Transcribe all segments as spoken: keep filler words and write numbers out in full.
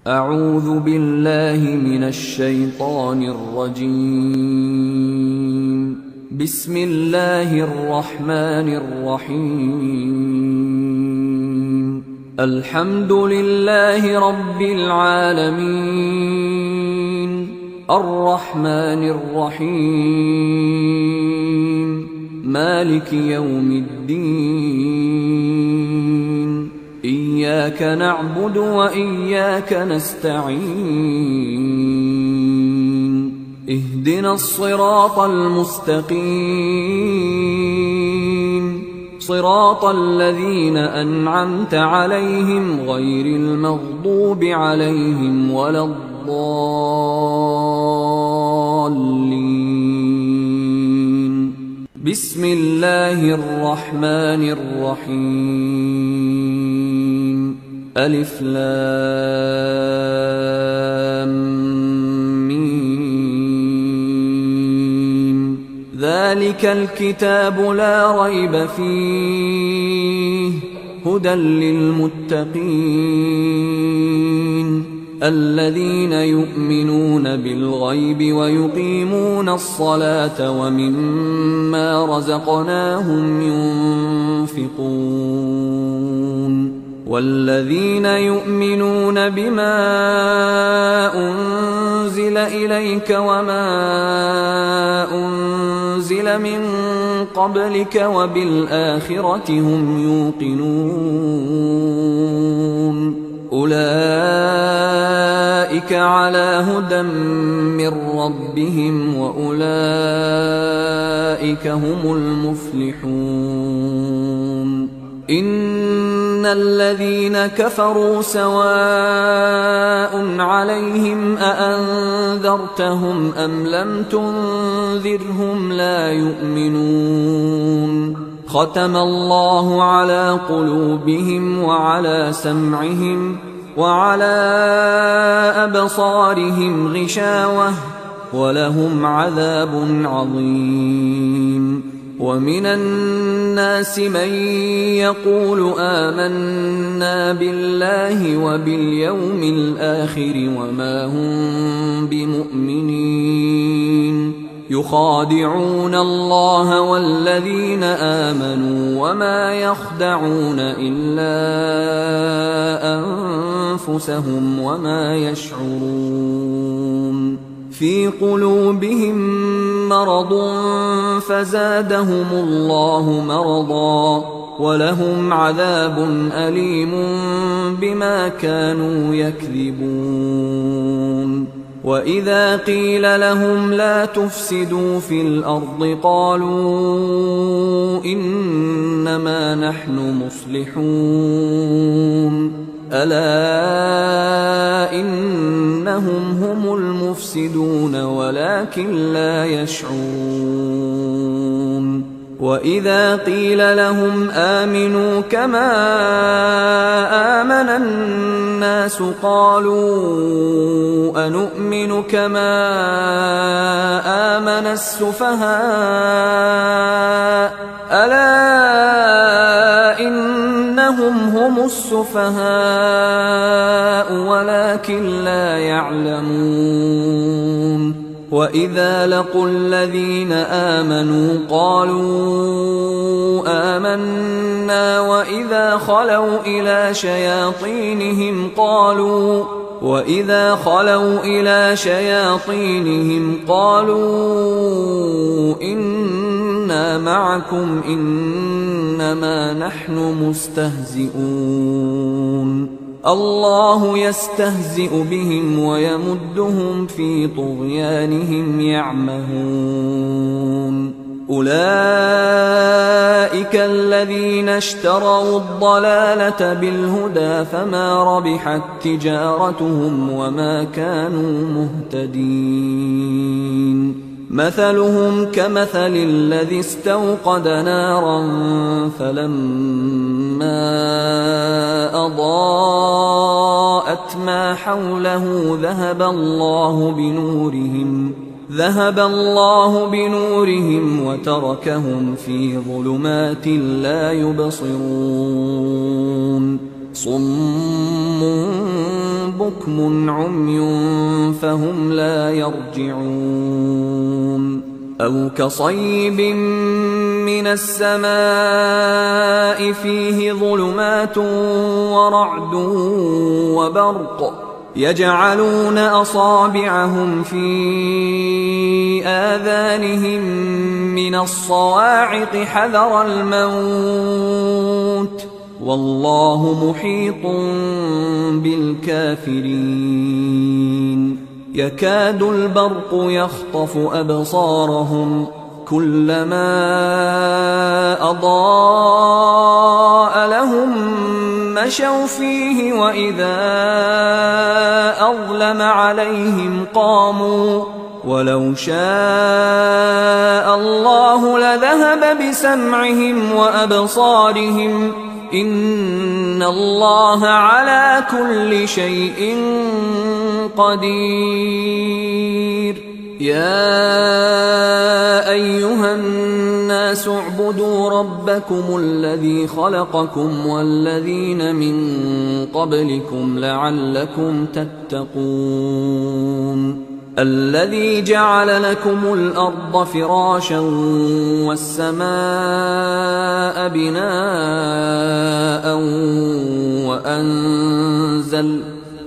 أعوذ بالله من الشيطان الرجيم. بسم الله الرحمن الرحيم. الحمد لله رب العالمين، الرحمن الرحيم، مالك يوم الدين. إياك نعبد وإياك نستعين. اهدنا الصراط المستقيم، صراط الذين أنعمت عليهم غير المغضوب عليهم ولا الضالين. بسم الله الرحمن الرحيم. ألف لام ميم. ذلك الكتاب لا ريب فيه، هدى للمتقين الذين يؤمنون بالغيب ويقيمون الصلاة ومما رزقناهم ينفقون. والذين يؤمنون بما أنزل إليك وما أنزل من قبلك وبالآخرة هم يوقنون. أولئك على هدى من ربهم وأولئك هم المفلحون. إن الذين كفروا سواء عليهم أأنذرتهم أم لم تنذرهم لا يؤمنون. ختم الله على قلوبهم وعلى سمعهم وعلى أبصارهم غشاوة ولهم عذاب عظيم. ومن الناس من يقول آمنا بالله وباليوم الآخر وما هم بمؤمنين. يخادعون الله والذين آمنوا وما يخدعون إلا أنفسهم وما يشعرون. في قلوبهم مرض فزادهم الله مرضا ولهم عذاب أليم بما كانوا يكذبون. وإذا قيل لهم لا تفسدوا في الأرض قالوا إنما نحن مصلحون. ألا إنهم هم المفسدون ولكن لا يشعرون. وإذا قيل لهم آمنوا كما آمن الناس قالوا أنؤمن كما آمن السفهاء. ألا إنهم هم السفهاء ولكن لا يعلمون. وإذا لقوا الذين آمنوا قالوا آمنا وإذا خلوا إلى شياطينهم قالوا وإذا خلوا إلى شياطينهم قالوا إنا معكم إنما نحن مستهزئون. الله يستهزئ بهم ويمدهم في طغيانهم يعمهون. أولئك الذين اشتروا الضلالة بالهدى فما ربحت تجارتهم وما كانوا مهتدين. مثلهم كمثل الذي استوقد نارا فلما أضاءت ما حوله ذهب الله بنورهم ذهب الله بنورهم وتركهم في ظلمات لا يبصرون. صم بكم عمي فهم لا يرجعون أو كصيب من السماء فيه ظلمات ورعد وبرق يجعلون أصابعهم في آذانهم من الصواعق حذر الموت والله محيط بالكافرين يكاد البرق يخطف أبصارهم كلما أضاء لهم مشوا فيه وإذا أظلم عليهم قاموا ولو شاء الله لذهب بسمعهم وأبصارهم إن الله على كل شيء قدير يا أيها الناس اعبدوا ربكم الذي خلقكم والذين من قبلكم لعلكم تتقون الذي جعل لكم الأرض فراشا والسماء بناء وأنزل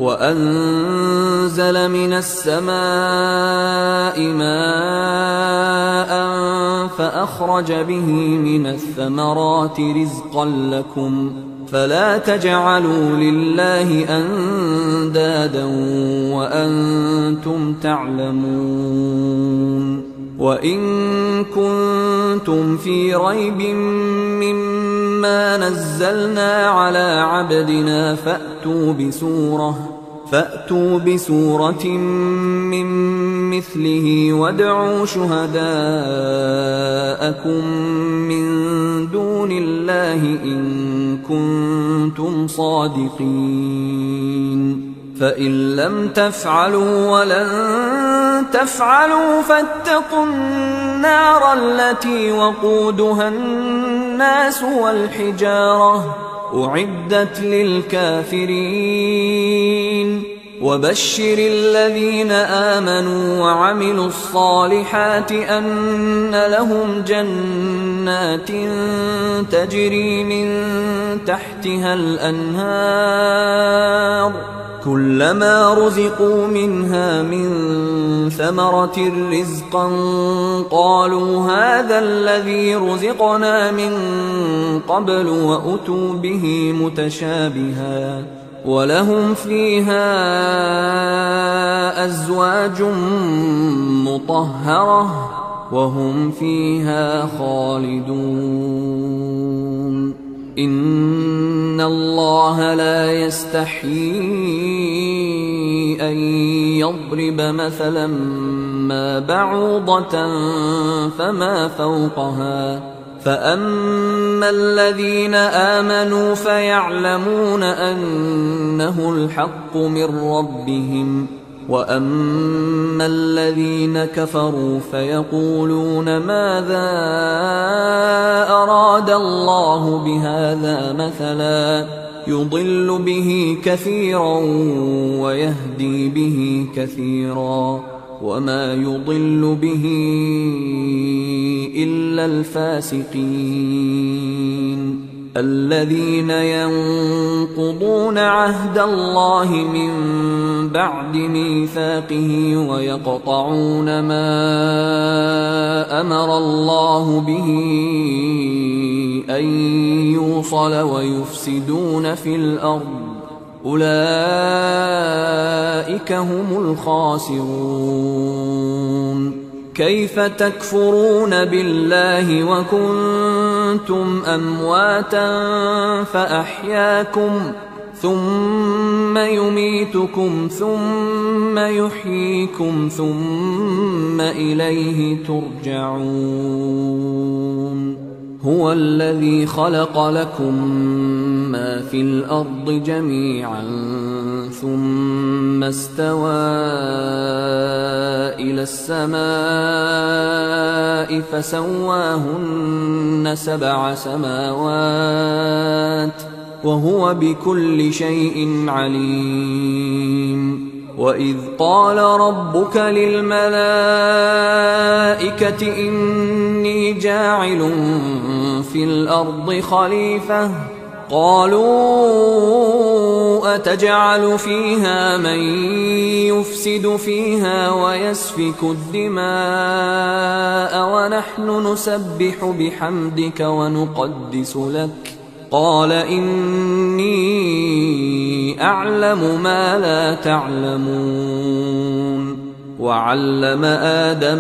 وأنزل من السماء ماء فأخرج به من الثمرات رزقا لكم فلا تجعلوا لله أندادا وأنتم تعلمون وإن كنتم في ريب مما نزلنا على عبدنا فأتوا بسورة فأتوا بسورة من مثله وادعوا شهداءكم من دون الله إن كنتم صادقين فإن لم تفعلوا ولن تفعلوا فاتقوا النار التي وقودها الناس والحجارة أعدت للكافرين وبشر الذين آمنوا وعملوا الصالحات أن لهم جنات تجري من تحتها الأنهار كلما رزقوا منها من ثمرة رزقا قالوا هذا الذي رزقنا من قبل وأتوا به متشابها ولهم فيها أزواج مطهرة وهم فيها خالدون إن الله لا يستحيي أن يضرب مثلا ما بعوضة فما فوقها فأما الذين آمنوا فيعلمون أنه الحق من ربهم وأما الذين كفروا فيقولون ماذا أراد الله بهذا مثلا يضل به كثيرا ويهدي به كثيرا وما يضل به إلا الفاسقين الذين ينقضون عهد الله من بعد ميثاقه ويقطعون ما أمر الله به أن يوصل ويفسدون في الأرض أولئك هم الخاسرون كيف تكفرون بالله وكنتم أمواتا فأحياكم ثم يميتكم ثم يحييكم ثم إليه ترجعون هو الذي خلق لكم ما في الأرض جميعا ثم استوى إلى السماء فسواهن سبع سماوات وهو بكل شيء عليم وإذ قال ربك للملائكة إني جاعل في الأرض خليفة قالوا أتجعل فيها من يفسد فيها ويسفك الدماء ونحن نسبح بحمدك ونقدس لك قال إني أعلم ما لا تعلمون وعلم آدم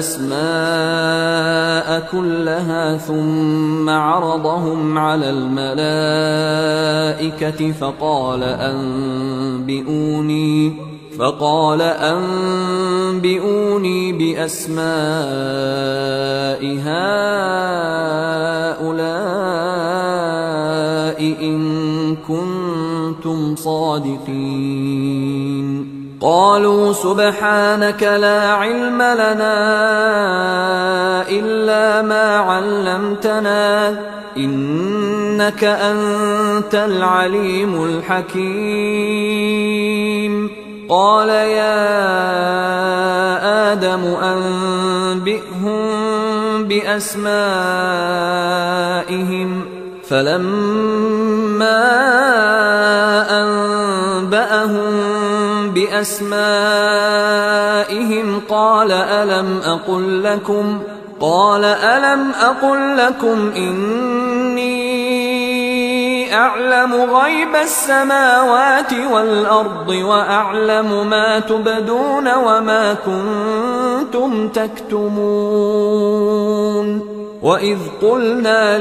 الأسماء كلها ثم عرضهم على الملائكة فقال أنبئوني فقال أنبئوني بأسماء هؤلاء إن كنتم صادقين قالوا سبحانك لا علم لنا إلا ما علمتنا إنك أنت العليم الحكيم قال يا آدم أنبئهم بأسمائهم فلما أنبأهم بأسمائهم قال ألم أقل لكم قال ألم أقل لكم إني أعلم غيب السماوات والأرض وأعلم ما تبدون وما كنتم تكتمون وإذ قلنا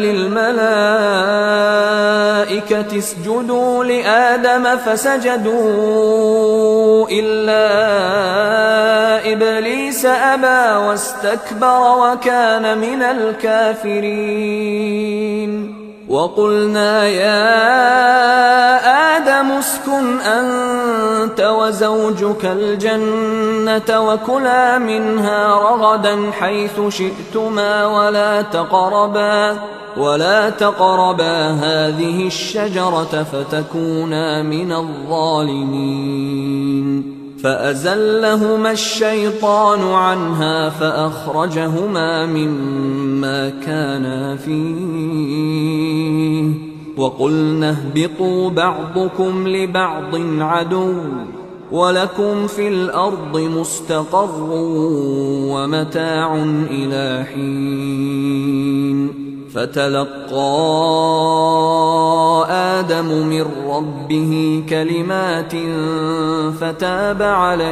للملائكة اسجدوا لآدم فسجدوا إلا إبليس أبى واستكبر وكان من الكافرين وقلنا يا آدم اسكن أنت وزوجك الجنة وكلا منها رغدا حيث شئتما ولا تقربا ولا تقربا هذه الشجرة فتكونا من الظالمين فأزلهما الشيطان عنها فأخرجهما مما كانا فيه وقلنا اهبطوا بعضكم لبعض عدو ولكم في الأرض مستقر ومتاع إلى حين فتلقى آدم من ربه كلمات فتاب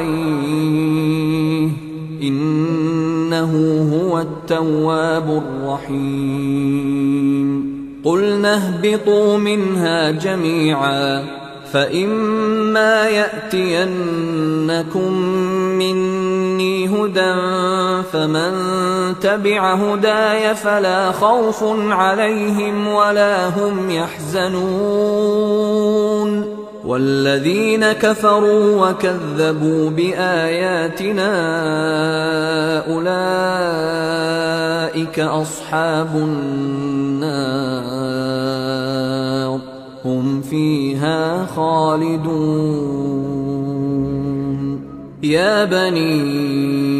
عليه إنه هو التواب الرحيم قلنا اهبطوا منها جميعا فإما يأتينكم مني هدى فمن تبع هداي فلا خوف عليهم ولا هم يحزنون والذين كفروا وكذبوا بآياتنا أولئك أصحاب النار هم فيها خالدون يا بني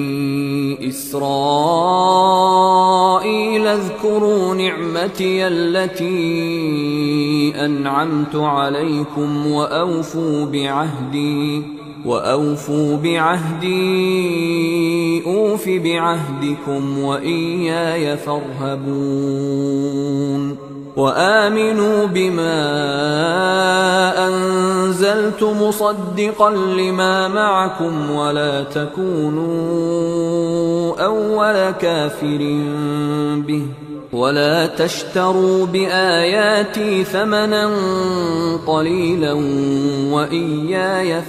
إسرائيل اذكروا نعمتي التي أنعمت عليكم وأوفوا بعهدي وأوفوا بعهدي أوف بعهدكم وإياي فارهبون وآمنوا بما أنزلت مصدقا لما معكم ولا تكونوا أول كافر به ولا تشتروا بآياتي ثمنا قليلا وإياي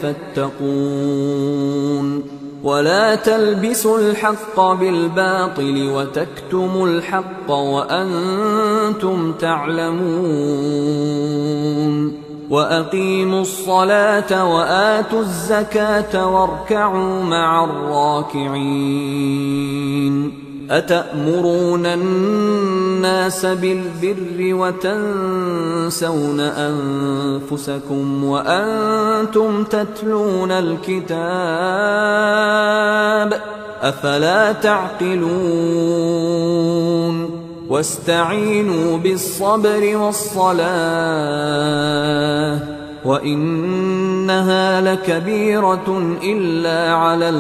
فاتقون ولا تلبسوا الحق بالباطل وتكتموا الحق وأنتم تعلمون وأقيموا الصلاة وآتوا الزكاة واركعوا مع الراكعين أتأمرون الناس بالبر وتنسون أنفسكم وأنتم تتلون الكتاب أفلا تعقلون واستعينوا بالصبر والصلاة وإنها لكبيرة إلا على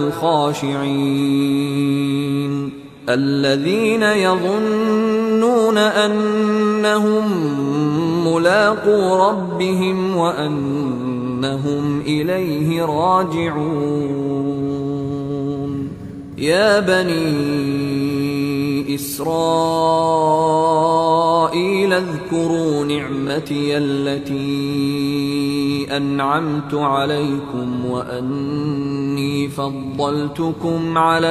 الخاشعين الذين يظنون أنهم ملاقو ربهم وأنهم إليه راجعون يا بني إسرائيل اذكروا نعمتي التي أنعمت عليكم وأني فضلتكم على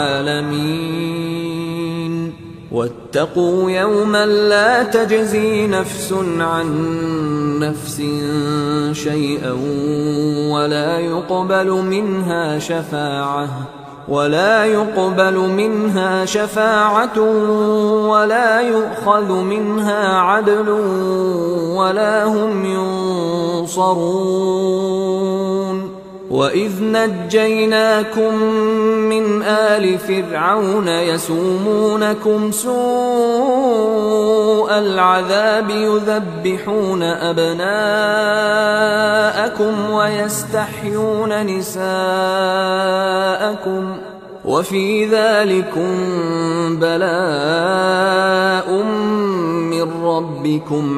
العالمين واتقوا يوما لا تجزي نفس عن نفس شيئا ولا يقبل منها شفاعة ولا يقبل منها شفاعة ولا يؤخذ منها عدل ولا هم ينصرون وإذ نجيناكم من آل فرعون يسومونكم سوء العذاب يذبحون أبناءكم ويستحيون نساءكم وفي ذلكم بلاء من ربكم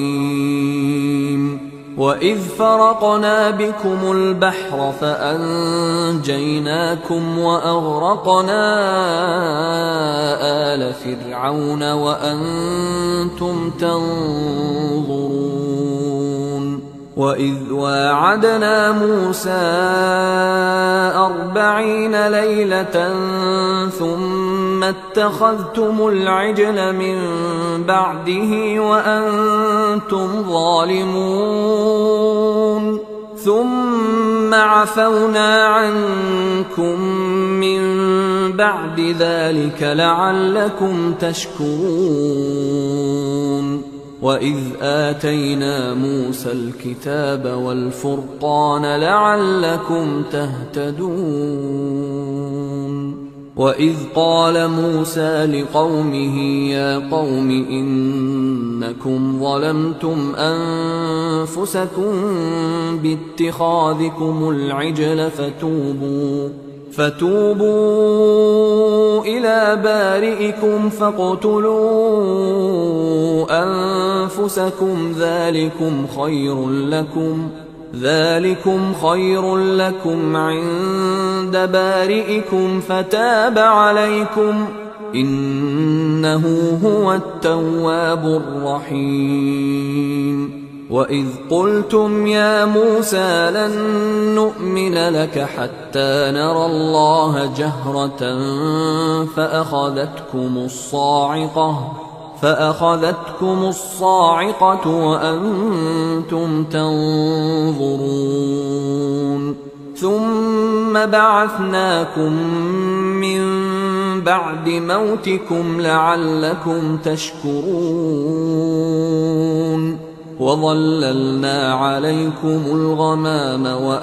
عظيم وإذ فرقنا بكم البحر فأنجيناكم وأغرقنا آل فرعون وأنتم تنظرون وإذ واعدنا موسى أربعين ليلة ثم اتخذتم العجل من بعده وأنتم ظالمون ثم عفونا عنكم من بعد ذلك لعلكم تشكرون وإذ آتينا موسى الكتاب والفرقان لعلكم تهتدون وإذ قال موسى لقومه يا قوم إنكم ظلمتم أنفسكم باتخاذكم العجل فتوبوا فتوبوا إلى بارئكم فاقتلوا أنفسكم ذلكم خير لكم ذلكم خير لكم عند بارئكم فتاب عليكم إنه هو التواب الرحيم وإذ قلتم يا موسى لن نؤمن لك حتى نرى الله جهرة فأخذتكم الصاعقة فأخذتكم الصاعقة وأنتم تنظرون ثم بعثناكم من بعد موتكم لعلكم تشكرون وظللنا عليكم الغمام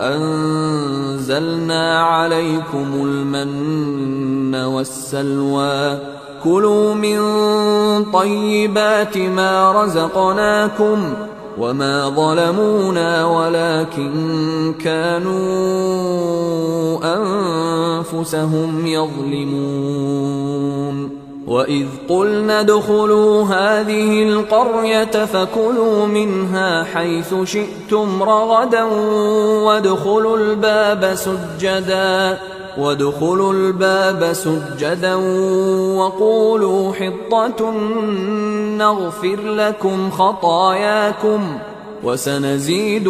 وأنزلنا عليكم المن والسلوى كلوا من طيبات ما رزقناكم وما ظلمونا ولكن كانوا أنفسهم يظلمون وإذ قلنا ادخلوا هذه القرية فكلوا منها حيث شئتم رغدا وادخلوا الباب سجدا وادخلوا الباب سجدا وقولوا حطة نغفر لكم خطاياكم وسنزيد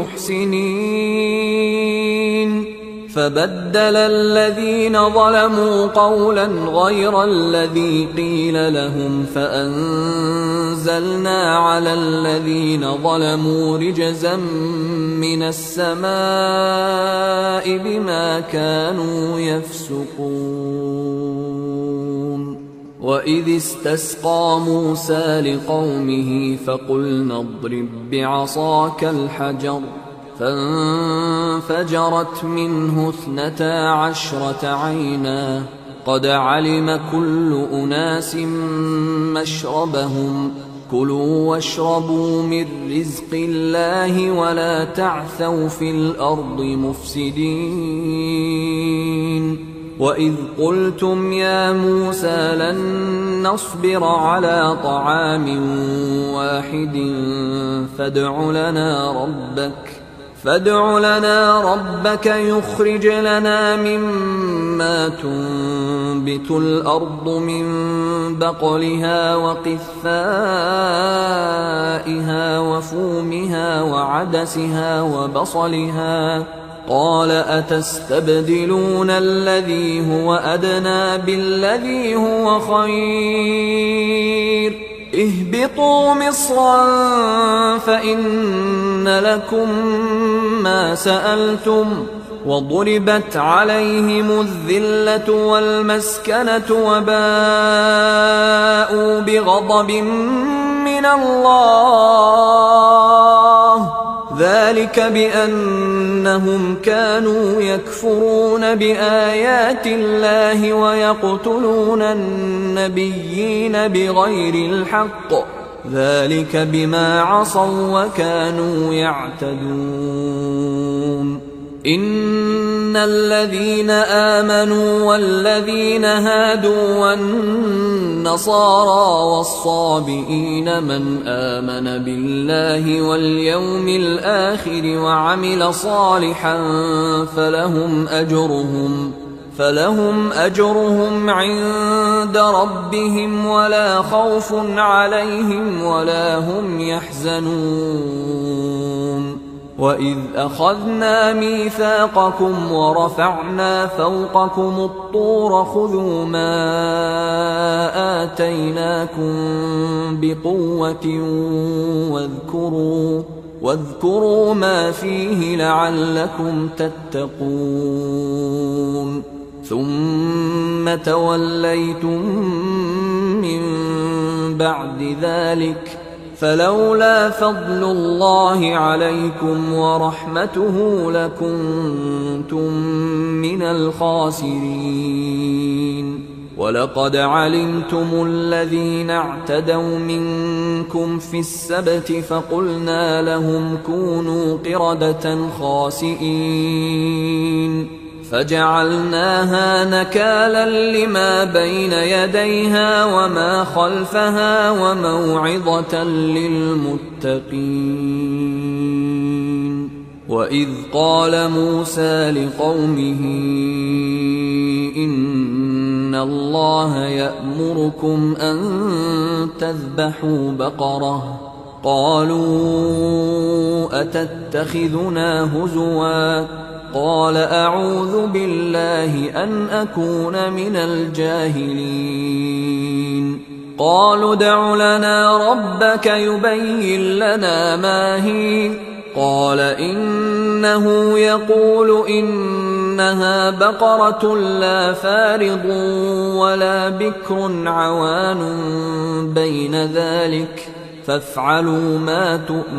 المحسنين فبدل الذين ظلموا قولا غير الذي قيل لهم فأنزلنا على الذين ظلموا رجزا من السماء بما كانوا يفسقون. وإذ استسقى موسى لقومه فقلنا اضرب بعصاك الحجر فانفجرت منه اثنتا عشرة عينا قد علم كل أناس مشربهم كلوا واشربوا من رزق الله ولا تعثوا في الأرض مفسدين وإذ قلتم يا موسى لن نصبر على طعام واحد فادع لنا ربك فادع لنا ربك يخرج لنا مما تنبت الأرض من بقلها وقثائها وفومها وعدسها وبصلها قال أتستبدلون الذي هو أدنى بالذي هو خير اهبطوا مصرا فإن لكم ما سألتم وضربت عليهم الذلة والمسكنة وباءوا بغضب من الله ذلك بأنهم كانوا يكفرون بآيات الله ويقتلون النبيين بغير الحق ذلك بما عصوا وكانوا يعتدون إن الذين آمنوا والذين هادوا والنصارى والصابئين من آمن بالله واليوم الآخر وعمل صالحا فلهم أجرهم فلهم أجرهم عند ربهم ولا خوف عليهم ولا هم يحزنون وإذ أخذنا ميثاقكم ورفعنا فوقكم الطور خذوا ما آتيناكم بقوة واذكروا واذكروا ما فيه لعلكم تتقون ثم توليتم من بعد ذلك فلولا فضل الله عليكم ورحمته لكنتم من الخاسرين ولقد علمتم الذين اعتدوا منكم في السبت فقلنا لهم كونوا قردة خاسئين فجعلناها نكالا لما بين يديها وما خلفها وموعظة للمتقين وإذ قال موسى لقومه إن الله يأمركم أن تذبحوا بقرة قالوا أتتخذنا هزوا قال أعوذ بالله أن أكون من الجاهلين قالوا ادع لنا ربك يبين لنا ما هي قال إنه يقول إنها بقرة لا فارض ولا بكر عوان بين ذلك فافعلوا ما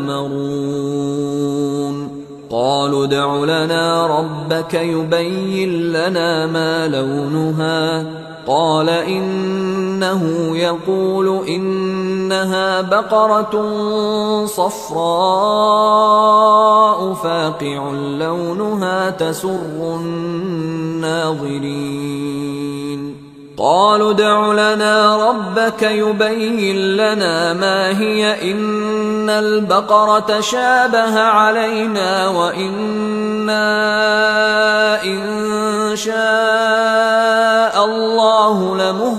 تؤمرون قالوا ادع لنا ربك يبين لنا ما لونها قال إنه يقول إنها بقرة صفراء فاقع لونها تسر الناظرين قالوا ادع لنا ربك يبين لنا ما هي إن البقرة شابه علينا وإنا إن شاء الله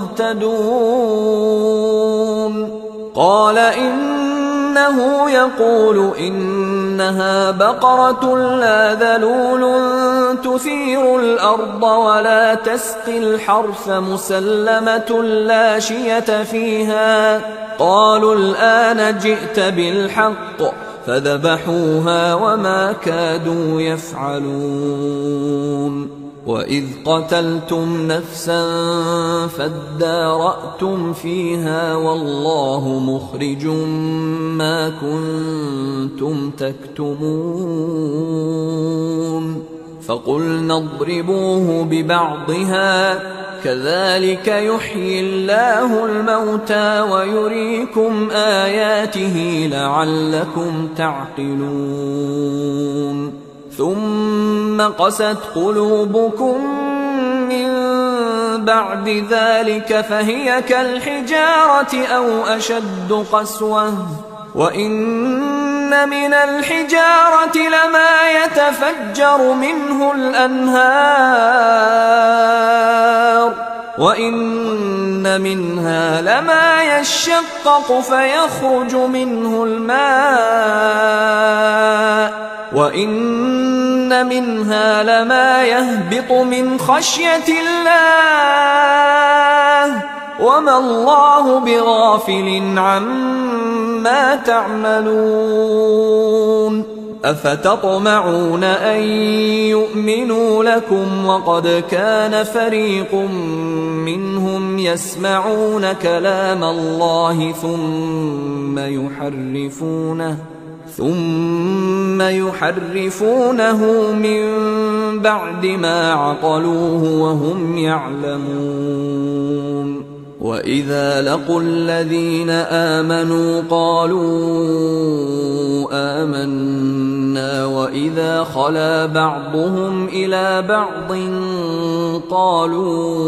لمهتدون قال إنه يقول إنها بقرة لا ذلول تثير الأرض ولا تسقي الحرث مسلمة لا شية فيها قالوا الآن جئت بالحق فذبحوها وما كادوا يفعلون وإذ قتلتم نفسا فادارأتم فيها والله مخرج ما كنتم تكتمون فقلنا اضربوه ببعضها كذلك يحيي الله الموتى ويريكم آياته لعلكم تعقلون ثم قست قلوبكم من بعد ذلك فهي كالحجارة أو أشد قسوة وإن من الحجارة لما يتفجر منه الأنهار وإن منها لما يشقق فيخرج منه الماء وإن منها لما يهبط من خشية الله وما الله بغافل عما تعملون أفتطمعون أن يؤمنوا لكم وقد كان فريق منهم يسمعون كلام الله ثم يحرفونه ثم يحرفونه من بعد ما عقلوه وهم يعلمون وإذا لقوا الذين آمنوا قالوا آمنا وإذا خلا بعضهم إلى بعض قالوا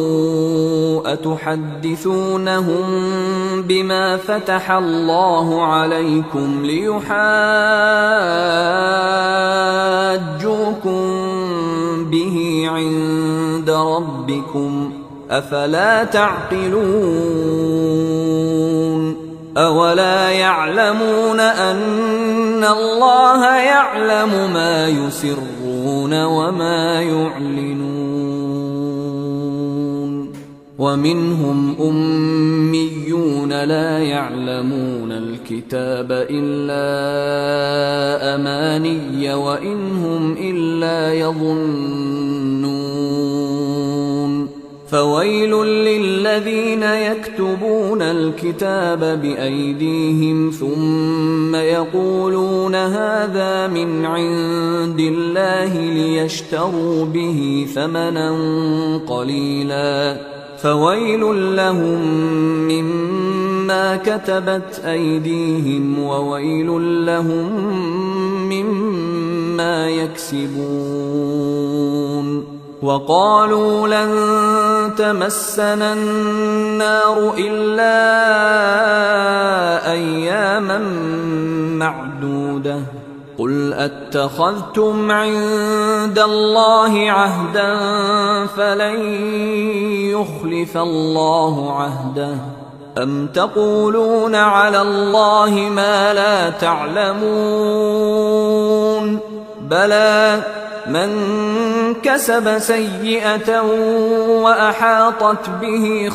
أتحدثونهم بما فتح الله عليكم ليحاجوكم به عند ربكم أفلا تعقلون أولا يعلمون أن الله يعلم ما يسرون وما يعلنون ومنهم أميون لا يعلمون الكتاب إلا أماني وإن هم إلا يظنون فويل للذين يكتبون الكتاب بأيديهم ثم يقولون هذا من عند الله ليشتروا به ثمنا قليلا فويل لهم مما كتبت أيديهم وويل لهم مما يكسبون وقالوا لن تمسنا النار إلا أياما معدودة قل أتخذتم عند الله عهدا فلن يخلف الله عهده أم تقولون على الله ما لا تعلمون بلى من كسب سيئة وأحاطت به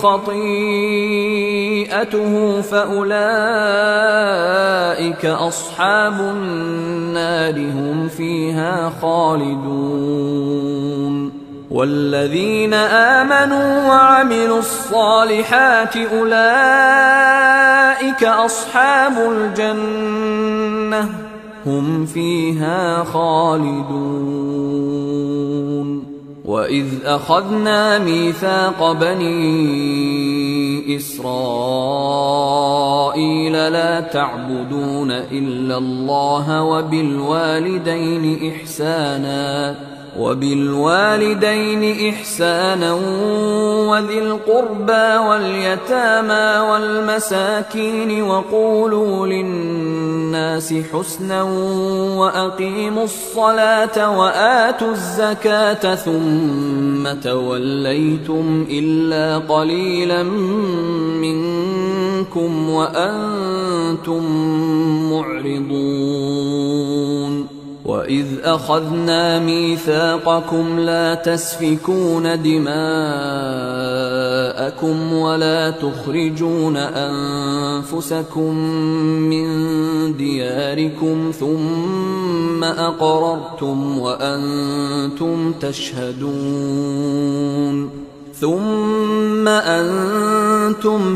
خطيئته فأولئك أصحاب النار هم فيها خالدون والذين آمنوا وعملوا الصالحات أولئك أصحاب الجنة هم فيها خالدون وإذ أخذنا ميثاق بني إسرائيل لا تعبدون إلا الله وبالوالدين إحسانا وبالوالدين إحسانا وذي القربى واليتامى والمساكين وقولوا للناس حسنا وأقيموا الصلاة وآتوا الزكاة ثم توليتم إلا قليلا منكم وأنتم معرضون وإذ أخذنا ميثاقكم لا تسفكون دماءكم ولا تخرجون أنفسكم من دياركم ثم أقررتم وأنتم تشهدون ثم أنتم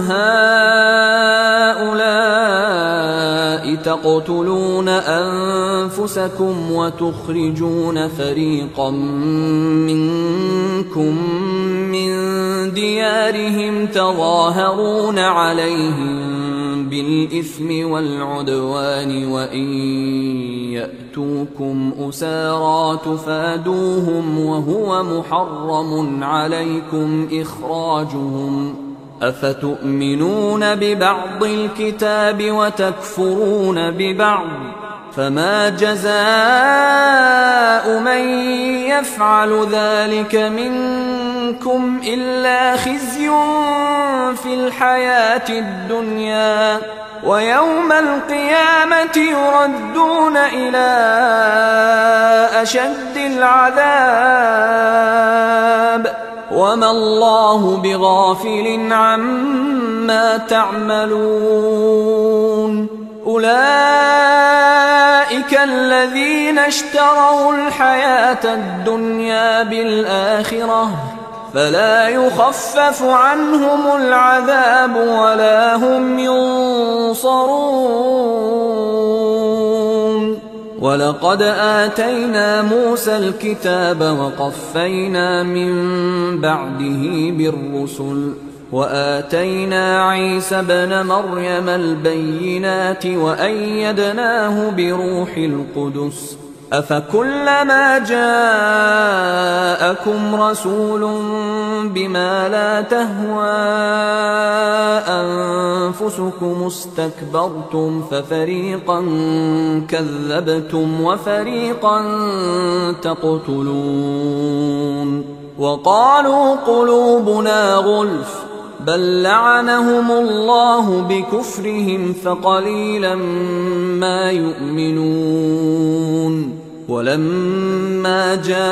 هؤلاء تقتلون أنفسكم وتخرجون فريقا منكم من ديارهم تظاهرون عليهم بالإثم والعدوان وإن يأتوكم أسارى تفادوهم وهو محرم عليكم إخراجهم أفتؤمنون ببعض الكتاب وتكفرون ببعض فما جزاء من يفعل ذلك منكم إلا خزي في الحياة الدنيا ويوم القيامة يردون إلى أشد العذاب وما الله بغافل عما تعملون أولئك الذين اشتروا الحياة الدنيا بالآخرة فلا يخفف عنهم العذاب ولا هم ينصرون ولقد آتينا موسى الكتاب وقفينا من بعده بالرسل وآتينا عيسى ابن مريم البينات وأيدناه بروح القدس أفكلما جاءكم رسول بما لا تهوى أنفسكم استكبرتم ففريقا كذبتم وفريقا تقتلون وقالوا قلوبنا غلف بل لعنهم الله بكفرهم فقليلا ما يؤمنون ولما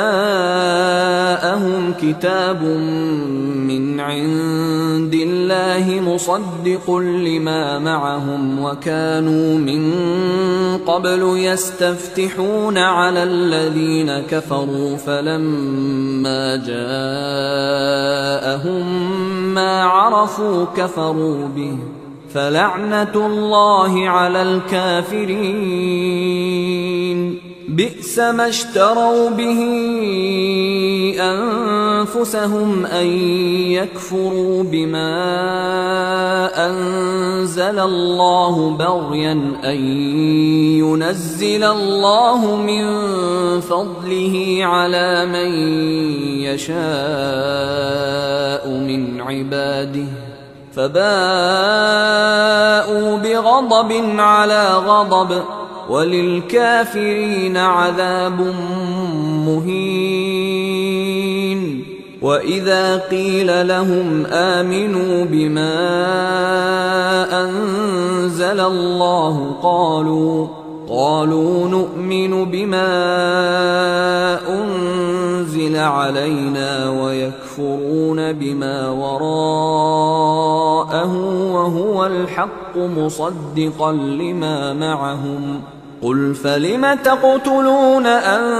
جاءهم كتاب من عند الله مصدق لما معهم وكانوا من قبل يستفتحون على الذين كفروا فلما جاءهم ما عرفوا كفروا به فلعنة الله على الكافرين بئس ما اشتروا به أنفسهم أن يكفروا بما أنزل الله بغيا أن ينزل الله من فضله على من يشاء من عباده فباءوا بغضب على غضب وللكافرين عذاب مهين وإذا قيل لهم آمنوا بما أنزل الله قالوا قالوا نؤمن بما أنزل علينا ويكفرون بما وراءه وهو الحق مصدقا لما معهم قل فلم تقتلون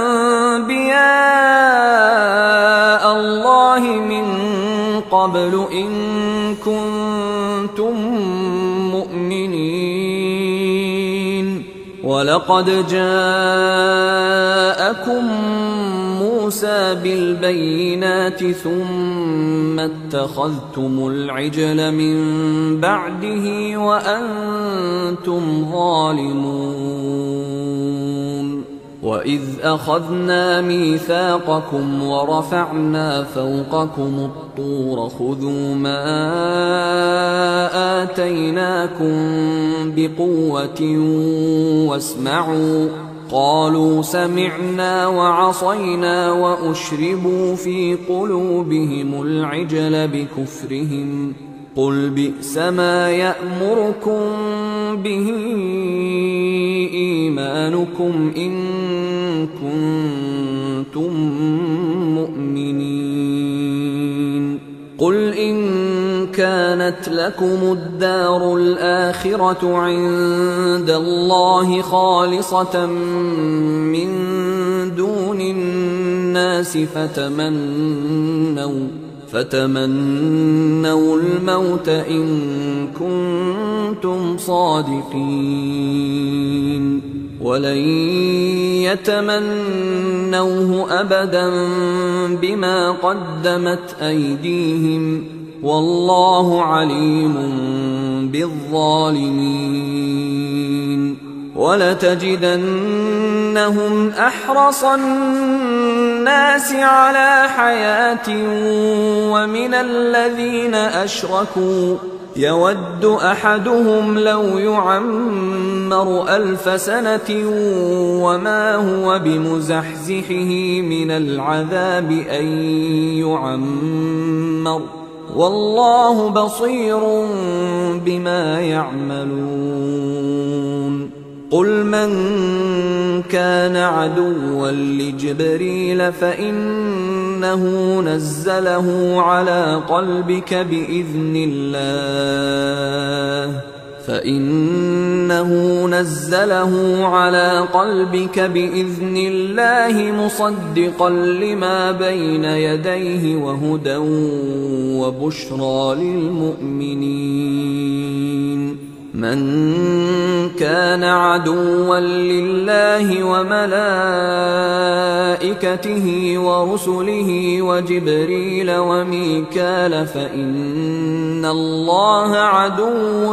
أنبياء الله من قبل إن كنتم مؤمنين ولقد جاءكم موسى بالبينات ثم اتخذتم العجل من بعده وأنتم ظالمون وإذ أخذنا ميثاقكم ورفعنا فوقكم الطور خذوا ما آتيناكم بقوة واسمعوا قالوا سمعنا وعصينا وأشربوا في قلوبهم العجل بكفرهم قل بئس ما يأمركم به إيمانكم إن كنتم مؤمنين. قل إن كانت لكم الدار الآخرة عند الله خالصة من دون الناس فتمنوا فتمنوا الموت إن كنتم صادقين، ولن يتمنوه أبدا بما قدمت أيديهم والله عليم بالظالمين. ولتجدنهم أحرص الناس على حياة ومن الذين أشركوا يود أحدهم لو يعمر ألف سنة وما هو بمزحزحه من العذاب أن يعمر والله بصير بما يعملون. قل من كان عدوا لجبريل فإنه نزله على قلبك بإذن الله فإنه نزله على قلبك بإذن الله مصدقا لما بين يديه وهدى وبشرى للمؤمنين. من كان عدوا لله وملائكته ورسله وجبريل وميكال فإن الله عدو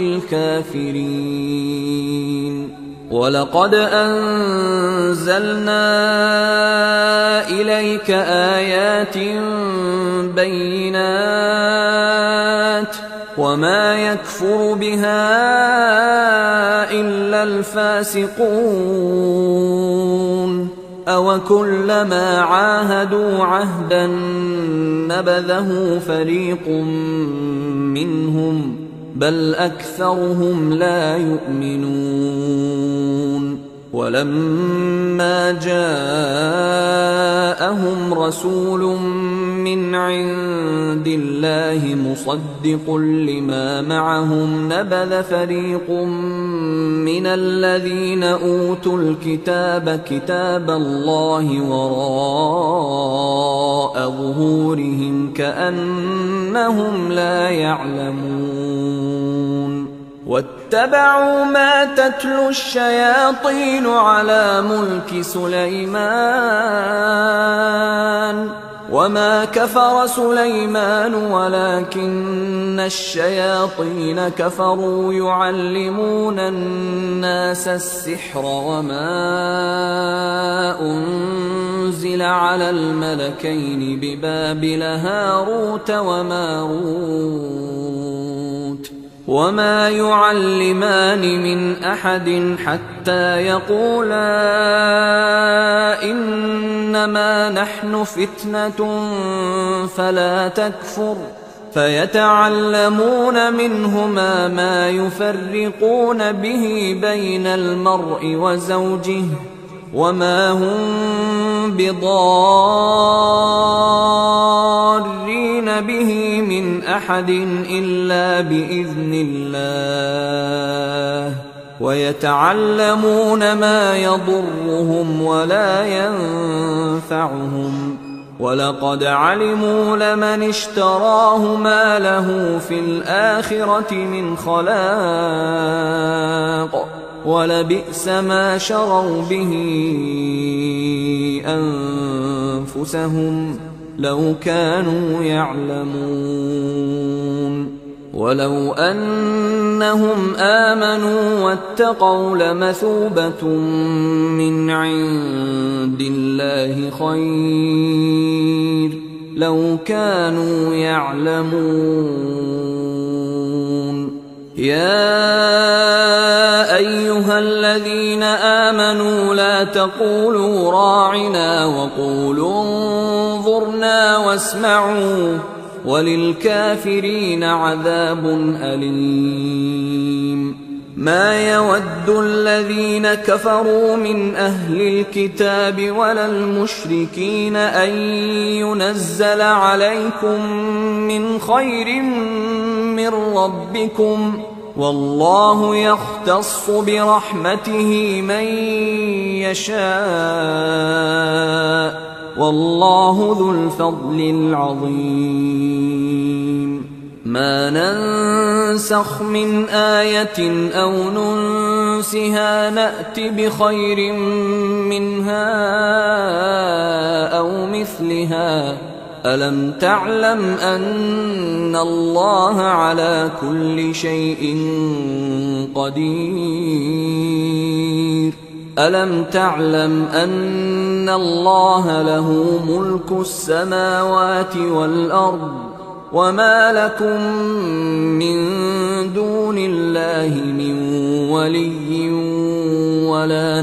للكافرين. ولقد أنزلنا إليك آيات بينات وما يكفر بها إلا الفاسقون. أوكلما عاهدوا عهدا نبذه فريق منهم بل أكثرهم لا يؤمنون. ولما جاءهم رسول من عند الله مصدق لما معهم نبذ فريق من الذين أوتوا الكتاب كتاب الله وراء ظهورهم كأنهم لا يعلمون. واتبعوا ما تتلو الشياطين على ملك سليمان وما كفر سليمان ولكن الشياطين كفروا يعلمون الناس السحر وما أنزل على الملكين ببابل هاروت وماروت وما يعلمان من أحد حتى يقولا إنما نحن فتنة فلا تكفر فيتعلمون منهما ما يفرقون به بين المرء وزوجه وما هم بضارين به من أحد إلا بإذن الله ويتعلمون ما يضرهم ولا ينفعهم ولقد علموا لمن اشتراه ما له في الآخرة من خلاق ولبئس ما شروا به أنفسهم لو كانوا يعلمون. ولو أنهم آمنوا واتقوا لمثوبة من عند الله خير لو كانوا يعلمون. يا أيها الذين آمنوا لا تقولوا راعنا وقولوا انظرنا واسمعوا وللكافرين عذاب أليم. ما يود الذين كفروا من أهل الكتاب ولا المشركين أن ينزل عليكم من خير من ربكم، والله يختص برحمته من يشاء، والله ذو الفضل العظيم. ما ننسخ من آية أو ننسها نأت بخير منها أو مثلها. ألم تعلم أن الله على كل شيء قدير؟ ألم تعلم أن الله له ملك السماوات والأرض، وما لكم من دون الله من ولي ولا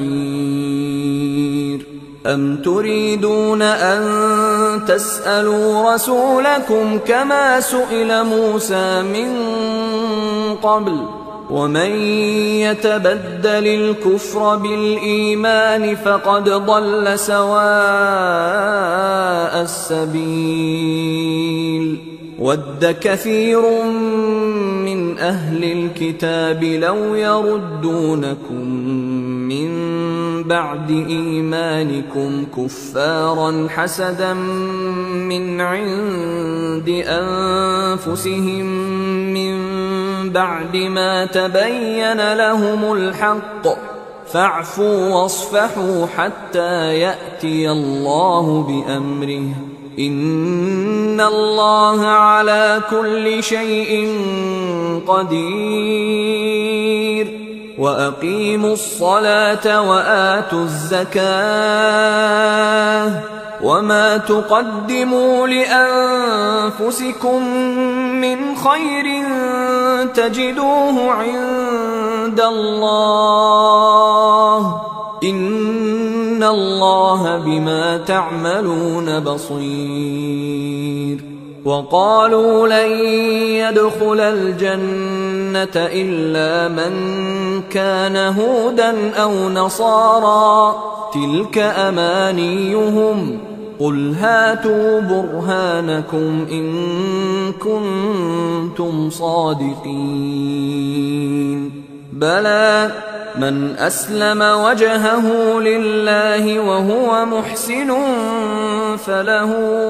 نصير؟ أم تريدون أن تسألوا رسولكم كما سئل موسى من قبل؟ ومن يتبدل الكفر بالإيمان فقد ضل سواء السبيل. ود كثير من أهل الكتاب لو يردونكم من بعد إيمانكم كفارا حسدا من عند أنفسهم من بعد ما تبين لهم الحق، فاعفوا واصفحوا حتى يأتي الله بأمره، إن الله على كل شيء قدير. وأقيموا الصلاة وآتوا الزكاة، وما تقدموا لأنفسكم من خير تجدوه عند الله، إن الله بما تعملون بصير. وقالوا لن يدخل الجنة إلا من كان هودا أو نصارى، تلك أمانيهم، قل هاتوا برهانكم إن كنتم صادقين. بلى من أسلم وجهه لله وهو محسن فله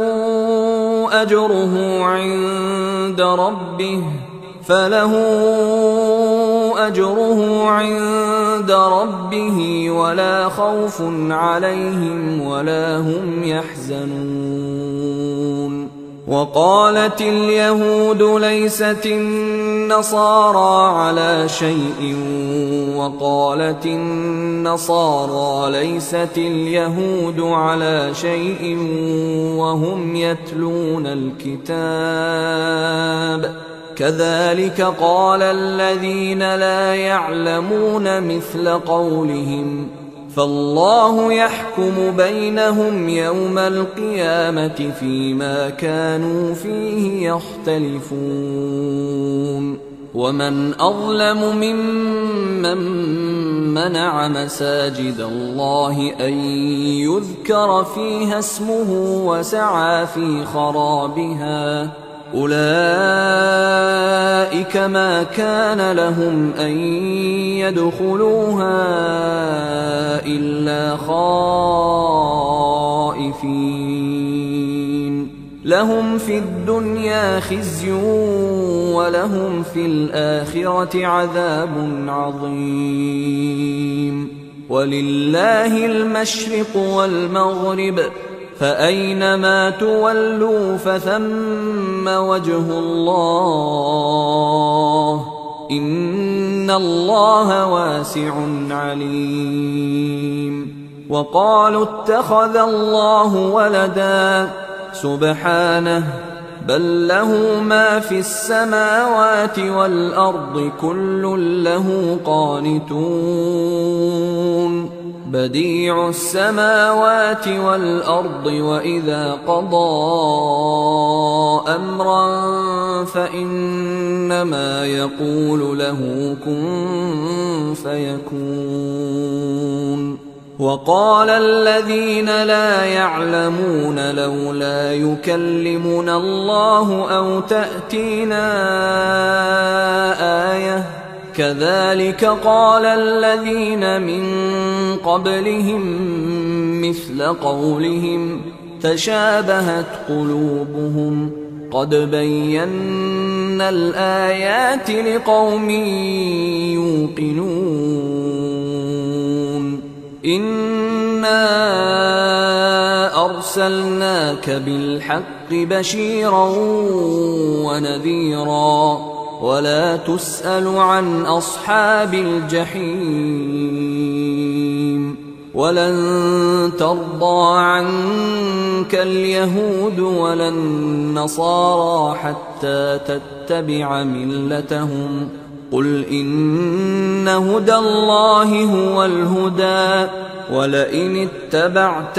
أجره عند ربه فله أجره عند ربه ولا خوف عليهم ولا هم يحزنون. وقالت اليهود ليست النصارى على شيء، وقالت النصارى ليست اليهود على شيء وهم يتلون الكتاب، كذلك قال الذين لا يعلمون مثل قولهم، فالله يحكم بينهم يوم القيامة فيما كانوا فيه يختلفون. ومن أظلم ممن منع مساجد الله أن يذكر فيها اسمه وسعى في خرابها، أولئك ما كان لهم أن يدخلوها إلا خائفين، لهم في الدنيا خزي ولهم في الآخرة عذاب عظيم. ولله المشرق والمغرب، فأينما تولوا فثم وجه الله، إن الله واسع عليم. وقالوا اتخذ الله ولدا، سبحانه، بل له ما في السماوات والأرض كل له قانتون، بديع السماوات والأرض وإذا قضى أمرا فإنما يقول له كن فيكون. وقال الذين لا يعلمون لولا يكلمنا الله أو تأتينا آية كذلك قال الذين من قبلهم مثل قولهم تشابهت قلوبهم قد بينا الآيات لقوم يوقنون. إنا أرسلناك بالحق بشيرا ونذيرا ولا تسأل عن أصحاب الجحيم. ولن ترضى عنك اليهود ولا النصارى حتى تتبع ملتهم قل إن هدى الله هو الهدى ولئن اتبعت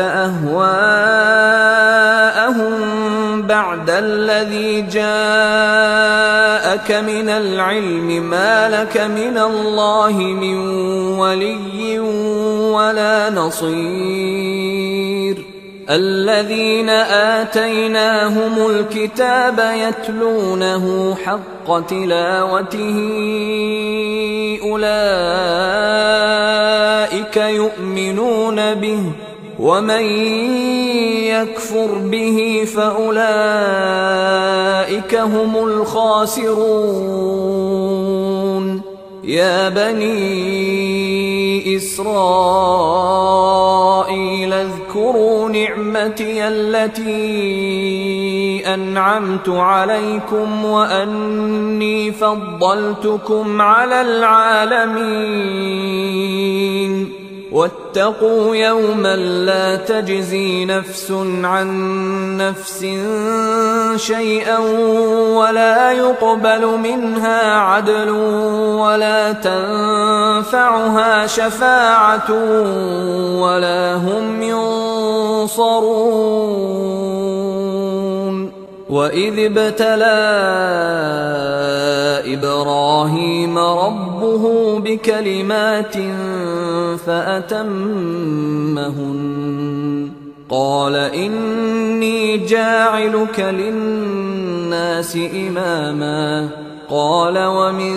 أهواءهم بعد الذي جاءك من العلم ما لك من الله من ولي ولا نصير. الذين آتيناهم الكتاب يتلونه حق تلاوته أولئك يؤمنون به ومن يكفر به فأولئك هم الخاسرون. يا بني إسرائيل اذكروا نعمتي التي أنعمت عليكم وأني فضلتكم على العالمين. واتقوا يوما لا تجزي نفس عن نفس شيئا ولا يقبل منها عدل ولا تنفعها شفاعة ولا هم ينصرون. وإذ ابتلى إبراهيم ربه بكلمات فأتمهن قال إني جاعلك للناس إماما قال ومن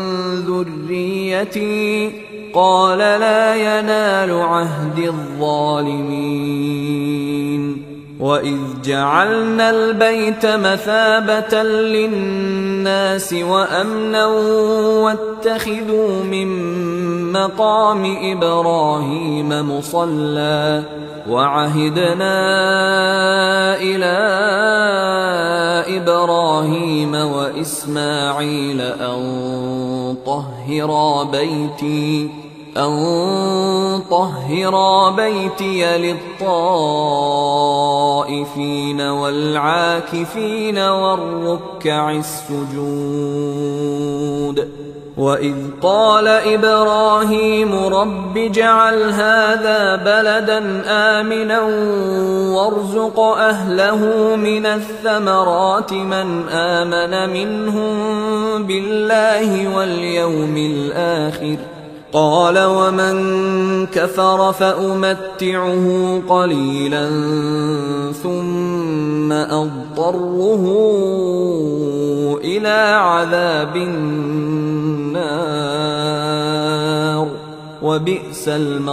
ذريتي قال لا ينال عهد الظالمين. وإذ جعلنا البيت مثابة للناس وأمنا واتخذوا من مقام إبراهيم مصلى وعهدنا إلى إبراهيم وإسماعيل أن طهرا بيتي أن طهرا بيتي للطائفين والعاكفين والركع السجود. وإذ قال إبراهيم رب اجعل هذا بلدا آمنا وارزق أهله من الثمرات من آمن منهم بالله واليوم الآخر قال ومن كفر فأمتعه قليلا ثم أضطره إلى عذاب النار وبئس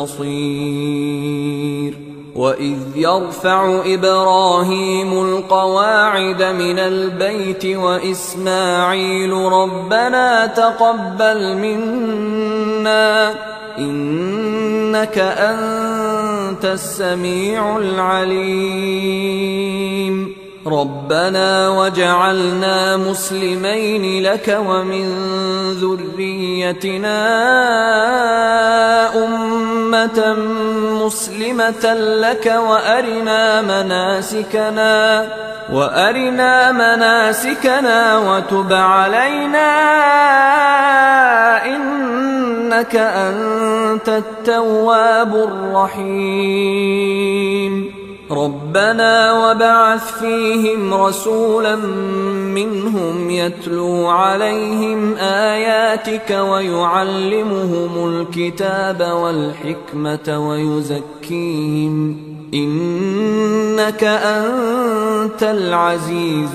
المصير. وإذ يرفع إبراهيم القواعد من البيت وإسماعيل ربنا تقبل منا إنك أنت السميع العليم. ربنا وجعلنا مسلمين لك ومن ذريتنا أمة مسلمة لك وأرنا مناسكنا وأرنا مناسكنا وتب علينا إنك أنت التواب الرحيم ربنا وابعث فيهم رسولا منهم يتلو عليهم آياتك ويعلمهم الكتاب والحكمة ويزكيهم إنك أنت العزيز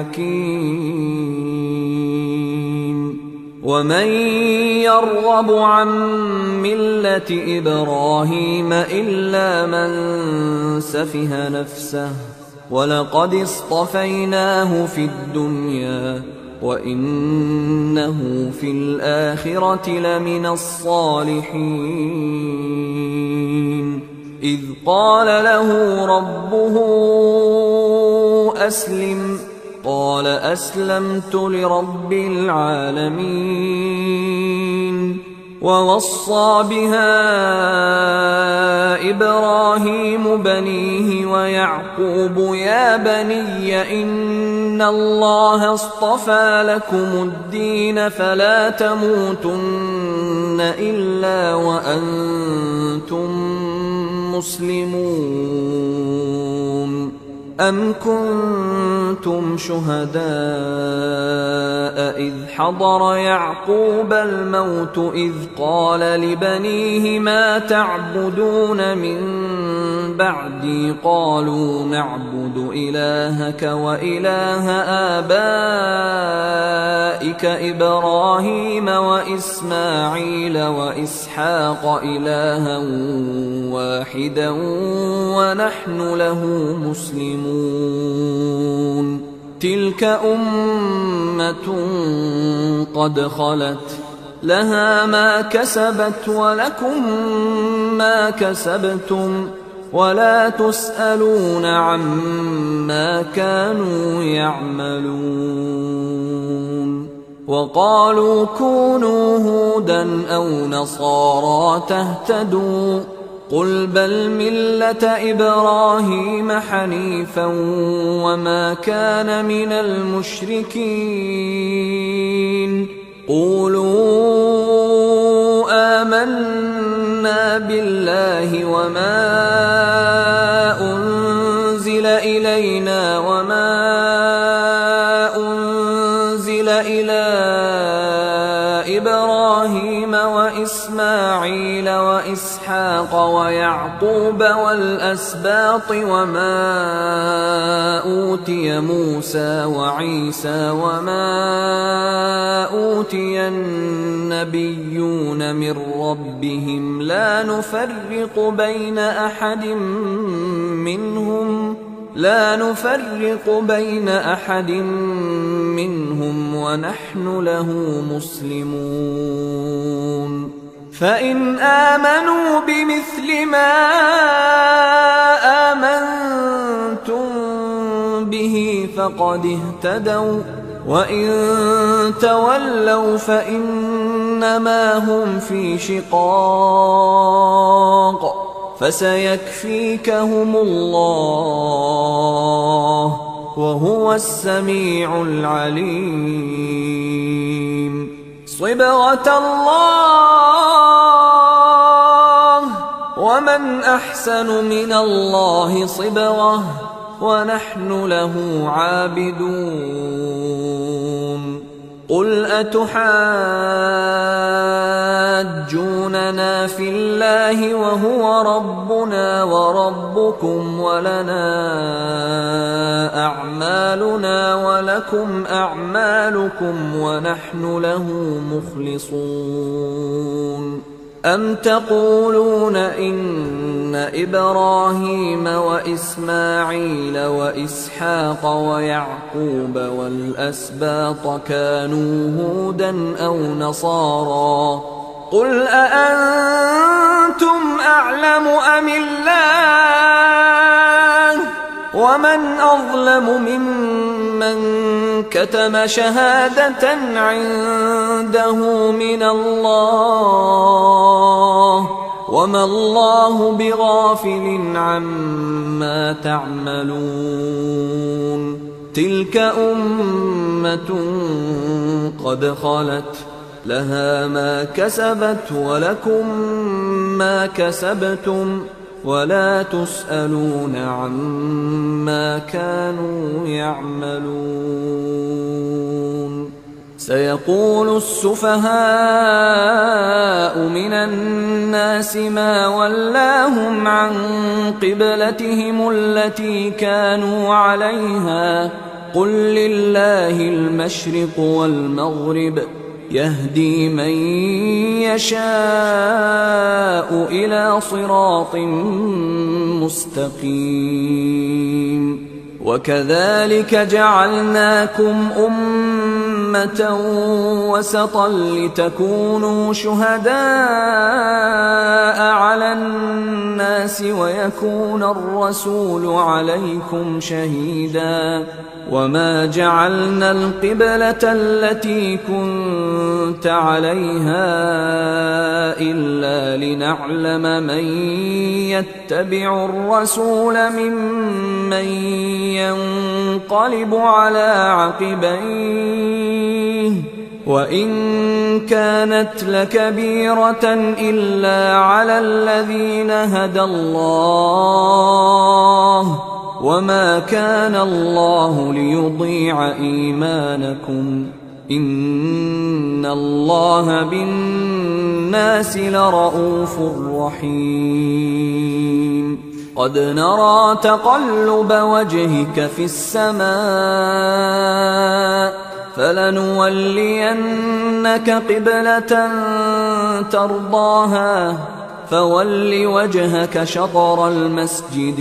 الحكيم ومن يرغب عن ملة إبراهيم إلا من سفه نفسه ولقد اصطفيناه في الدنيا وإنه في الآخرة لمن الصالحين إذ قال له ربه أسلم قال أسلمت لرب العالمين ووصى بها إبراهيم بنيه ويعقوب يا بني إن الله اصطفى لكم الدين فلا تموتن إلا وأنتم مسلمون أم كنتم شهداء إذ حضر يعقوب الموت إذ قال لبنيه ما تعبدون من بعدي قالوا نعبد إلهك وإله آبائك إبراهيم وإسماعيل وإسحاق إلها واحدا ونحن له مسلمون تلك أمة قد خلت لها ما كسبت ولكم ما كسبتم ولا تسألون عما كانوا يعملون وقالوا كونوا هودا أو نصارى تهتدوا قل بل ملة إبراهيم حنيفا وما كان من المشركين قولوا آمنا بالله وما أنزل إلينا وما أنزل إلى إبراهيم وإسماعيل وإسحاق ويعقوب والأسباط وما أوتي موسى وعيسى وما أوتي النبيون من ربهم لا نفرق بين أحد منهم لا نفرق بين أحد منهم ونحن له مسلمون فإن آمنوا بمثل ما آمنتم به فقد اهتدوا وإن تولوا فإنما هم في شقاق فسيكفيكهم الله وهو السميع العليم صبغة الله ومن أحسن من الله صبغة ونحن له عابدون قل أتحاجوننا في الله وهو ربنا وربكم ولنا أعمالنا ولكم أعمالكم ونحن له مخلصون أم تقولون إن إبراهيم وإسماعيل وإسحاق ويعقوب والأسباط كانوا هودا أو نصارى قل أأنتم أعلم أم الله ومن أظلم ممن كتم شهادة عنده من الله وما الله بغافل عما تعملون تلك أمة قد خلت لها ما كسبت ولكم ما كسبتم ولا تسألون عما كانوا يعملون سيقول السفهاء من الناس ما ولاهم عن قبلتهم التي كانوا عليها قل لله المشرق والمغرب يهدي من يشاء إلى صراط مستقيم وكذلك جعلناكم أمة وسطا لتكونوا شهداء على الناس ويكون الرسول عليكم شهيدا وما جعلنا القبلة التي كنت عليها إلا لنعلم من يتبع الرسول ممن ينقلب على عقبيه وإن كانت لكبيرة إلا على الذين هدى الله وما كان الله ليضيع إيمانكم إن الله بالناس لرءوف رحيم قد نرى تقلب وجهك في السماء فلنولينك قبلة ترضاها فول وجهك شطر المسجد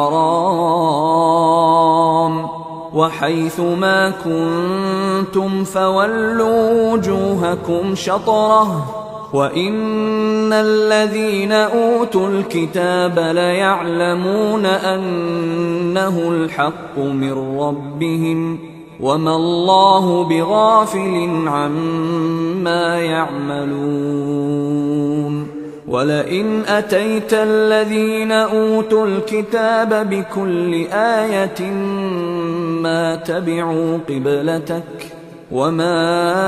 الحرام وحيث ما كنتم فولوا وجوهكم شطره وإن الذين أوتوا الكتاب ليعلمون أنه الحق من ربهم وما الله بغافل عما يعملون ولئن أتيت الذين أوتوا الكتاب بكل آية ما تبعوا قبلتك وما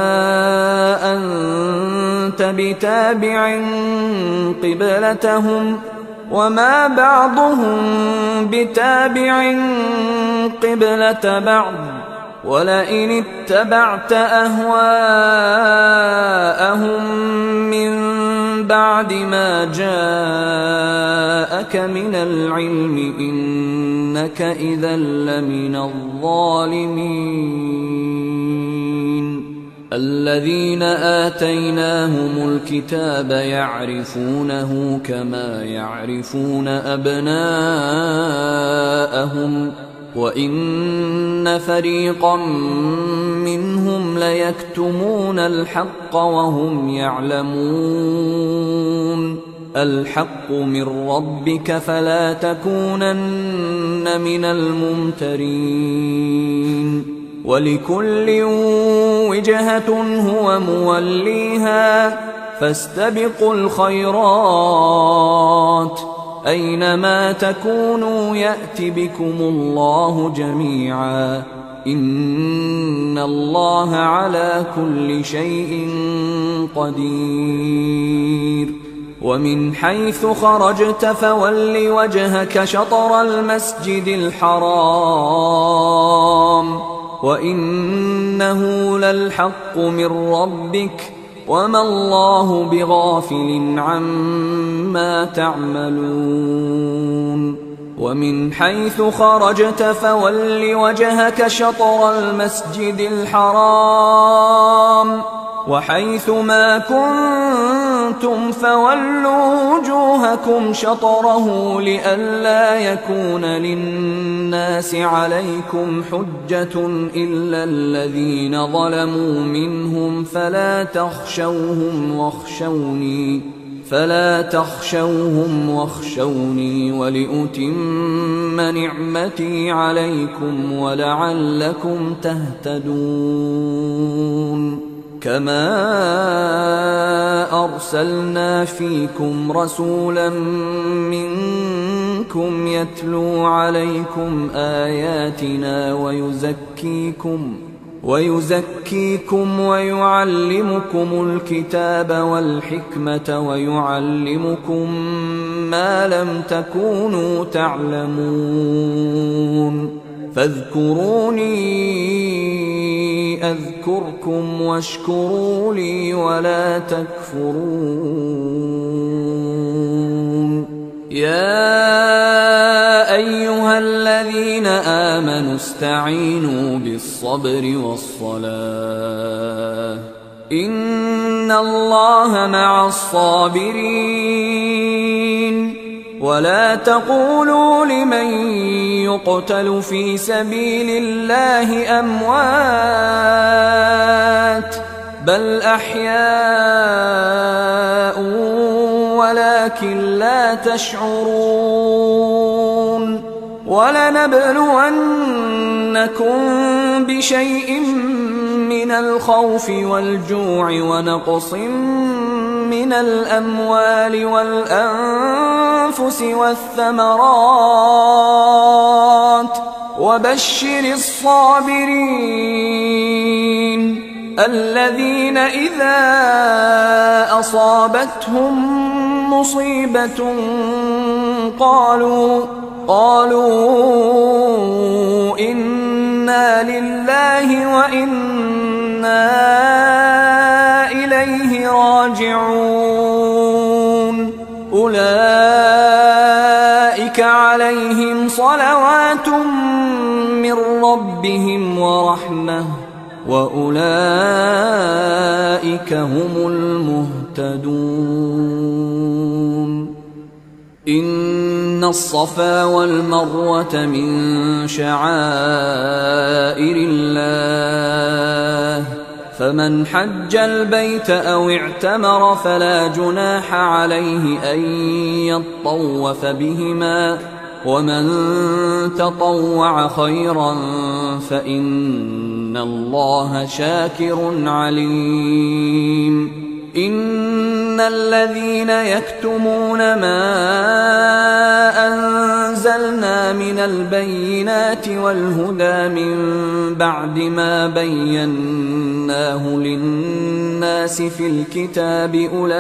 أنت بتابع قبلتهم وما بعضهم بتابع قبلة بعض ولئن اتبعت أهواءهم من بعد ما جاءك من العلم إنك إذا لمن الظالمين الذين آتيناهم الكتاب يعرفونه كما يعرفون أبناءهم وإن فريقا منهم ليكتمون الحق وهم يعلمون الحق من ربك فلا تكونن من الممترين ولكل وجهة هو موليها فاستبقوا الخيرات أينما تكونوا يأت بكم الله جميعا إن الله على كل شيء قدير ومن حيث خرجت فول وجهك شطر المسجد الحرام وإنه للحق من ربك وما الله بغافل عما تعملون ومن حيث خرجت فول وجهك شطر المسجد الحرام وحيث ما كنتم فولوا وجوهكم شطره لئلا يكون للناس عليكم حجة إلا الذين ظلموا منهم فلا تخشوهم واخشوني فلا تخشوهم واخشوني ولأتم نعمتي عليكم ولعلكم تهتدون. كما أرسلنا فيكم رسولا منكم يتلو عليكم آياتنا ويزكيكم ويزكيكم ويعلمكم الكتاب والحكمة ويعلمكم ما لم تكونوا تعلمون. فاذكروني أذكركم واشكروا لي ولا تكفرون. يا أيها الذين آمنوا استعينوا بالصبر والصلاة إن الله مع الصابرين. ولا تقولوا لمن يقتل في سبيل الله أموات بل أحياء ولكن لا تشعرون. ولنبلونكم بشيء من الخوف والجوع ونقص من الأموال والأنفس والثمرات وبشر الصابرين الذين إذا أصابتهم مصيبة قالوا قالوا إنا لله وإنا إليه راجعون. أولئك عليهم صلوات من ربهم ورحمة وأولئك هم المهتدون. إن الصفا والمروة من شعائر الله فمن حج البيت أو اعتمر فلا جناح عليه أن يطوف بهما ومن تطوع خيرا فإن الله شاكر عليم. إن الذين يكتمون ما أنزلنا من البينات والهدى من بعد ما بيناه للناس في الكتاب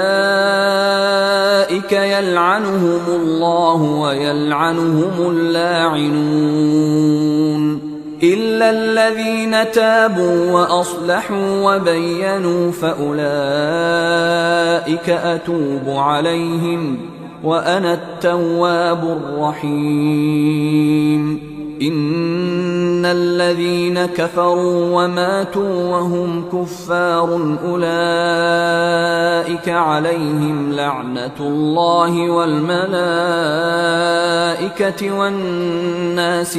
أولئك يلعنهم الله ويلعنهم اللاعنون إلا الذين تابوا وأصلحوا وبينوا فأولئك أتوب عليهم وأنا التواب الرحيم. إن الذين كفروا وماتوا وهم كفار أولئك عليهم لعنة الله والملائكة والناس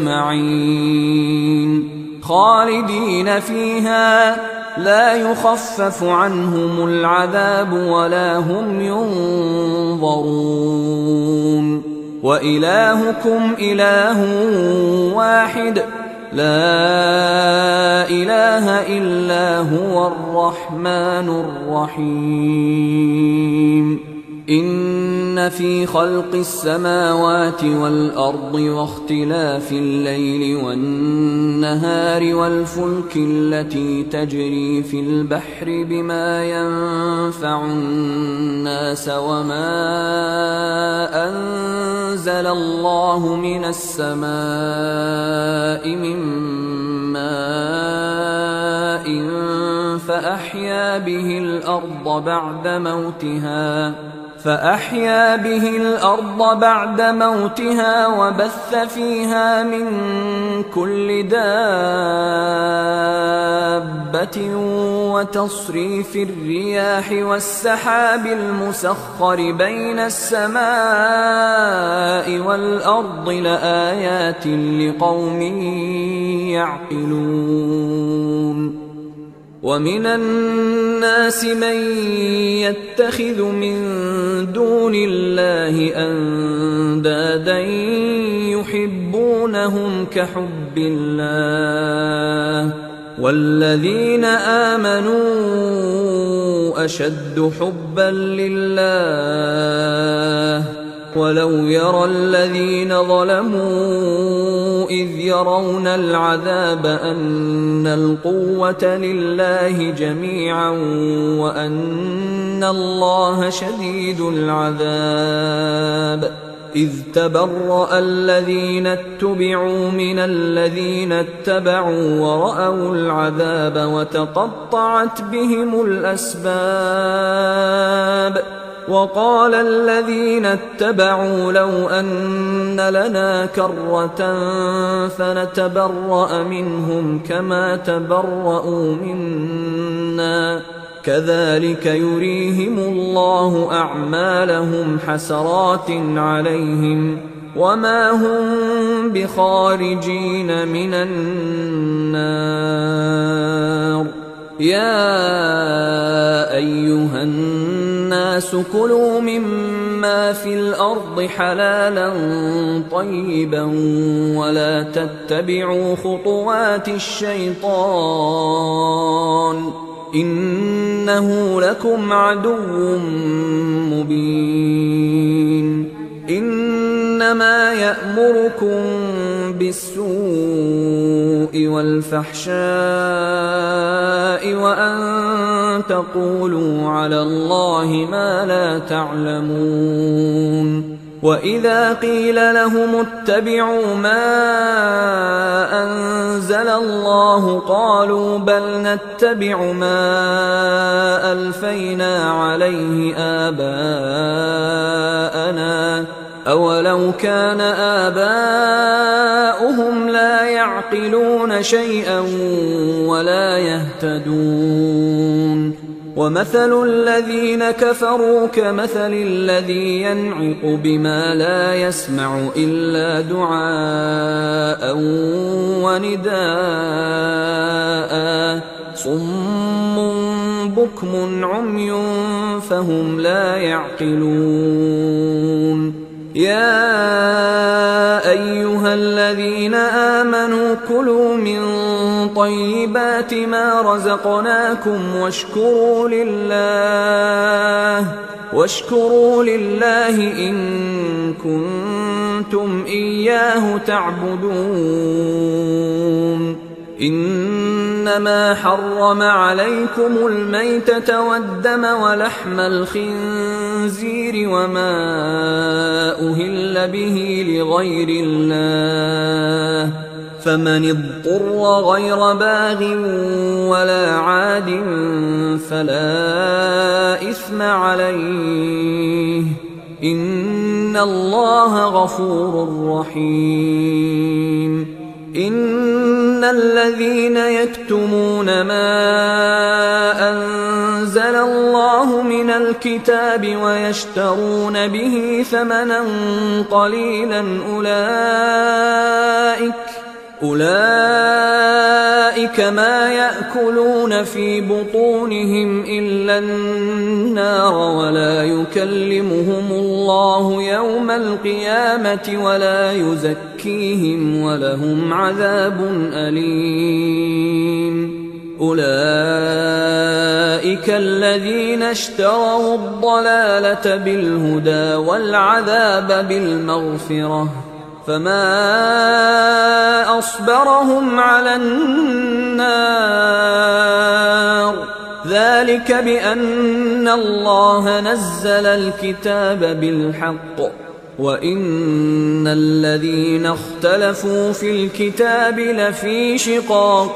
أجمعين خالدين فيها لا يخفف عنهم العذاب ولا هم ينظرون. وإلهكم إله واحد لا إله إلا هو الرحمن الرحيم. إن في خلق السماوات والأرض واختلاف الليل والنهار والفلك التي تجري في البحر بما ينفع الناس وما أنزل الله من السماء من ماء فأحيا به الأرض بعد موتها فأحيا به الأرض بعد موتها وبث فيها من كل دابة وتصريف الرياح والسحاب المسخر بين السماء والأرض لآيات لقوم يعقلون. ومن الناس من يتخذ من دون الله أندادا يحبونهم كحب الله والذين آمنوا أشد حبا لله ولو يرى الذين ظلموا إذ يرون العذاب أن القوة لله جميعا وأن الله شديد العذاب إذ تبرأ الذين اتبعوا من الذين اتبعوا ورأوا العذاب وتقطعت بهم الأسباب وقال الذين اتبعوا لو أن لنا كرة فنتبرأ منهم كما تبرأوا منا كذلك يريهم الله أعمالهم حسرات عليهم وما هم بخارجين من النار يا أيها الناس كلوا مما في الأرض حلالا طيبا ولا تتبعوا خطوات الشيطان إنه لكم عدو مبين إنما يأمركم بالسوء والفحشاء وأن تقولوا على الله ما لا تعلمون وإذا قيل لهم اتبعوا ما أنزل الله قالوا بل نتبع ما ألفينا عليه آباءنا أولو كان آباؤهم لا يعقلون شيئا ولا يهتدون ومثل الذين كفروا كمثل الذي ينعق بما لا يسمع إلا دعاء ونداء صم بكم عمي فهم لا يعقلون يا أيها الذين آمنوا كلوا من طيبات ما رزقناكم واشكروا لله واشكروا لله إن كنتم إياه تعبدون إنما حرم عليكم الميتة والدم ولحم الخنزير وما أهل به لغير الله فمن اضطر غير باغ ولا عاد فلا إثم عليه إن الله غفور رحيم إن الذين يكتمون ما أنزل الله من الكتاب ويشترون به ثمنا قليلا أولئك أولئك ما يأكلون في بطونهم إلا النار ولا يكلمهم الله يوم القيامة ولا يزكيهم ولهم عذاب أليم أولئك الذين اشتروا الضلالة بالهدى والعذاب بالمغفرة فما أصبرهم على النار ذلك بأن الله نزل الكتاب بالحق وإن الذين اختلفوا في الكتاب لفي شقاق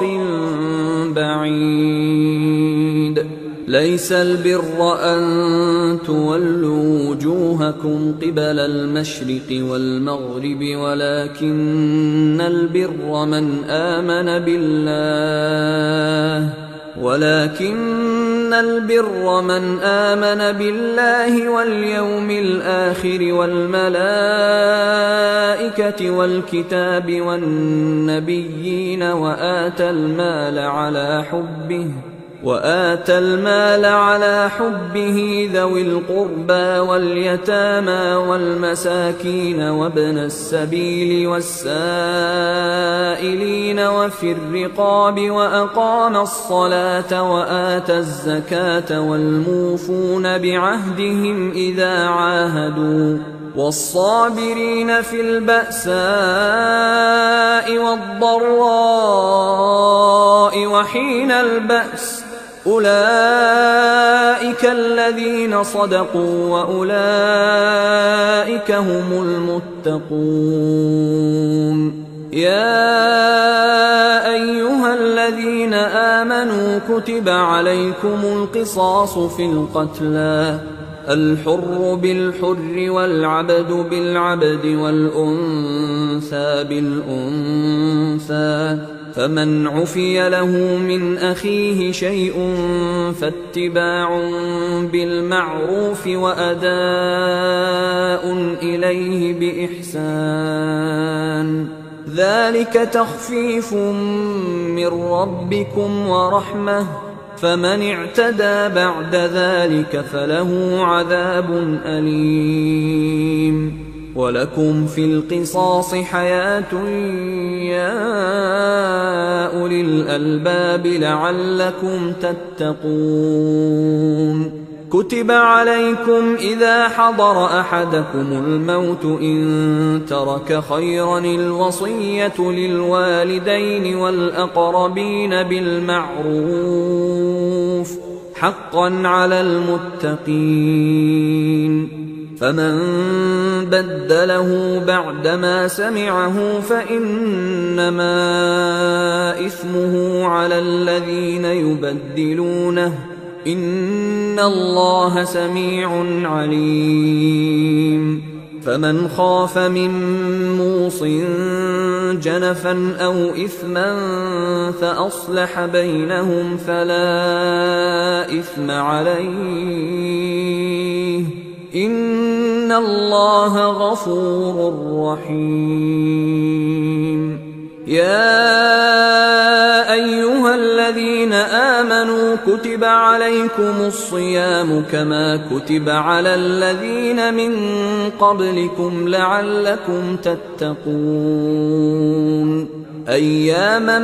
بعيد ليس البر أن تولوا وجوهكم قبل المشرق والمغرب ولكن البر من آمن بالله ولكن البر من آمن بالله واليوم الآخر والملائكة والكتاب والنبيين وآتى المال على حبه وآتى المال على حبه ذوي القربى واليتامى والمساكين وابن السبيل والسائلين وفي الرقاب وأقام الصلاة وآتى الزكاة والموفون بعهدهم إذا عاهدوا والصابرين في البأساء والضراء وحين البأس أولئك الذين صدقوا وأولئك هم المتقون. يا أيها الذين آمنوا كتب عليكم القصاص في القتلى الحر بالحر والعبد بالعبد والأنثى بالأنثى فمن عفي له من أخيه شيء فاتباع بالمعروف وأداء إليه بإحسان ذلك تخفيف من ربكم ورحمة فمن اعتدى بعد ذلك فله عذاب أليم. ولكم في القصاص حياة يا أولي الألباب لعلكم تتقون. كتب عليكم إذا حضر أحدكم الموت إن ترك خيرا الوصية للوالدين والأقربين بالمعروف حقا على المتقين. فمن بدله بعدما سمعه فإنما إثمه على الذين يبدلونه إن الله سميع عليم. فمن خاف من موص جنفا أو إثما فأصلح بينهم فلا إثم عليه إن الله غفور رحيم. يا أيها الذين آمنوا كتب عليكم الصيام كما كتب على الذين من قبلكم لعلكم تتقون. أياما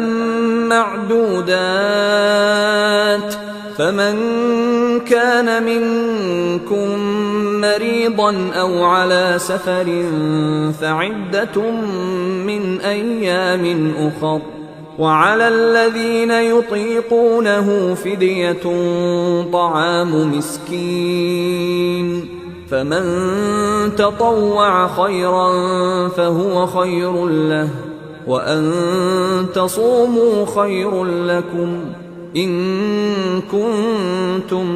معدودات فمن كان منكم مريضا أو على سفر فعدة من أيام أخر وعلى الذين يطيقونه فدية طعام مسكين فمن تطوع خيرا فهو خير له وأن تصوموا خير لكم إن كنتم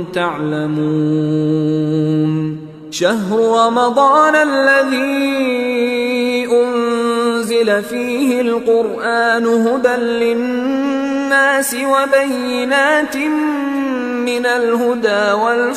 تعلمون. شهر رمضان الذي أنزل فيه القرآن هدى للناس وبينات من الهدى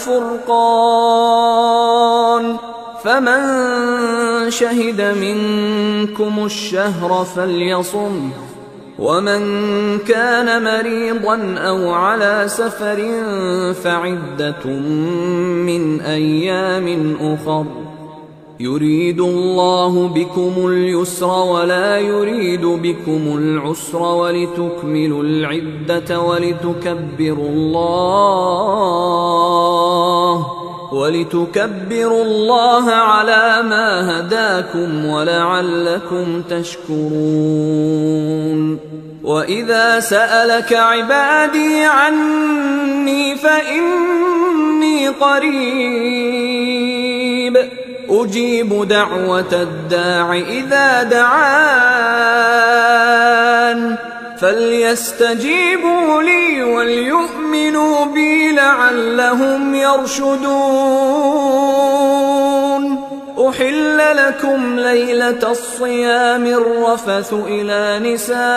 والفرقان فمن شهد منكم الشهر فليصم ومن كان مريضا أو على سفر فعدة من أيام أخر يريد الله بكم اليسر ولا يريد بكم العسر ولتكملوا العدة ولتكبروا الله ولتكبروا الله على ما هداكم ولعلكم تشكرون. وإذا سألك عبادي عني فإني قريب أجيب دعوة الداع إذا دعان فليستجيبوا لي وليؤمنوا بي لعلهم يرشدون. أحل لكم ليلة الصيام الرفث إلى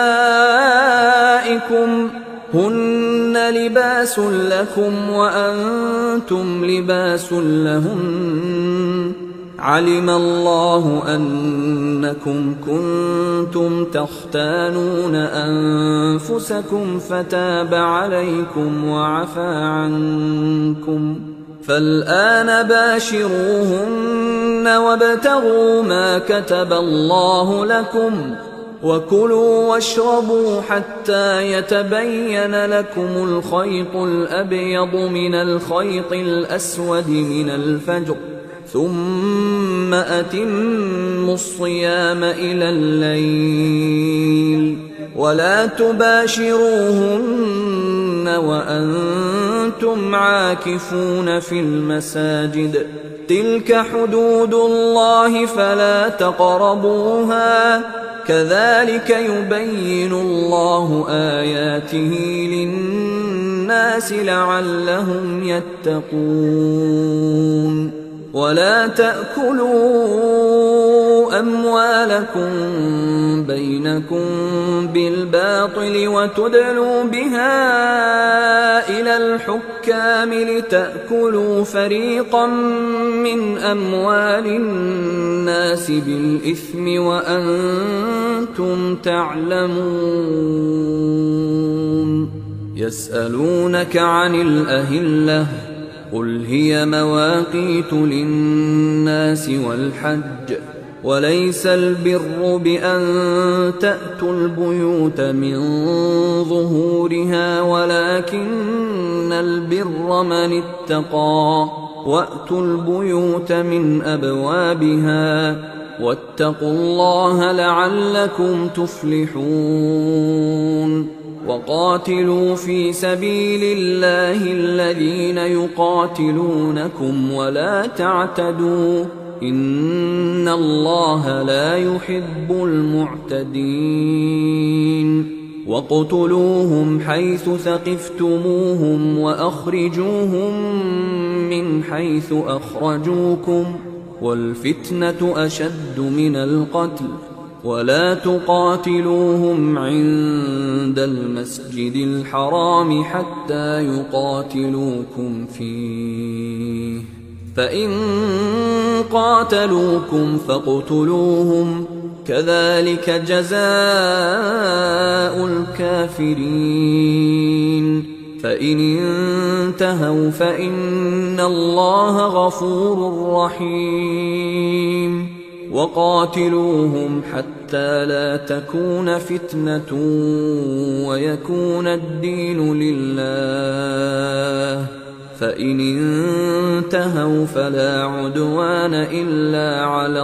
نسائكم هن لباس لكم وأنتم لباس لهن علم الله أنكم كنتم تختانون أنفسكم فتاب عليكم وعفى عنكم، فالآن باشروهن وابتغوا ما كتب الله لكم، وكلوا واشربوا حتى يتبين لكم الخيط الأبيض من الخيط الأسود من الفجر، ثم أتموا الصيام إلى الليل، ولا تباشروهن وأنتم عاكفون في المساجد، تلك حدود الله فلا تقربوها، كذلك يبين الله آياته للناس لعلهم يتقون. ولا تأكلوا أموالكم بينكم بالباطل وتدلوا بها إلى الحكام لتأكلوا فريقا من أموال الناس بالإثم وأنتم تعلمون. يسألونك عن الأهلة، قل هي مواقيت للناس والحج، وليس البر بأن تأتوا البيوت من ظهورها، ولكن البر من اتقى، وأتوا البيوت من أبوابها، واتقوا الله لعلكم تفلحون. وقاتلوا في سبيل الله الذين يقاتلونكم ولا تعتدوا، إن الله لا يحب المعتدين. واقتلوهم حيث ثقفتموهم وأخرجوهم من حيث أخرجوكم، والفتنة أشد من القتل، ولا تقاتلوهم عند المسجد الحرام حتى يقاتلوكم فيه، فإن قاتلوكم فاقتلوهم، كذلك جزاء الكافرين. فإن انتهوا فإن الله غفور رحيم. وقاتلوهم حتى لا تكون فتنة ويكون الدين لله، فإن انتهوا فلا عدوان إلا على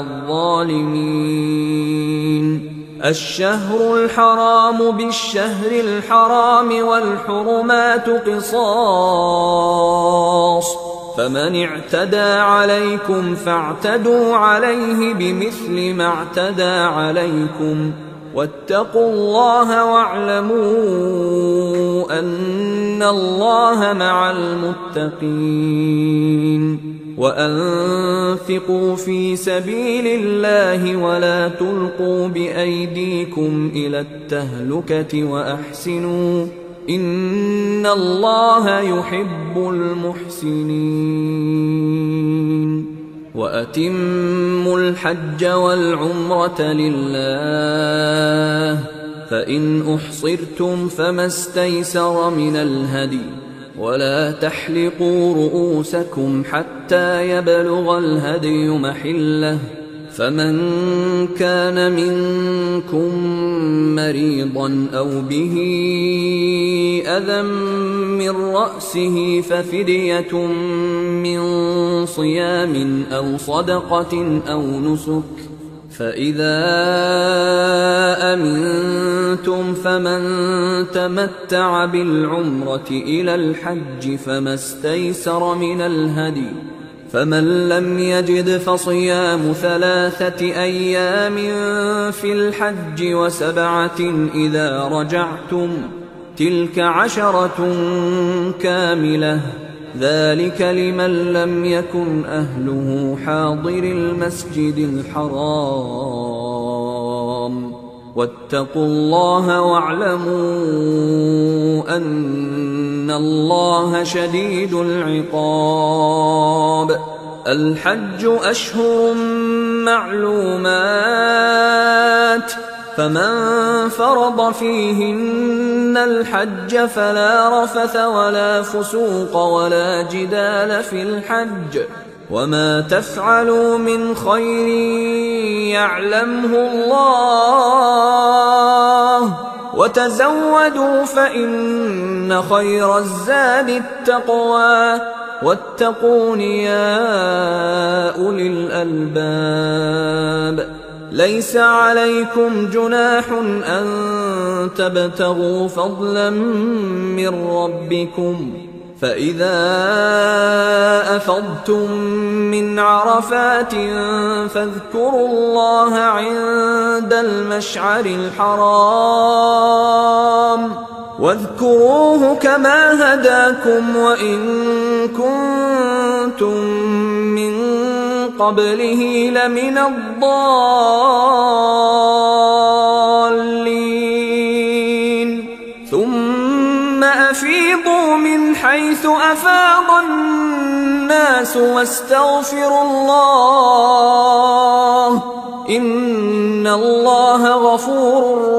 الظالمين. الشهر الحرام بالشهر الحرام والحرمات قصاص، فمن اعتدى عليكم فاعتدوا عليه بمثل ما اعتدى عليكم، واتقوا الله واعلموا أن الله مع المتقين. وأنفقوا في سبيل الله ولا تلقوا بأيديكم إلى التهلكة وأحسنوا، إن الله يحب المحسنين. وأتموا الحج والعمرة لله، فإن أحصرتم فما استيسر من الهدي، ولا تحلقوا رؤوسكم حتى يبلغ الهدي محله، فمن كان منكم مريضا أو به أذى من رأسه ففدية من صيام أو صدقة أو نسك، فإذا أمنتم فمن تمتع بالعمرة إلى الحج فما استيسر من الهدي، فمن لم يجد فصيام ثلاثة أيام في الحج وسبعة إذا رجعتم، تلك عشرة كاملة، ذلك لمن لم يكن أهله حاضر المسجد الحرام. واتقوا الله واعلموا أن الله شديد العقاب. الحج أشهر معلومات، فمن فرض فيهن الحج فلا رفث ولا فسوق ولا جدال في الحج وما تفعلوا من خير يعلمه الله وتزودوا فإن خير الزاد التقوى واتقون يا أولي الألباب ليس عليكم جناح أن تبتغوا فضلا من ربكم فإذا أفضتم من عرفات فاذكروا الله عند المشعر الحرام واذكروه كما هداكم وإن كنتم من قبله لمن الضالين ثم أفيضوا من حيث أفاض الناس واستغفروا الله إن الله غفور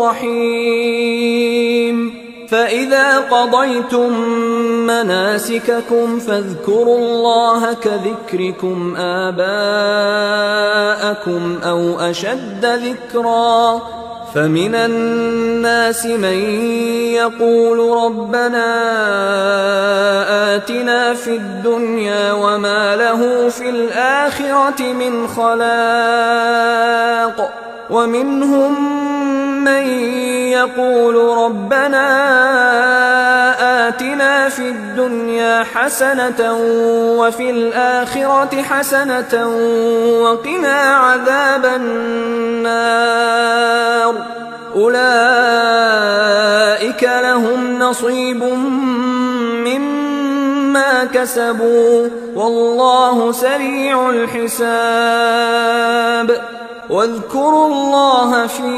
رحيم فإذا قضيتم مناسككم فاذكروا الله كذكركم آباءكم أو أشد ذكرا فمن الناس من يقول ربنا آتنا في الدنيا وما له في الآخرة من خلاق ومنهم من يقول ربنا آتنا في الدنيا حسنة وفي الآخرة حسنة وقنا عذاب النار أولئك لهم نصيب مما كسبوا والله سريع الحساب واذكروا الله في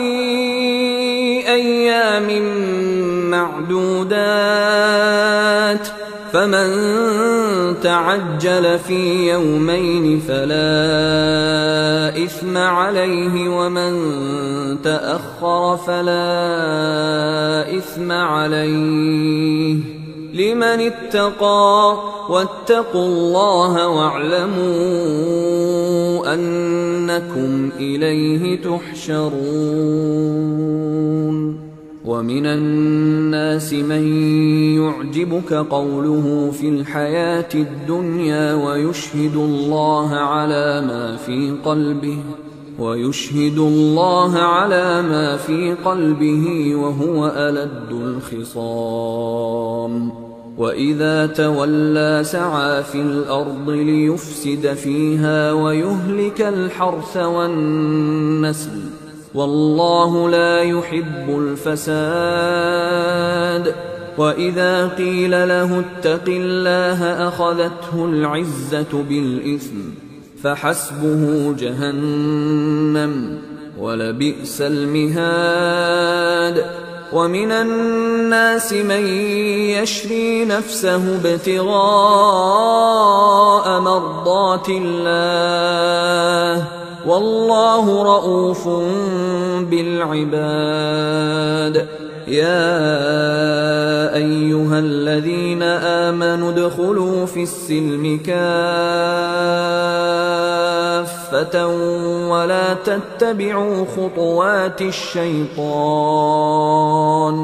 أيام معدودات فمن تعجل في يومين فلا إثم عليه ومن تأخر فلا إثم عليه لمن اتقى واتقوا الله واعلموا أنكم إليه تحشرون ومن الناس من يعجبك قوله في الحياة الدنيا ويشهد الله على ما في قلبه ويشهد الله على ما في قلبه وهو ألد الخصام وإذا تولى سعى في الأرض ليفسد فيها ويهلك الحرث والنسل والله لا يحب الفساد وإذا قيل له اتق الله أخذته العزة بالإثم فحسبه جهنم ولبئس المهاد ومن الناس من يشري نفسه ابتغاء مرضات الله والله رؤوف بالعباد يا أيها الذين آمنوا ادخلوا في السلم كافة ولا تتبعوا خطوات الشيطان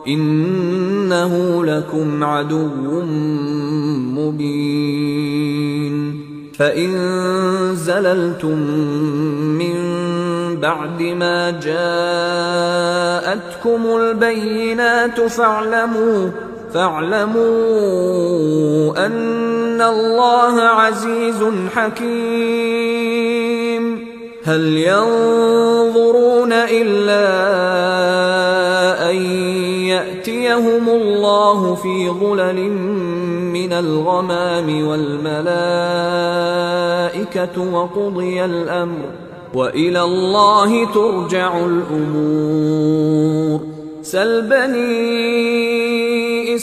إنه لكم عدو مبين فإن زللتم من بعد ما جاءتكم البينات فاعلموا فاعلموا أن الله عزيز حكيم هل ينظرون إلا أن يأتيهم الله في ظلل من الغمام والملائكة وقضي الأمر وإلى الله ترجع الأمور سل بني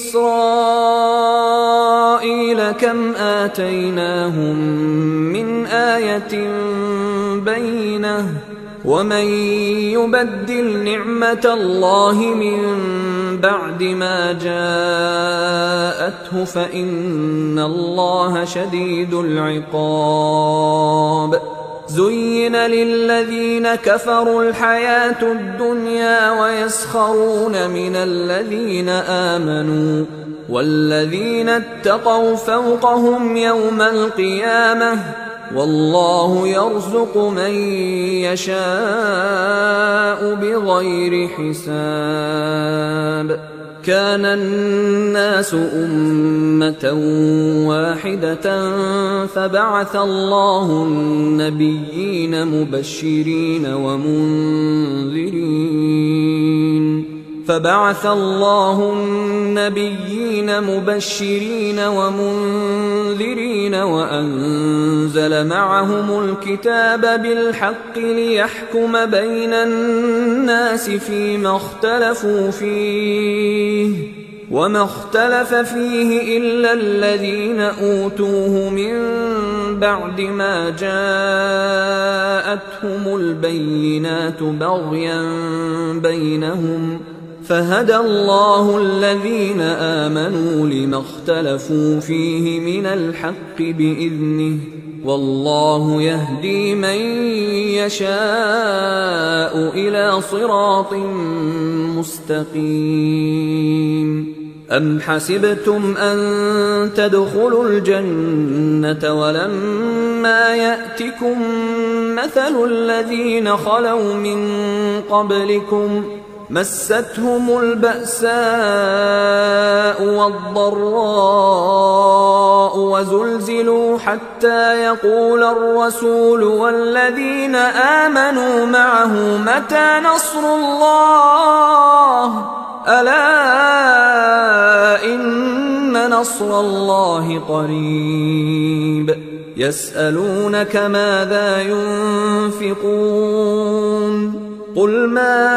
إسرائيل كم آتيناهم من آية بينة ومن يبدل نعمة الله من بعد ما جاءته فإن الله شديد العقاب. زين للذين كفروا الحياة الدنيا ويسخرون من الذين آمنوا والذين اتقوا فوقهم يوم القيامة والله يرزق من يشاء بغير حساب. كان الناس أمة واحدة فبعث الله النبيين مبشرين ومنذرين فبعث الله النبيين مبشرين ومنذرين وأنزل معهم الكتاب بالحق ليحكم بين الناس فيما اختلفوا فيه وما اختلف فيه إلا الذين أوتوه من بعد ما جاءتهم البينات بغيا بينهم فهدى الله الذين آمنوا لما اختلفوا فيه من الحق بإذنه والله يهدي من يشاء إلى صراط مستقيم. أم حسبتم أن تدخلوا الجنة ولما يأتكم مثل الذين خلوا من قبلكم مستهم البأساء والضراء وزلزلوا حتى يقول الرسول والذين آمنوا معه متى نصر الله ألا إن نصر الله قريب. يسألونك ماذا ينفقون قل ما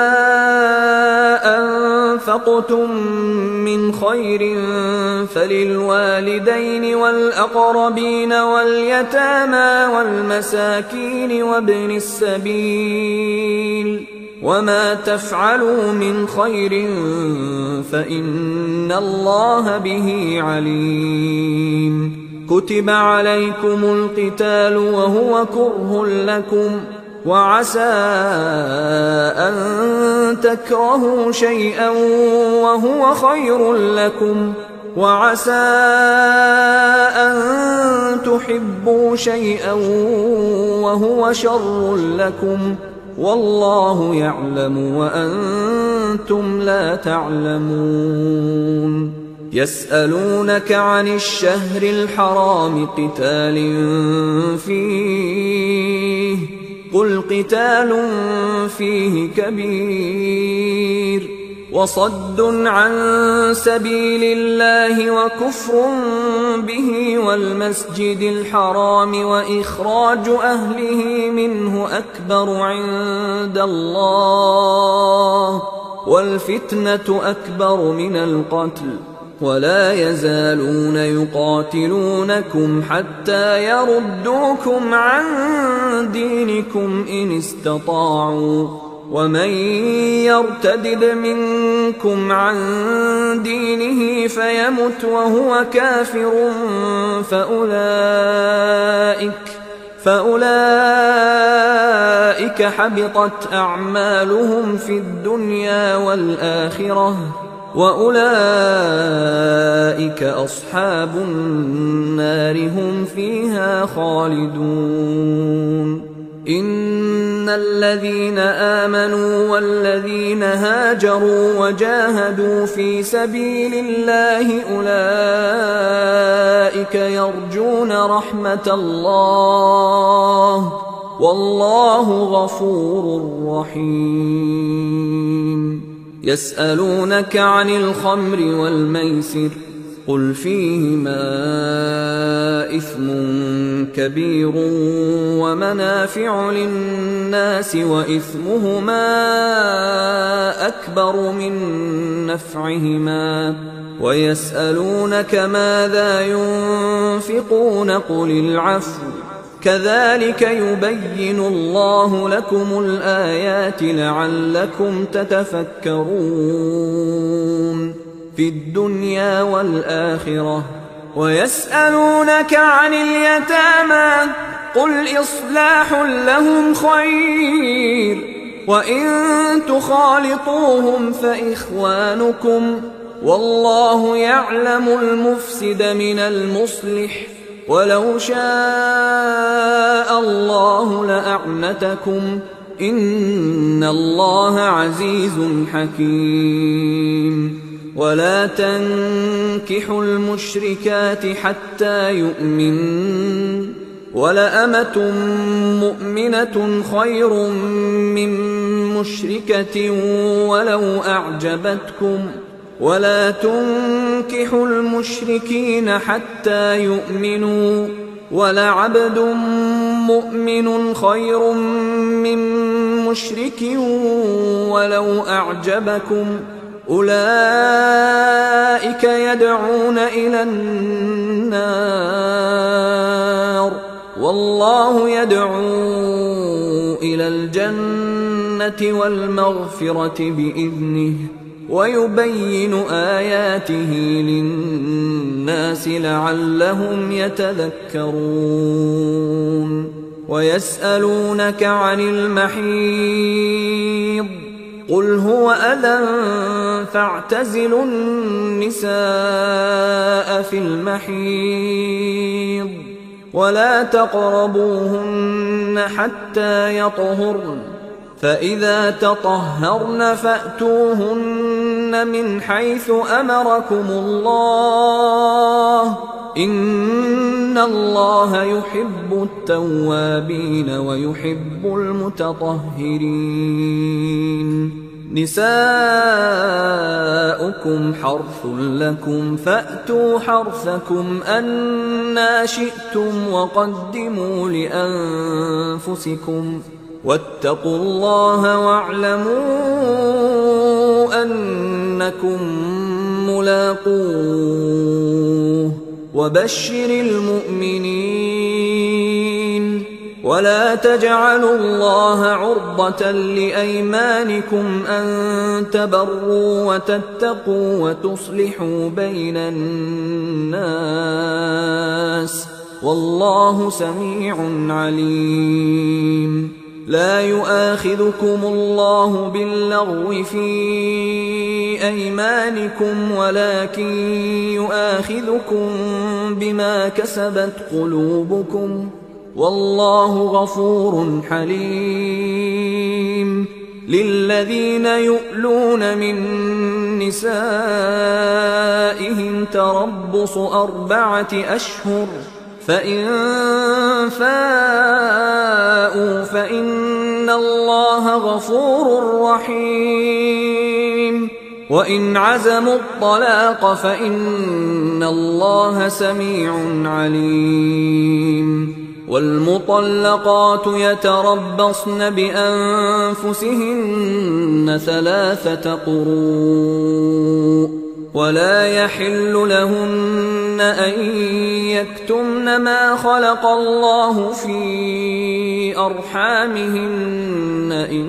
أنفقتم من خير فللوالدين والأقربين واليتامى والمساكين وابن السبيل وما تفعلوا من خير فإن الله به عليم. كتب عليكم القتال وهو كره لكم وعسى أن تكرهوا شيئا وهو خير لكم وعسى أن تحبوا شيئا وهو شر لكم والله يعلم وأنتم لا تعلمون. يسألونك عن الشهر الحرام قتال فيه قل قتال فيه كبير وصد عن سبيل الله وكفر به والمسجد الحرام وإخراج أهله منه أكبر عند الله والفتنة أكبر من القتل ولا يزالون يقاتلونكم حتى يردوكم عن دينكم إن استطاعوا ومن يرتدد منكم عن دينه فيمت وهو كافر فأولئك فأولئك حبطت أعمالهم في الدنيا والآخرة وأولئك أصحاب النار هم فيها خالدون. إن الذين آمنوا والذين هاجروا وجاهدوا في سبيل الله أولئك يرجون رحمة الله والله غفور رحيم. يسألونك عن الخمر والميسر قل فيهما إثم كبير ومنافع للناس وإثمهما أكبر من نفعهما ويسألونك ماذا ينفقون قل العفو كذلك يبين الله لكم الآيات لعلكم تتفكرون في الدنيا والآخرة. ويسألونك عن اليتامى قل إصلاح لهم خير وإن تخالطوهم فإخوانكم والله يعلم المفسد من المصلح ولو شاء الله لأعنتكم إن الله عزيز حكيم. ولا تنكحوا المشركات حتى يؤمنن ولأمة مؤمنة خير من مشركة ولو أعجبتكم ولا تنكحوا المشركين حتى يؤمنوا ولعبد مؤمن خير من مشرك ولو أعجبكم أولئك يدعون إلى النار والله يدعو إلى الجنة والمغفرة بإذنه ويبين آياته للناس لعلهم يتذكرون. ويسألونك عن المحيض قل هو أذى فاعتزلوا النساء في المحيض ولا تقربوهن حتى يطهرن فإذا تطهرن فأتوهن من حيث أمركم الله إن الله يحب التوابين ويحب المتطهرين. نساؤكم حرث لكم فأتوا حرثكم أنى شئتم وقدموا لأنفسكم واتقوا الله واعلموا أنكم ملاقوه وبشر المؤمنين. ولا تجعلوا الله عرضة لأيمانكم أن تبروا وتتقوا وتصلحوا بين الناس والله سميع عليم. لا يؤاخذكم الله باللغو في أيمانكم ولكن يؤاخذكم بما كسبت قلوبكم والله غفور حليم. للذين يؤلون من نسائهم تربص أربعة أشهر فإن فاءوا فإن الله غفور رحيم. وإن عزموا الطلاق فإن الله سميع عليم. والمطلقات يتربصن بأنفسهن ثلاثة قروء ولا يحل لهن أن يكتمن ما خلق الله في أرحامهن إن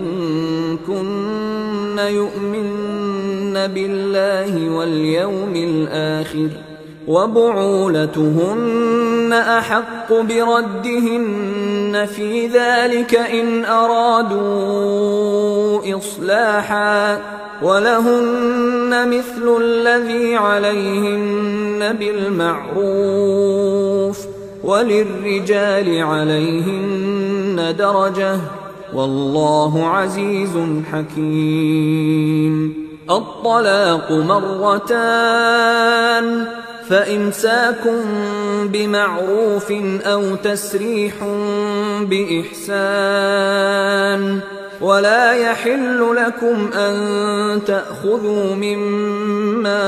كن يؤمن بالله واليوم الآخر وبعولتهن أحق بردهن في ذلك إن أرادوا إصلاحا ولهن مثل الذي عليهن بالمعروف وللرجال عليهن درجة والله عزيز حكيم. الطلاق مرتان فإمساك بمعروف أو تسريح بإحسان ولا يحل لكم أن تأخذوا مما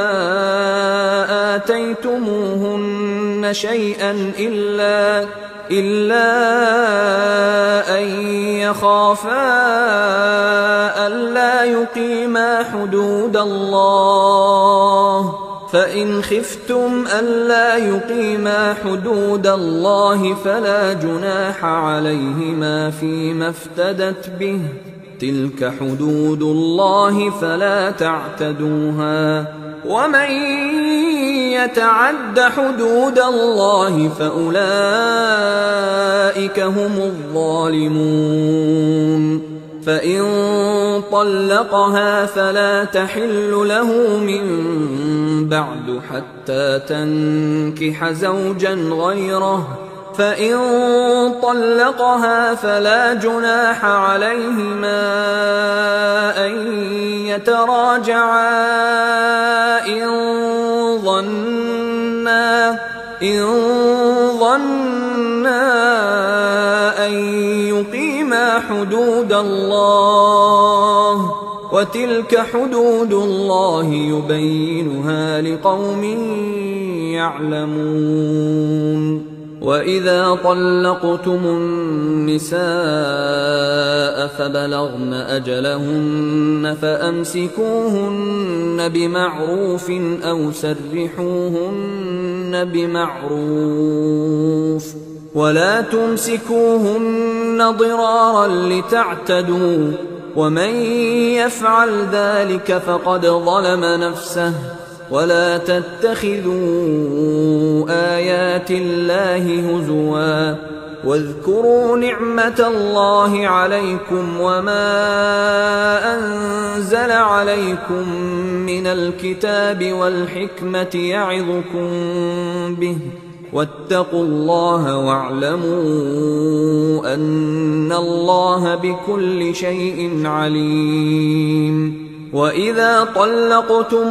آتيتموهن شيئا إلا إلا أن يخافا ألا يقيما حدود الله فإن خفتم ألا يقيما حدود الله فلا جناح عليهما فيما افتدت به، تلك حدود الله فلا تعتدوها، ومن يتعد حدود الله فأولئك هم الظالمون. فإن طلقها فلا تحل له من بعد حتى تنكح زوجا غيره، فإن طلقها فلا جناح عليهما أن يتراجعا إن ظنا إن ظنا أن يقيما حدود الله، وتلك حدود الله يبينها لقوم يعلمون. وإذا طلقتم النساء فبلغن أجلهن فأمسكوهن بمعروف أو سرحوهن بمعروف، ولا تمسكوهن ضرارا لتعتدوا، ومن يفعل ذلك فقد ظلم نفسه. ولا تتخذوا آيات الله هزوا، واذكروا نعمة الله عليكم وما أنزل عليكم من الكتاب والحكمة يعظكم به، واتقوا الله واعلموا أن الله بكل شيء عليم. وإذا طلقتم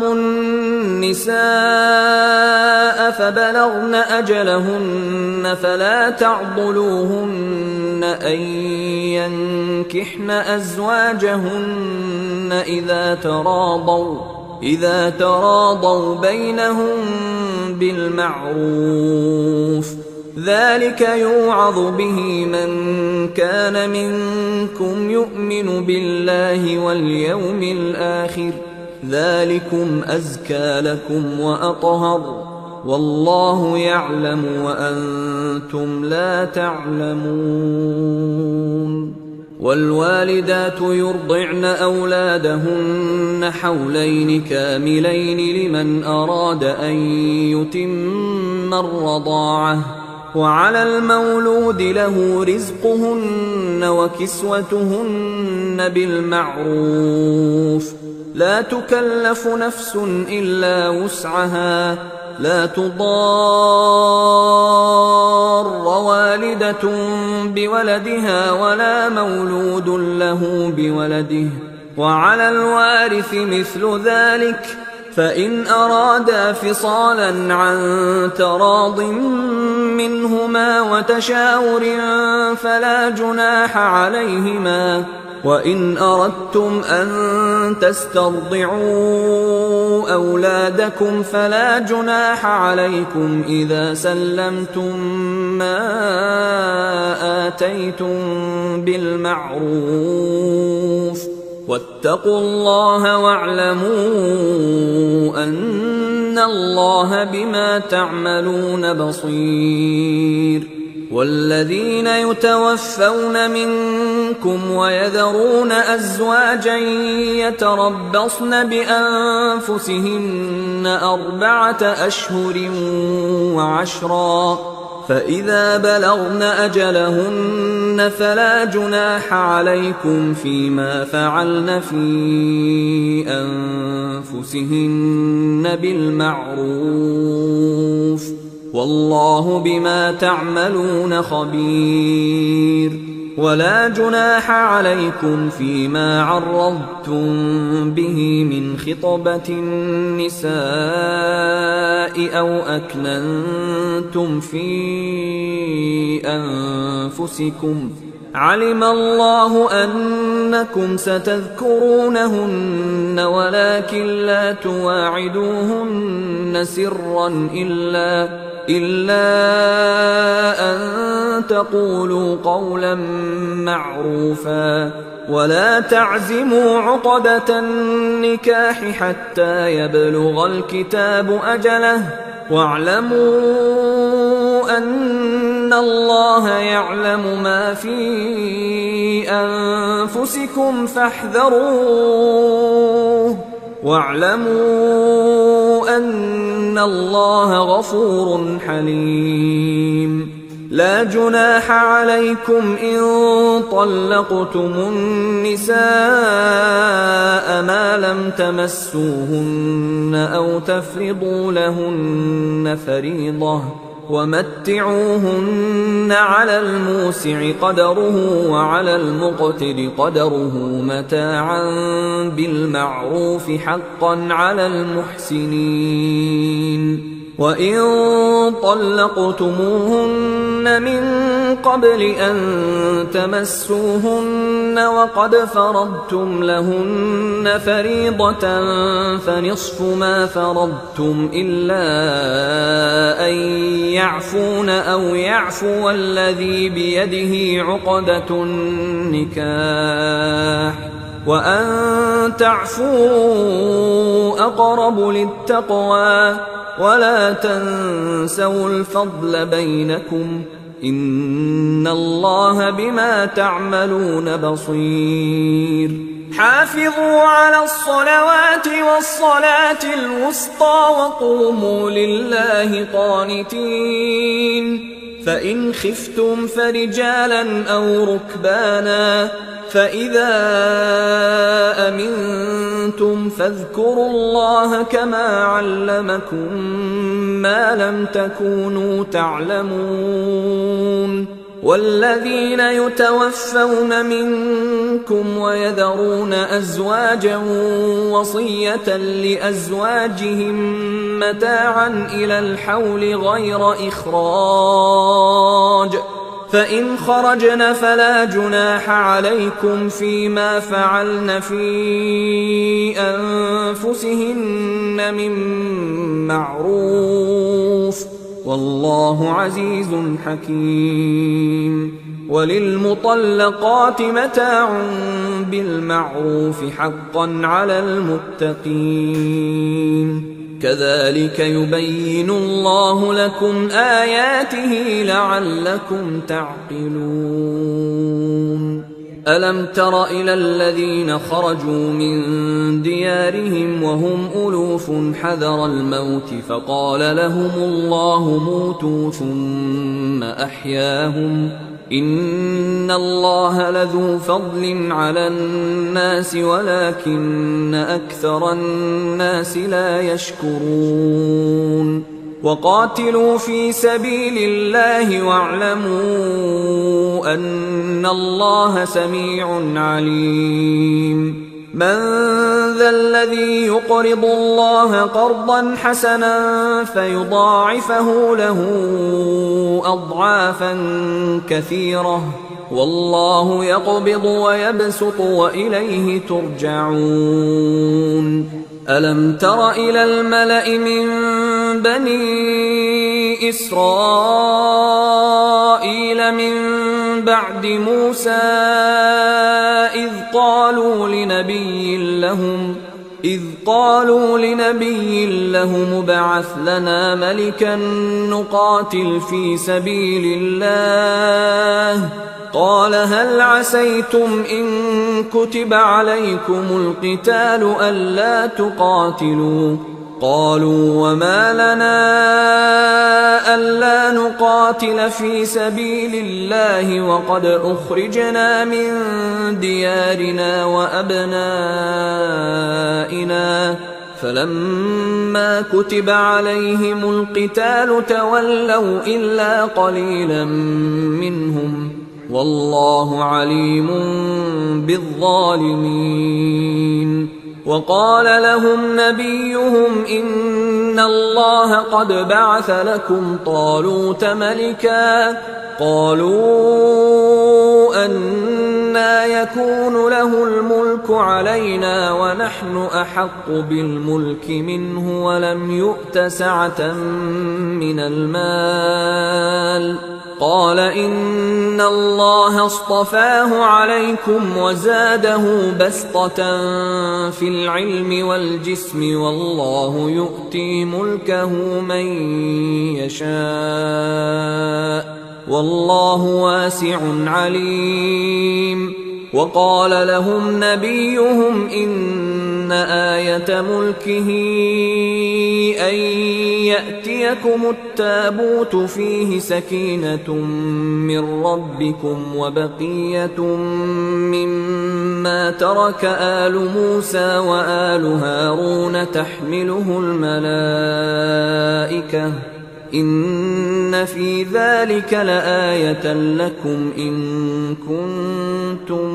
النساء فبلغن أجلهن فلا تعضلوهن أن ينكحن أزواجهن إذا تراضوا إذا تراضوا بينهم بالمعروف، ذلك يوعظ به من كان منكم يؤمن بالله واليوم الآخر، ذلكم أزكى لكم وأطهر، والله يعلم وأنتم لا تعلمون. والوالدات يرضعن أولادهن حولين كاملين لمن أراد أن يتم الرضاعة، وعلى المولود له رزقهن وكسوتهن بالمعروف، لا تكلف نفس إلا وسعها، لا تضار والدة بولدها ولا مولود له بولده، وعلى الوارث مثل ذلك، فإن أرادا فصالا عن تراض منهما وتشاور فلا جناح عليهما. وإن أردتم أن تسترضعوا أولادكم فلا جناح عليكم إذا سلمتم ما آتيتم بالمعروف، واتقوا الله واعلموا أن الله بما تعملون بصير. والذين يتوفون منكم ويذرون أزواجا يتربصن بأنفسهن أربعة أشهر وعشرا، فإذا بلغن أجلهن فلا جناح عليكم فيما فعلن في أنفسهن بالمعروف، والله بما تعملون خبير. ولا جناح عليكم فيما عرضتم به من خطبة النساء أو أكننتم في أنفسكم، علم الله أنكم ستذكرونهن ولكن لا تواعدوهن سرا إلا إلا أن تقولوا قولا معروفا، ولا تعزموا عقدة النكاح حتى يبلغ الكتاب أجله واعلموا أن الله يعلم ما في أنفسكم فاحذروه واعلموا أن الله غفور حليم. لا جناح عليكم إن طلقتم النساء ما لم تمسوهن أو تفرضوا لهن فريضة ومتعوهن على الموسع قدره وعلى المقتر قدره متاعا بالمعروف حقا على المحسنين. وإن طلقتموهن من قبل أن تمسوهن وقد فرضتم لهن فريضة فنصف ما فرضتم إلا أن يعفون أو يعفو الذي بيده عقدة النكاح وأن تعفوا أقرب للتقوى ولا تنسوا الفضل بينكم إن الله بما تعملون بصير. حافظوا على الصلوات والصلاة الوسطى وقوموا لله قانتين. فإن خفتم فرجالا أو ركبانا فإذا أمنتم فاذكروا الله كما علمكم ما لم تكونوا تعلمون. والذين يتوفون منكم ويذرون أزواجا وصية لأزواجهم متاعا إلى الحول غير إخراج فإن خرجن فلا جناح عليكم فيما فعلن في أنفسهن من معروف والله عزيز حكيم. وللمطلقات متاع بالمعروف حقا على المتقين. كذلك يبين الله لكم آياته لعلكم تعقلون. ألم تر إلى الذين خرجوا من ديارهم وهم ألوف حذر الموت فقال لهم الله موتوا ثم أحياهم إن الله لذو فضل على الناس ولكن أكثر الناس لا يشكرون. وقاتلوا في سبيل الله واعلموا أن الله سميع عليم. من ذا الذي يقرض الله قرضا حسنا فيضاعفه له أضعافا كثيرة والله يقبض ويبسط وإليه ترجعون. ألم تر إلى الملأ من بني إسرائيل من بعد موسى إذ قالوا لنبي لهم إذ قالوا لنبي لهم ابعث لنا ملكا نقاتل في سبيل الله قال هل عسيتم إن كتب عليكم القتال ألا تقاتلوا قالوا وما لنا ألا نقاتل في سبيل الله وقد أخرجنا من ديارنا وأبنائنا فلما كتب عليهم القتال تولوا إلا قليلا منهم والله عليم بالظالمين. وقال لهم نبيهم إن الله قد بعث لكم طالوت ملكا قالوا أنى يكون له الملك علينا ونحن أحق بالملك منه ولم يؤت سعة من المال قال إن الله اصطفاه عليكم وزاده بسطة في العلم والجسم والله يؤتي ملكه من يشاء والله واسع عليم. وقال لهم نبيهم إن آية ملكه أن يأتيكم التابوت فيه سكينة من ربكم وبقية مما ترك آل موسى وآل هارون تحمله الملائكة إن في ذلك لآية لكم إن كنتم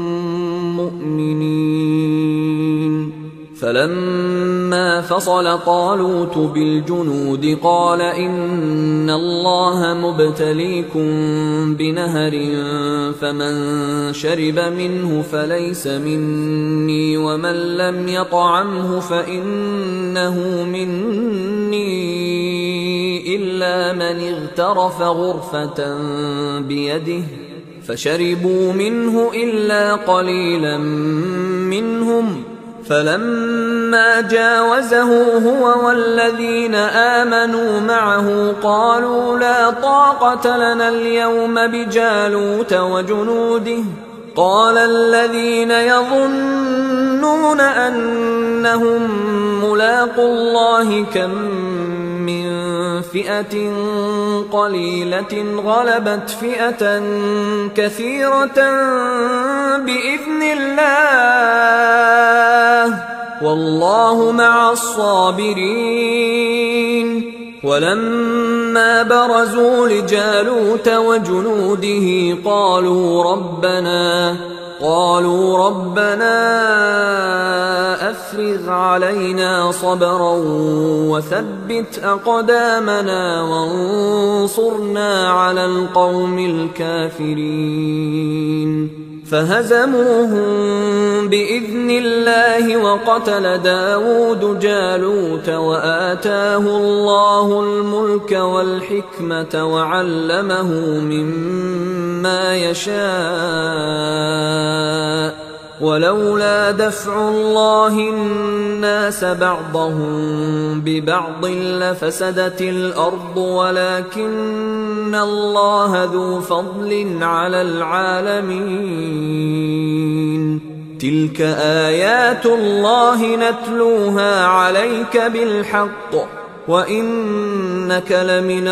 مؤمنين. فلما فصل طالوت بالجنود قال إن الله مبتليكم بنهر فمن شرب منه فليس مني ومن لم يطعمه فإنه مني إلا من اغترف غرفة بيده فشربوا منه إلا قليلا منهم. فلما جاوزه هو والذين آمنوا معه قالوا لا طاقة لنا اليوم بجالوت وجنوده. قال الذين يظنون أنهم ملاقو الله كم من فئة قليلة غلبت فئة كثيرة بإذن الله والله مع الصابرين. ولما برزوا لجالوت وجنوده قالوا ربنا قالوا ربنا أفرغ علينا صبرا وثبت أقدامنا وانصرنا على القوم الكافرين. فهزموهم بإذن الله وقتل داود جالوت وآتاه الله الملك والحكمة وعلمه مما يشاء ولولا دفع الله الناس بعضهم ببعض لفسدت الأرض ولكن الله ذو فضل على العالمين. تلك آيات الله نتلوها عليك بالحق وإنك لمن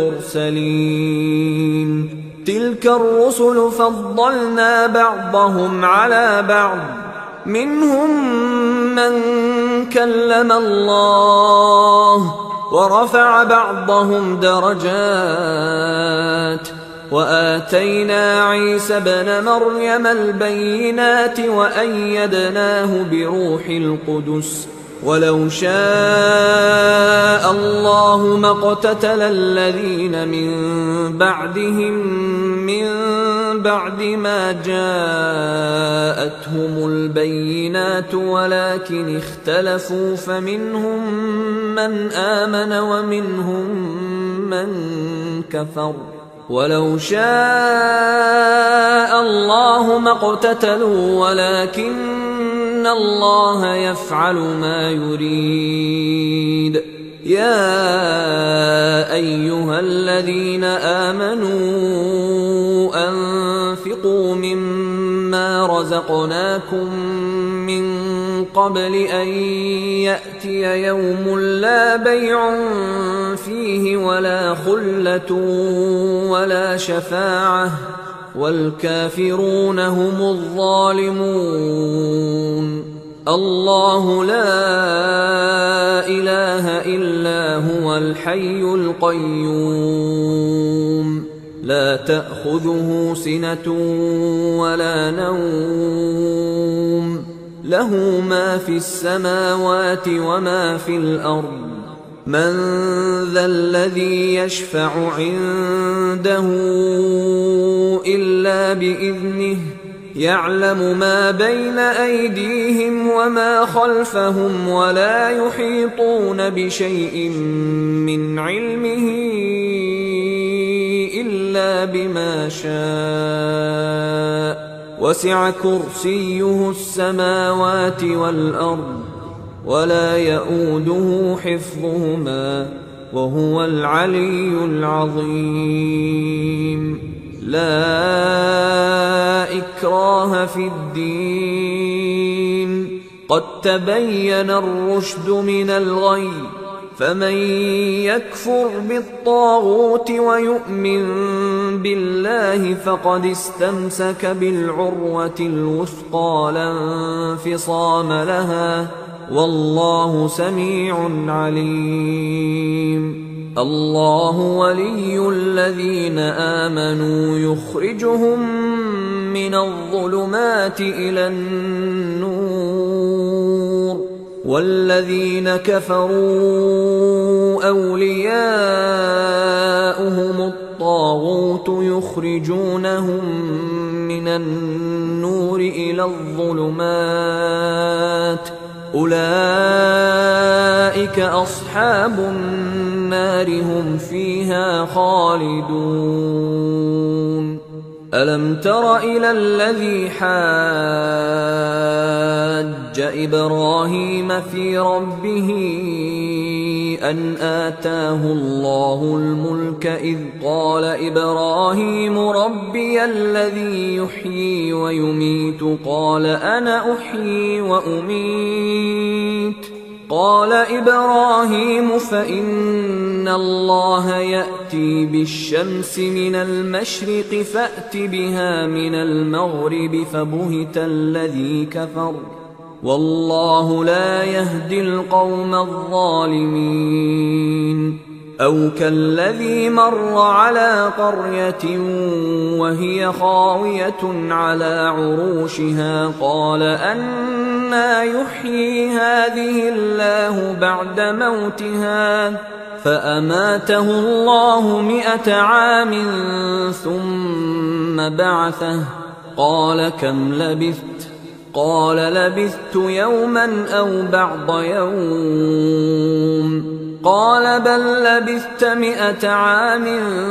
المرسلين. تلك الرسل فضلنا بعضهم على بعض منهم من كلم الله ورفع بعضهم درجات وآتينا عيسى ابن مريم البينات وأيدناه بروح القدس ولو شاء الله ما اقتتل الذين من بعدهم من بعد ما جاءتهم البينات ولكن اختلفوا فمنهم من آمن ومنهم من كفر ولو شاء الله ما اقتتلوا ولكن الله يفعل ما يريد. يا أيها الذين آمنوا أنفقوا مما رزقناكم من قبل أن يأتي يوم لا بيع فيه ولا خلة ولا شفاعة والكافرون هم الظالمون. الله لا إله إلا هو الحي القيوم لا تأخذه سنة ولا نوم له ما في السماوات وما في الأرض. من ذا الذي يشفع عنده إلا بإذنه يعلم ما بين أيديهم وما خلفهم ولا يحيطون بشيء من علمه إلا بما شاء وسع كرسيه السماوات والأرض ولا يئوده حفظهما وهو العلي العظيم. لا إكراه في الدين قد تبين الرشد من الغي فمن يكفر بالطاغوت ويؤمن بالله فقد استمسك بالعروة الوثقى لا انفصام لها والله سميع عليم. الله ولي الذين آمنوا يخرجهم من الظلمات إلى النور والذين كفروا أولياؤهم الطاغوت يخرجونهم من النور إلى الظلمات أولئك أصحاب النار هم فيها خالدون. ألم تر إلى الذي حاج إبراهيم في ربه أن آتاه الله الملك إذ قال إبراهيم ربي الذي يحيي ويميت قال أنا أحيي وأميت قال إبراهيم فإن الله يأتي بالشمس من المشرق فأت بها من المغرب فبهت الذي كفر والله لا يهدي القوم الظالمين. أو كالذي مر على قرية وهي خاوية على عروشها قال أنى يحيي هذه الله بعد موتها فأماته الله مئة عام ثم بعثه قال كم لبثت قال لبثت يوما أو بعض يوم قال بل لبثت مئة عام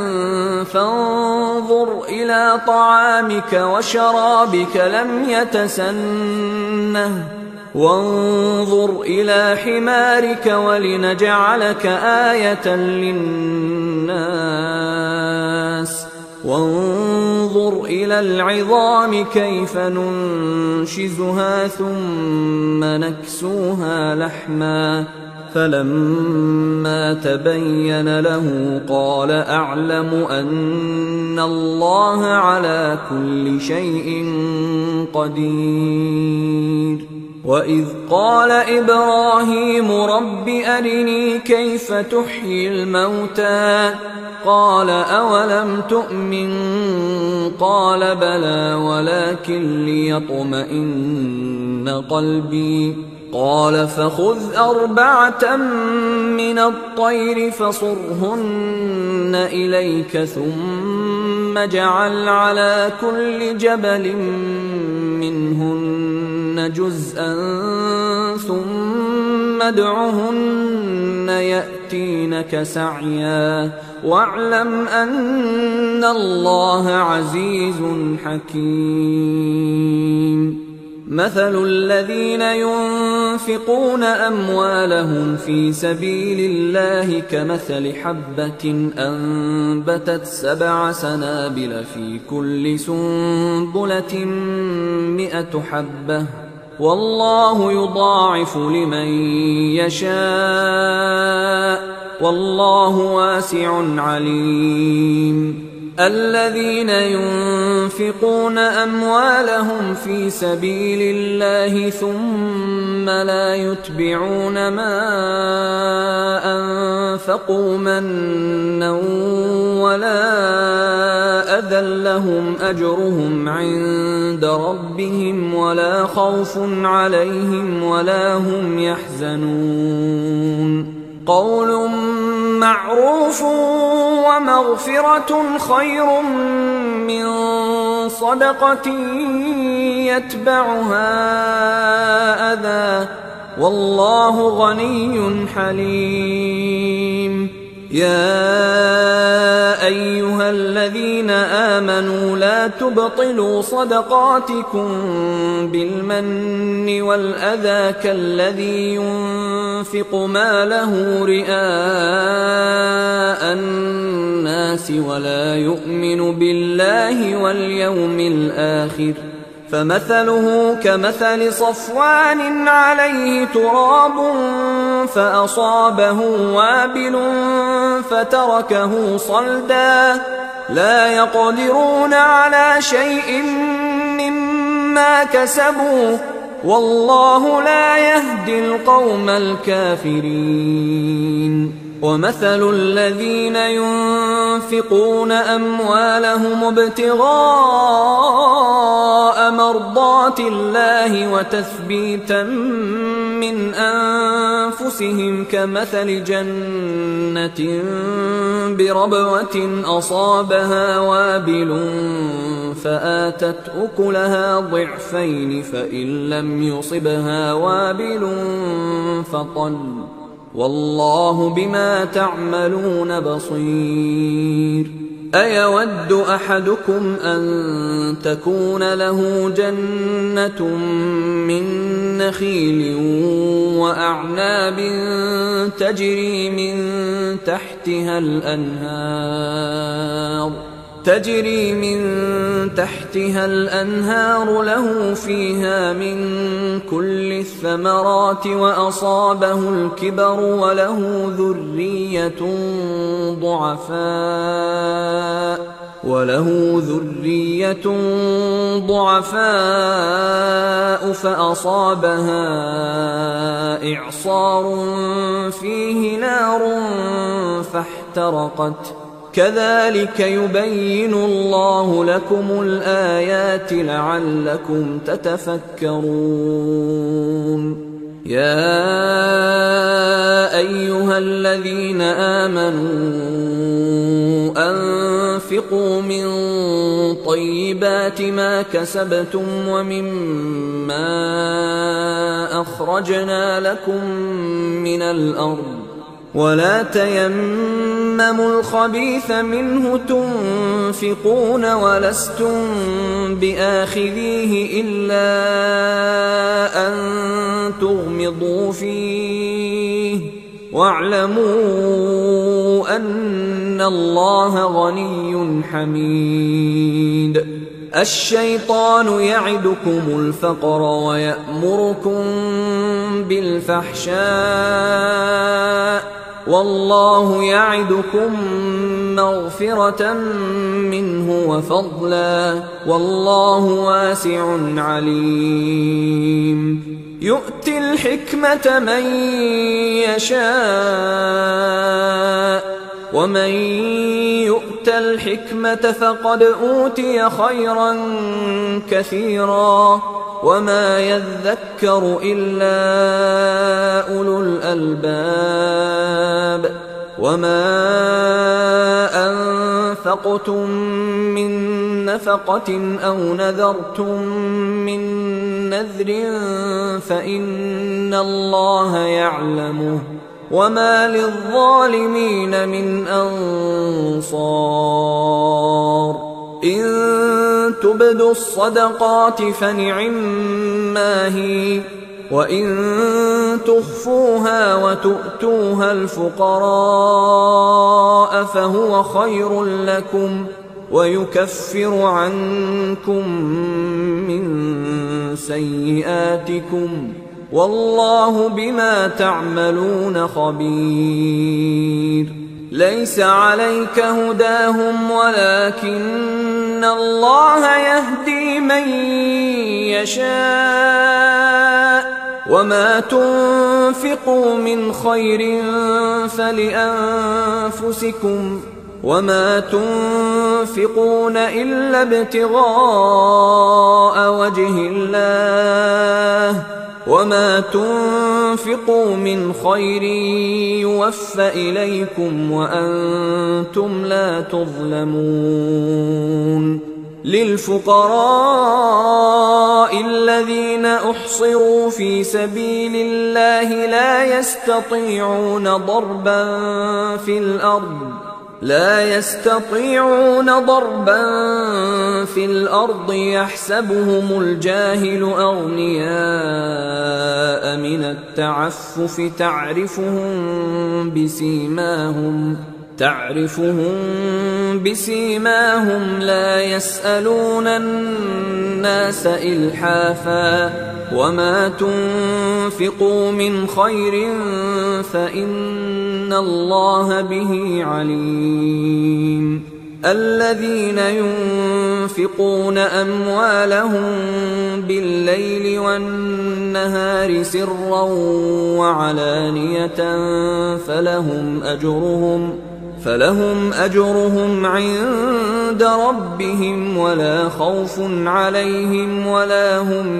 فانظر إلى طعامك وشرابك لم يتسنه وانظر إلى حمارك ولنجعلك آية للناس وانظر إلى العظام كيف ننشزها ثم نكسوها لحما فلما تبين له قال أعلم أن الله على كل شيء قدير. وإذ قال إبراهيم رب أرني كيف تحيي الموتى قال أولم تؤمن قال بلى ولكن ليطمئن قلبي قال فخذ أربعة من الطير فصرهن إليك ثم اجعل على كل جبل منهن جزءا ثم ادعهن يأتينك سعيا واعلم أن الله عزيز حكيم. مثل الذين ينفقون أموالهم في سبيل الله كمثل حبة أنبتت سبع سنابل في كل سنبلة مئة حبة والله يضاعف لمن يشاء والله واسع عليم. الذين ينفقون أموالهم في سبيل الله ثم لا يتبعون ما أنفقوا منا ولا أذى لهم أجرهم عند ربهم ولا خوف عليهم ولا هم يحزنون. قول معروف ومغفرة خير من صدقة يتبعها أذى والله غني حليم. يا أيها الذين آمنوا لا تبطلوا صدقاتكم بالمن والأذى كالذي ينفق ماله رئاء الناس ولا يؤمن بالله واليوم الآخر فمثله كمثل صفوان عليه تراب فأصابه وابل فتركه صلدا لا يقدرون على شيء مما كسبوا والله لا يهدي القوم الكافرين. ومثل الذين ينفقون أموالهم ابتغاء مرضات الله وتثبيتا من أنفسهم كمثل جنة بربوة أصابها وابل فآتت أكلها ضعفين فإن لم يصبها وابل فطل والله بما تعملون بصير. أيود أحدكم أن تكون له جنة من نخيل وأعناب تجري من تحتها الأنهار تجري من تحتها الأنهار له فيها من كل الثمرات وأصابه الكبر وله ذرية ضعفاء وله ذرية ضعفاء فأصابها إعصار فيه نار فاحترقت كذلك يبين الله لكم الآيات لعلكم تتفكرون. يا أيها الذين آمنوا أنفقوا من طيبات ما كسبتم ومما أخرجنا لكم من الأرض ولا تيمموا الخبيث منه تنفقون ولستم بآخذيه إلا أن تغمضوا فيه واعلموا أن الله غني حميد. الشيطان يعدكم الفقر ويأمركم بالفحشاء والله يعدكم مغفرة منه وفضلا والله واسع عليم. يؤتي الحكمة من يشاء ومن يؤت الحكمة فقد أوتي خيرا كثيرا وما يذكر إلا أولو الألباب. وما أنفقتم من نفقة أو نذرتم من نذر فإن الله يعلمه وما للظالمين من أنصار. إن تبدوا الصدقات فنعما هي وإن تخفوها وتؤتوها الفقراء فهو خير لكم ويكفر عنكم من سيئاتكم والله بما تعملون خبير. ليس عليك هداهم ولكن الله يهدي من يشاء وما تنفقوا من خير فلأنفسكم وما تنفقون إلا ابتغاء وجه الله وما تنفقوا من خير يوفى إليكم وأنتم لا تظلمون. للفقراء الذين أحصروا في سبيل الله لا يستطيعون ضربا في الأرض لا يستطيعون ضربا في الأرض يحسبهم الجاهل أغنياء من التعفف تعرفهم بسيماهم تعرفهم بسيماهم لا يسألون الناس إلحافا وما تنفقوا من خير فإن الله به عليم الذين ينفقون أموالهم بالليل والنهار سرا وعلانية فلهم أجرهم فلهم أجرهم عند ربهم ولا خوف عليهم ولا هم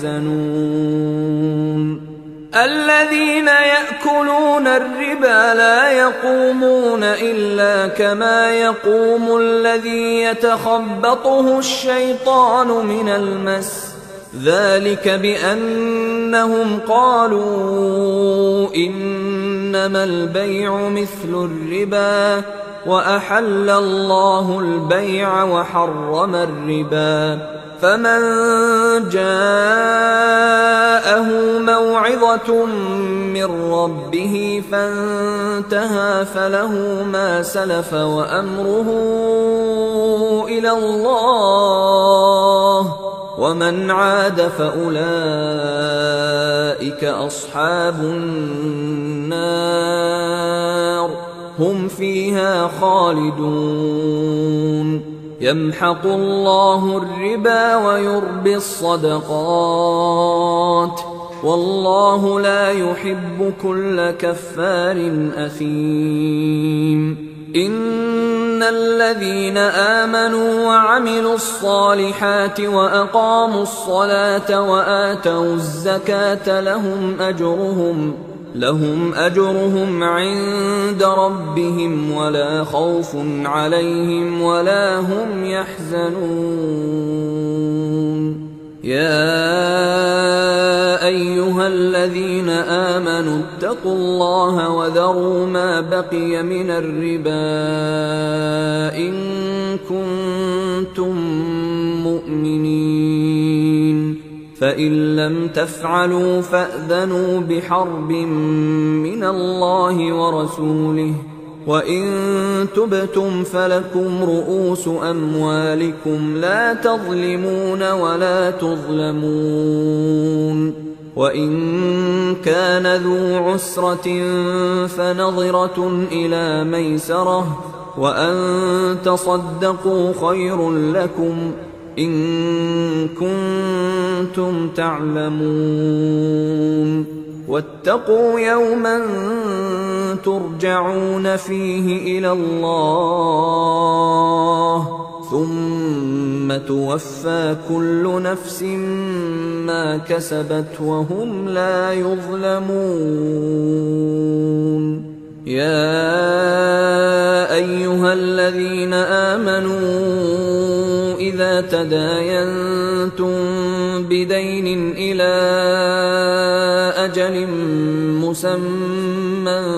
يحزنون الذين يأكلون الربا لا يقومون إلا كما يقوم الذي يتخبطه الشيطان من المس ذلك بأنهم قالوا إنما البيع مثل الربا وأحل الله البيع وحرم الربا فمن جاءه موعظة من ربه فانتهى فله ما سلف وأمره إلى الله ومن عاد فأولئك أصحاب النار هم فيها خالدون يمحق الله الربا ويربي الصدقات والله لا يحب كل كفار أثيم إن الذين آمنوا وعملوا الصالحات وأقاموا الصلاة وآتوا الزكاة لهم أجرهم لهم أجرهم عند ربهم ولا خوف عليهم ولا هم يحزنون يا أيها الذين آمنوا اتقوا الله وذروا ما بقي من الربا إن كنتم مؤمنين فإن لم تفعلوا فأذنوا بحرب من الله ورسوله وإن تبتم فلكم رؤوس أموالكم لا تظلمون ولا تظلمون وإن كان ذو عسرة فنظرة إلى ميسرة وأن تصدقوا خير لكم إن كنتم تعلمون واتقوا يوما ترجعون فيه إلى الله ثم توفى كل نفس ما كسبت وهم لا يظلمون يا أيها الذين آمنوا إذا تداينتم بدين إلى أجل مسمى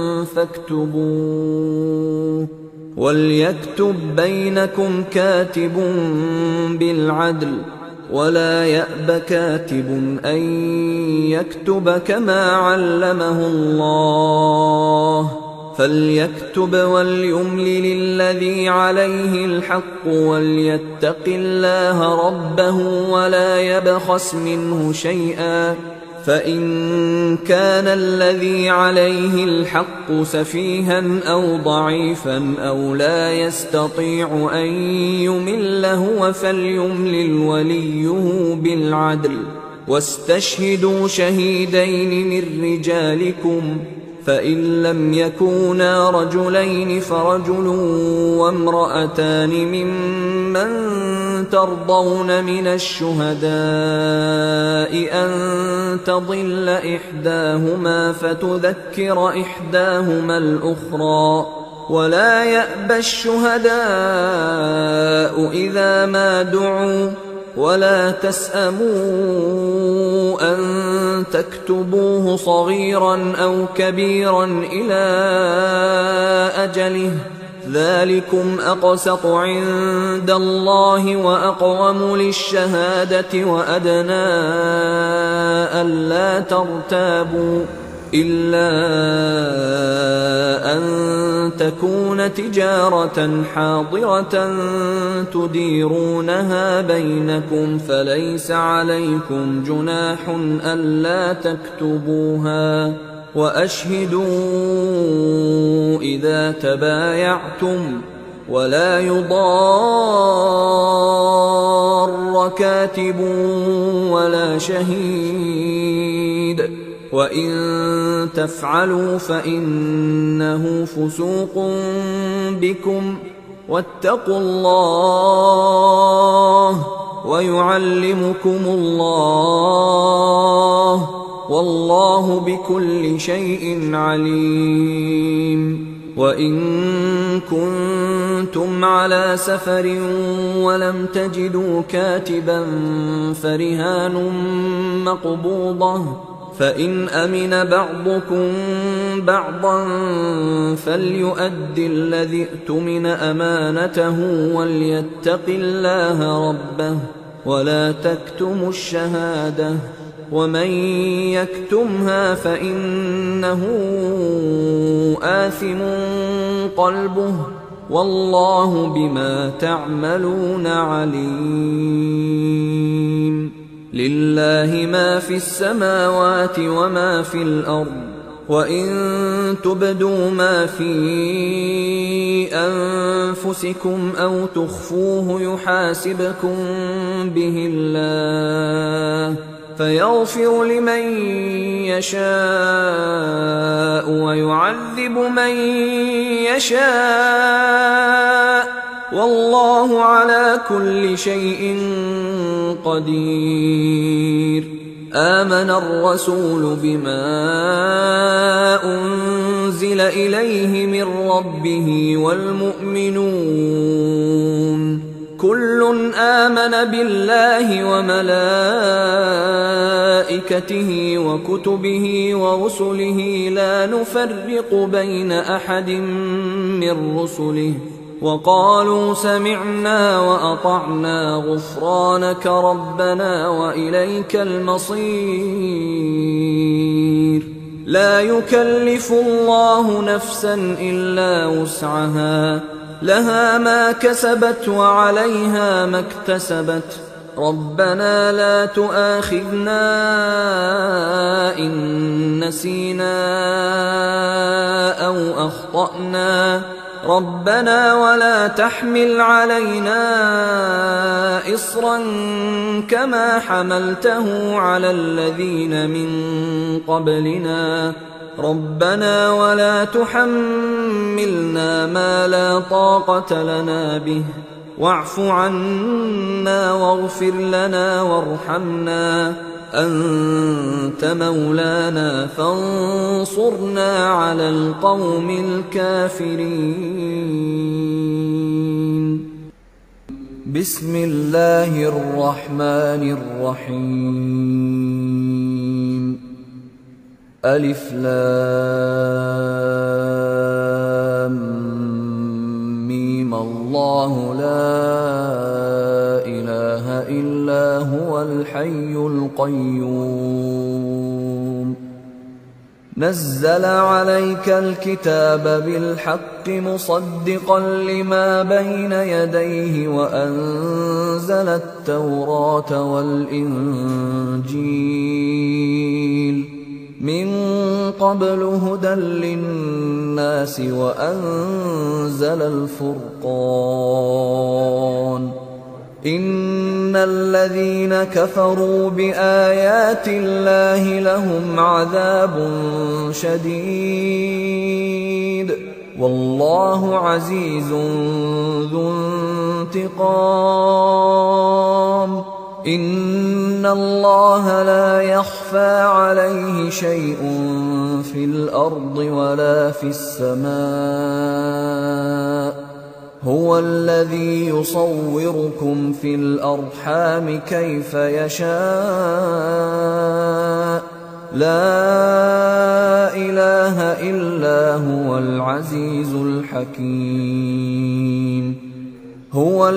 فاكتبوه وليكتب بينكم كاتب بالعدل ولا يأب كاتب أن يكتب كما علمه الله فليكتب وليملل الذي عليه الحق وليتق الله ربه ولا يبخس منه شيئا فإن كان الذي عليه الحق سفيها أو ضعيفا أو لا يستطيع أن يمل هو فليملل وليه بالعدل واستشهدوا شهيدين من رجالكم فإن لم يكونا رجلين فرجل وامرأتان ممن ترضون من الشهداء أن تضل إحداهما فتذكر إحداهما الأخرى ولا يأبى الشهداء إذا ما دعوا ولا تسأموا أن تكتبوه صغيرا أو كبيرا إلى أجله ذلكم أقسط عند الله وأقوم للشهادة وأدنى ألا ترتابوا إلا أن تكون تجارة حاضرة تديرونها بينكم فليس عليكم جناح ألا تكتبوها وأشهدوا إذا تبايعتم ولا يضار كاتب ولا شهيد وإن تفعلوا فإنه فسوق بكم واتقوا الله ويعلمكم الله والله بكل شيء عليم. وإن كنتم على سفر ولم تجدوا كاتبا فرهان مقبوضة فإن أمن بعضكم بعضا فليؤد الذي ائتمن أمانته وليتق الله ربه ولا تكتموا الشهادة ومن يكتمها فإنه آثم قلبه والله بما تعملون عليم. لله ما في السماوات وما في الأرض وإن تبدوا ما في أنفسكم أو تخفوه يحاسبكم به الله فيغفر لمن يشاء ويعذب من يشاء والله على كل شيء قدير. آمن الرسول بما أنزل إليه من ربه والمؤمنون كل آمن بالله وملائكته وكتبه ورسله لا نفرق بين أحد من رسله وقالوا سمعنا وأطعنا غفرانك ربنا وإليك المصير. لا يكلف الله نفسا إلا وسعها لها ما كسبت وعليها ما اكتسبت ربنا لا تؤاخذنا إن نسينا أو أخطأنا ربنا ولا تحمل علينا إصرا كما حملته على الذين من قبلنا ربنا ولا تحملنا ما لا طاقة لنا به واعف عنا واغفر لنا وارحمنا أنت مولانا فانصرنا على القوم الكافرين. بسم الله الرحمن الرحيم. ألف لام ميم الله لا إله إلا هو الحي القيوم نزل عليك الكتاب بالحق مصدقا لما بين يديه وأنزل التوراة والإنجيل من قبل هدى للناس وأنزل الفرقان إن الذين كفروا بآيات الله لهم عذاب شديد والله عزيز ذو انتقام إن الله لا يخفى عليه شيء في الأرض ولا في السماء هو الذي يصوركم في الأرحام كيف يشاء لا إله إلا هو العزيز الحكيم. هو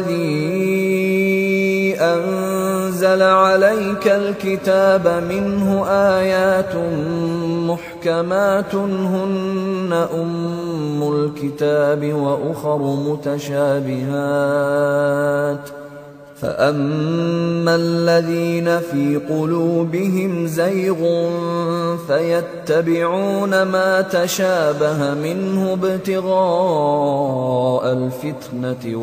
الذي أنزل عليك الكتاب منه آيات محكمات هن أم الكتاب وأخر متشابهات، فأما الذين في قلوبهم زيغ فيتبعون ما تشابه منه ابتغاء الفتنة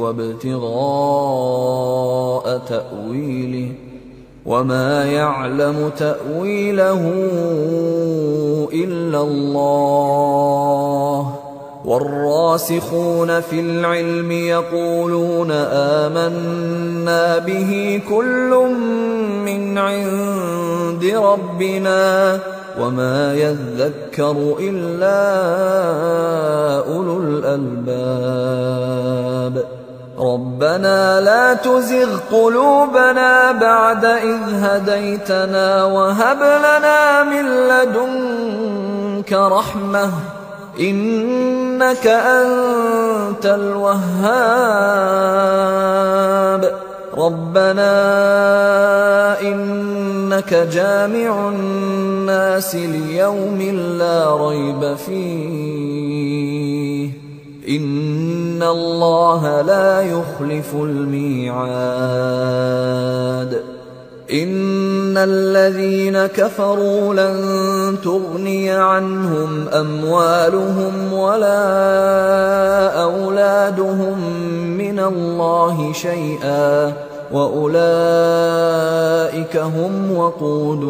وابتغاء تأويله، وما يعلم تأويله إلا الله. والراسخون في العلم يقولون آمنا به كل من عند ربنا وما يذكر إلا أولو الألباب. ربنا لا تزغ قلوبنا بعد إذ هديتنا وهب لنا من لدنك رحمة إنك أنت الوهاب. ربنا إنك جامع الناس ليوم لا ريب فيه إن الله لا يخلف الميعاد. إن الذين كفروا لن تغني عنهم أموالهم ولا أولادهم من الله شيئا وأولئك هم وقود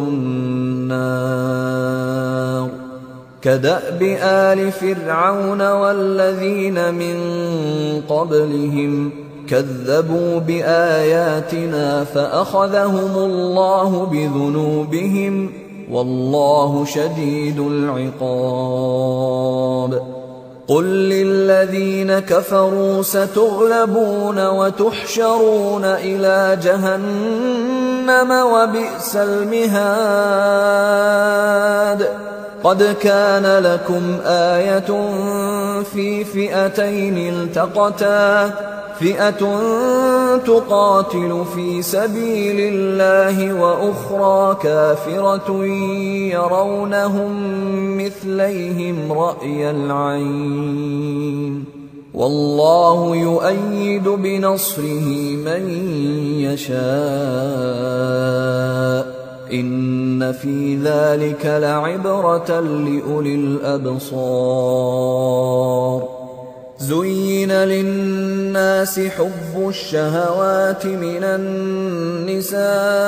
النار. كدأب آل فرعون والذين من قبلهم كذبوا بآياتنا فأخذهم الله بذنوبهم والله شديد العقاب. قل للذين كفروا ستغلبون وتحشرون إلى جهنم وبئس المهاد. قد كان لكم آية في فئتين التقتا فئة تقاتل في سبيل الله وأخرى كافرة يرونهم مثليهم رأي العين والله يؤيد بنصره من يشاء إن في ذلك لعبرة لأولي الأبصار. زين للناس حب الشهوات من النساء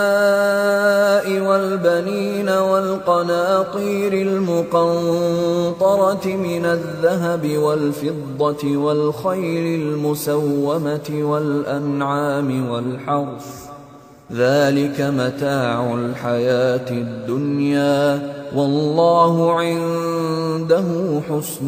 والبنين والقناطير المقنطرة من الذهب والفضة والخيل المسومة والأنعام والحرث ذلك متاع الحياة الدنيا والله عنده حسن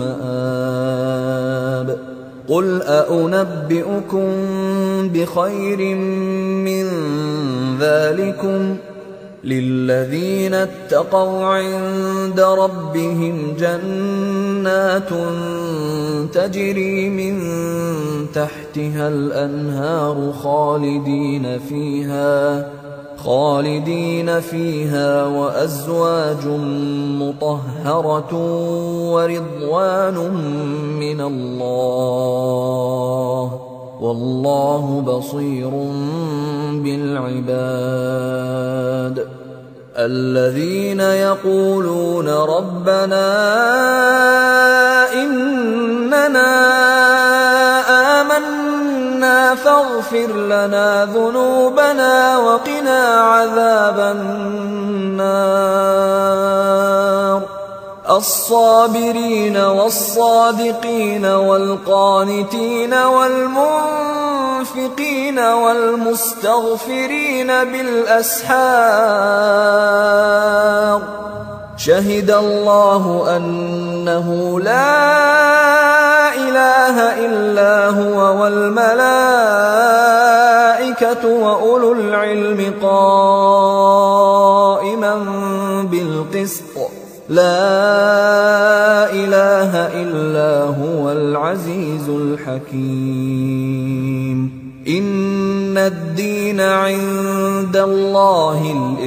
المآب. قل أأنبئكم بخير من ذلكم للذين اتقوا عند ربهم جنات تجري من تحتها الأنهار خالدين فيها خالدين فيها وأزواج مطهرة ورضوان من الله والله بصير بالعباد. الذين يقولون ربنا إننا آمنا فاغفر لنا ذنوبنا وقنا عذاب النار. الصابرين والصادقين والقانتين والمنفقين والمستغفرين بالأسحار. شهد الله أنه لا إله إلا هو والملائكة وأولو العلم قائما بالقسط لا إله إلا هو العزيز الحكيم إن الدين عند الله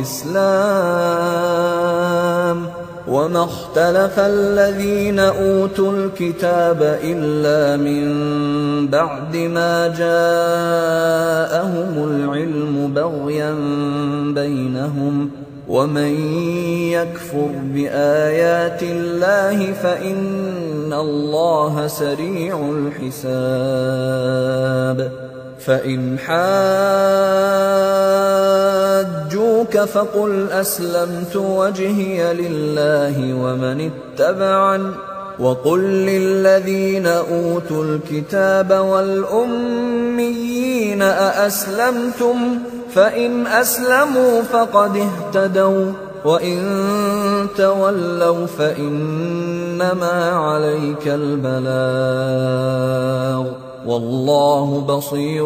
الإسلام وما اختلف الذين أوتوا الكتاب إلا من بعد ما جاءهم العلم بغيا بينهم ومن يكفر بآيات الله فإن الله سريع الحساب فإن حاجوك فقل أسلمت وجهي لله ومن اتبعني وقل للذين أوتوا الكتاب والأميين أأسلمتم فإن أسلموا فقد اهتدوا وإن تولوا فإنما عليك البلاغ والله بصير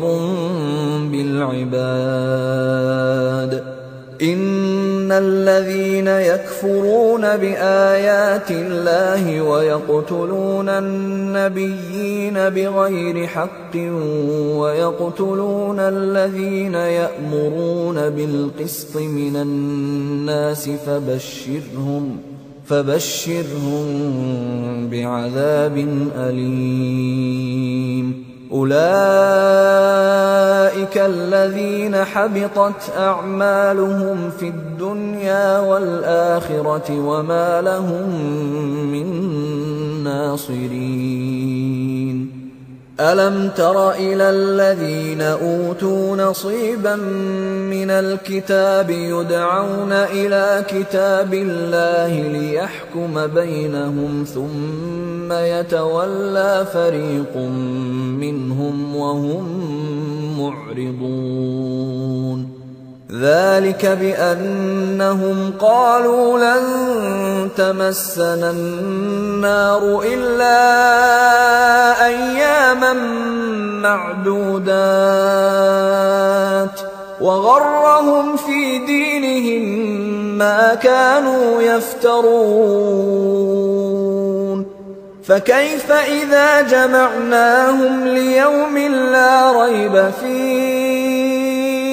بالعباد إن الذين يكفرون بآيات الله ويقتلون النبيين بغير حق ويقتلون الذين يأمرون بالقسط من الناس فبشرهم فبشرهم بعذاب أليم أولئك الذين حبطت أعمالهم في الدنيا والآخرة وما لهم من ناصرين ألم تر إلى الذين أوتوا نصيبا من الكتاب يدعون إلى كتاب الله ليحكم بينهم ثم يتولى فريق منهم وهم معرضون ذلك بأنهم قالوا لن تمسنا النار إلا أياما معدودات وغرهم في دينهم ما كانوا يفترون فكيف إذا جمعناهم ليوم لا ريب فيه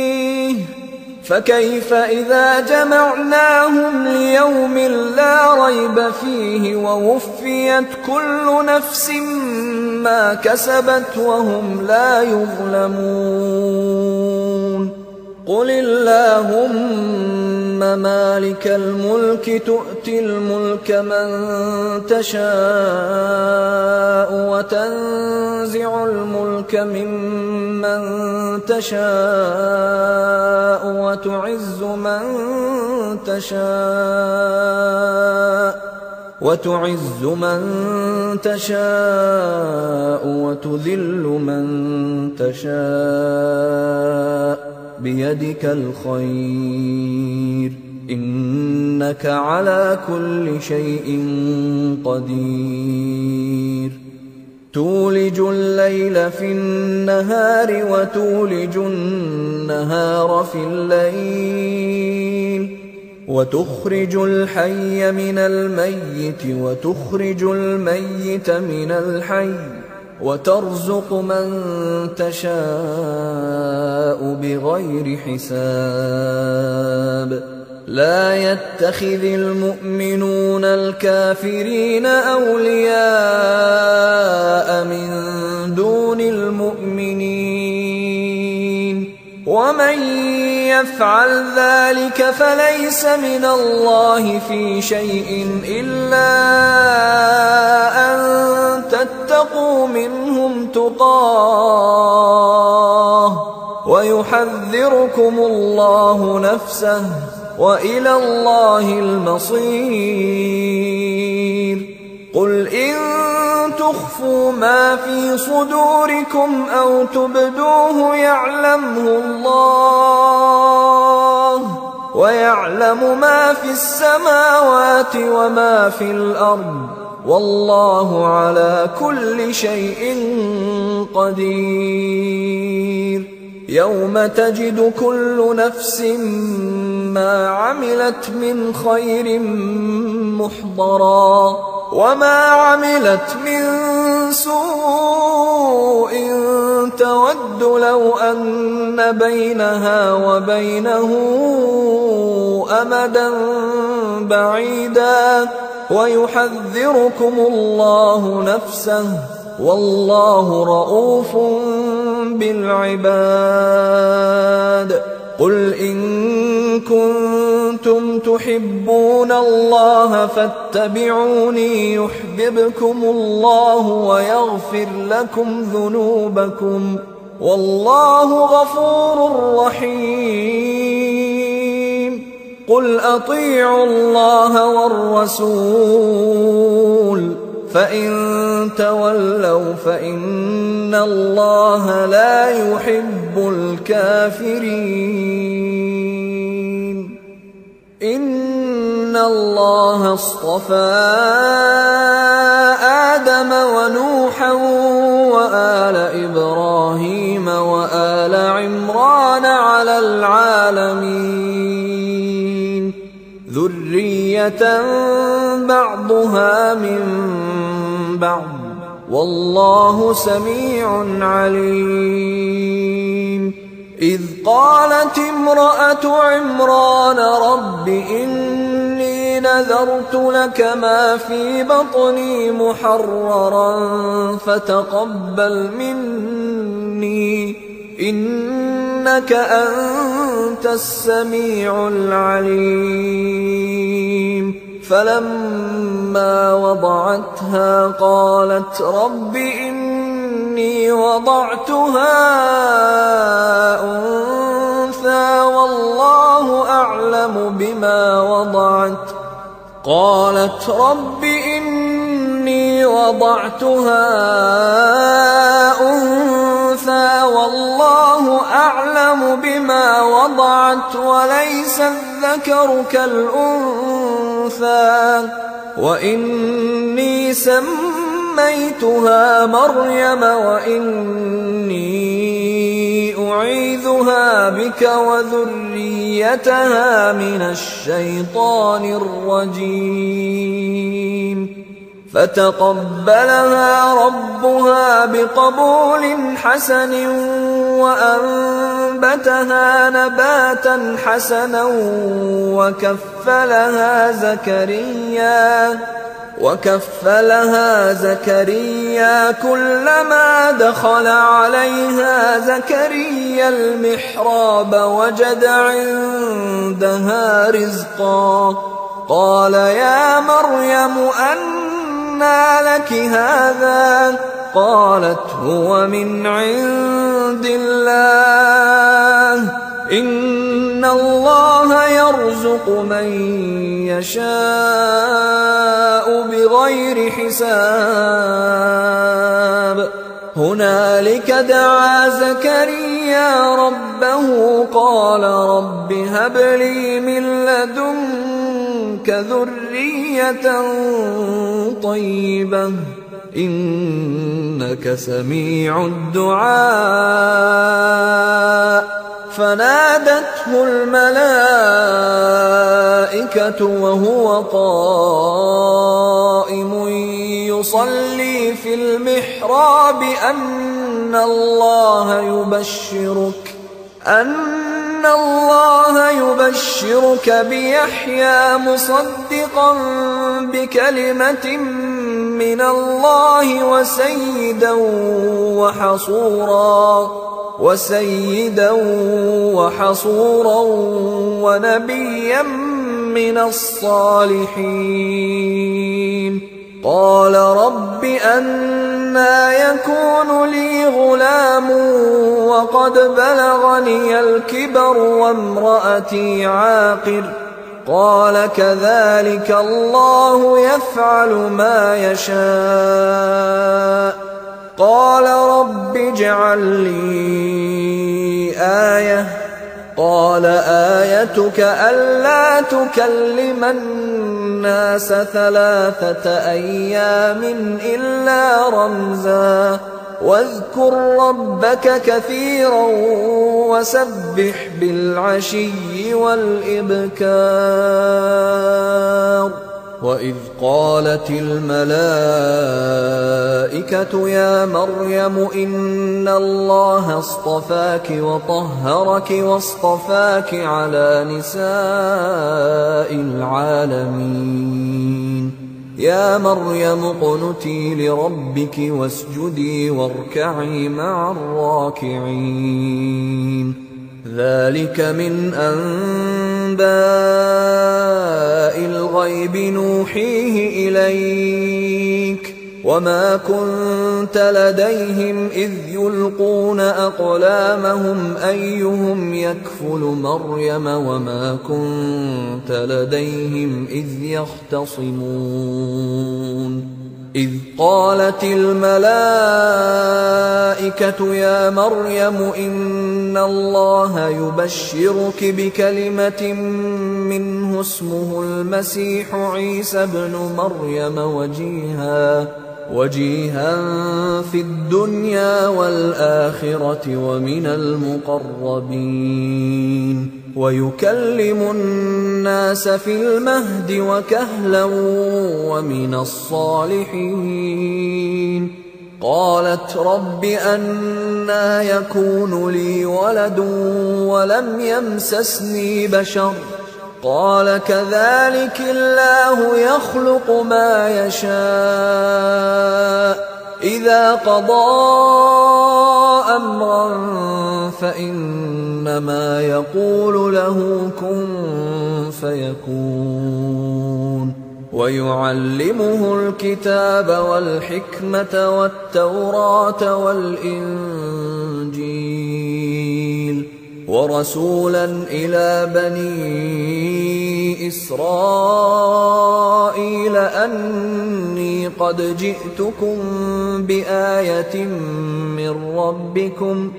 فكيف إذا جمعناهم ليوم لا ريب فيه ووفيت كل نفس ما كسبت وهم لا يظلمون قل اللهم مالك الملك تؤتي الملك من تشاء وتنزع الملك ممن تشاء وتعز من تشاء وتعز من تشاء وتذل من تشاء بيدك الخير إنك على كل شيء قدير تولج الليل في النهار وتولج النهار في الليل وتخرج الحي من الميت وتخرج الميت من الحي وترزق من تشاء بغير حساب لا يتخذ المؤمنون الكافرين أولياء من دون المؤمنين ومن يفعل ذلك فليس من الله في شيء إلا أن تتقوا منهم تقاه ويحذركم الله نفسه وإلى الله المصير قل إن تخفوا ما في صدوركم أو تبدوه يعلمه الله ويعلم ما في السماوات وما في الأرض والله على كل شيء قدير يوم تجد كل نفس ما عملت من خير محضرا وما عملت من سوء تود لو أن بينها وبينه أمدا بعيدا ويحذركم الله نفسه والله رءوف بالعباد قل إن كنتم تحبون الله فاتبعوني يحببكم الله ويغفر لكم ذنوبكم والله غفور رحيم قل أطيعوا الله والرسول فإن تولوا فإن الله لا يحب الكافرين إن الله اصطفى آدم ونوحا وآل إبراهيم وآل عمران على العالمين ذرية بعضها من بعض والله سميع عليم إذ قالت امرأة عمران رب إني نذرت لك ما في بطني محررا فتقبل مني إنك أنت السميع العليم فلما وضعتها قالت رب إني وضعتها أنثى والله أعلم بما وضعت قالت رب إني وضعتها أنثى والله أعلم بما وضعت وليس الذكر كالأنثى وإني سميتها مريم وإني أعيذها بك وذريتها من الشيطان الرجيم فتقبلها ربها بقبول حسن وأنبتها نباتا حسنا وكفلها زكريا وكفلها زكريا كلما دخل عليها زكريا المحراب وجد عندها رزقا قال يا مريم أنى لك هذا قالت هو من عند الله إن الله يرزق من يشاء بغير حساب هنالك دعا زكريا ربه قال رب هب لي من لدنك ذرية طيبة إنك سميع الدعاء فنادته الملائكة وهو قائم يصلي في المحراب أن الله يبشرك أن الله يبشرك بيحيى مصدقا بكلمة من الله وسيدا وحصورا وسيدا وحصورا ونبيا من الصالحين قال رب أنى يكون لي غلام وقد بلغني الكبر وامرأتي عاقر قال كذلك الله يفعل ما يشاء قال رب اجعل لي آية قال آيتك ألا تكلم الناس ثلاثة أيام إلا رمزا واذكر ربك كثيرا وسبح بالعشي والإبكار. وإذ قالت الملائكة يا مريم إن الله اصطفاك وطهرك واصطفاك على نساء العالمين يا مريم اقنتي لربك واسجدي واركعي مع الراكعين. ذلك من أنباء الغيب نوحيه إليك وما كنت لديهم إذ يلقون أقلامهم أيهم يكفل مريم وما كنت لديهم إذ يختصمون. إذ قالت الملائكة يا مريم إن الله يبشرك بكلمة منه اسمه المسيح عيسى ابن مريم وجيها وجيها في الدنيا والآخرة ومن المقربين ويكلم الناس في المهد وكهلا ومن الصالحين. قالت رب أنى يكون لي ولد ولم يمسسني بشر قال كذلك الله يخلق ما يشاء إذا قضى أمرا فإنما يقول له كن فيكون. ويعلمه الكتاب والحكمة والتوراة والإنجيل ورسولا إلى بني إسرائيل أني قد جئتكم بآية من ربكم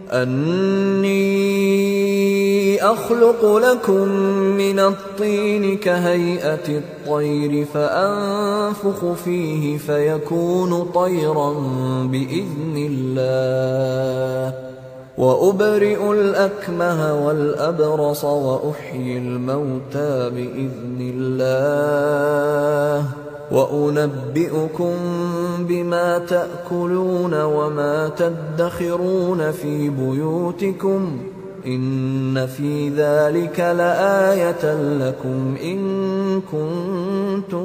أني أخلق لكم من الطين كهيئة الطير فأنفخ فيه فيكون طيرا بإذن الله وأبرئ الأكمه والأبرص وأحيي الموتى بإذن الله وأنبئكم بما تأكلون وما تدخرون في بيوتكم إن في ذلك لآية لكم إن كنتم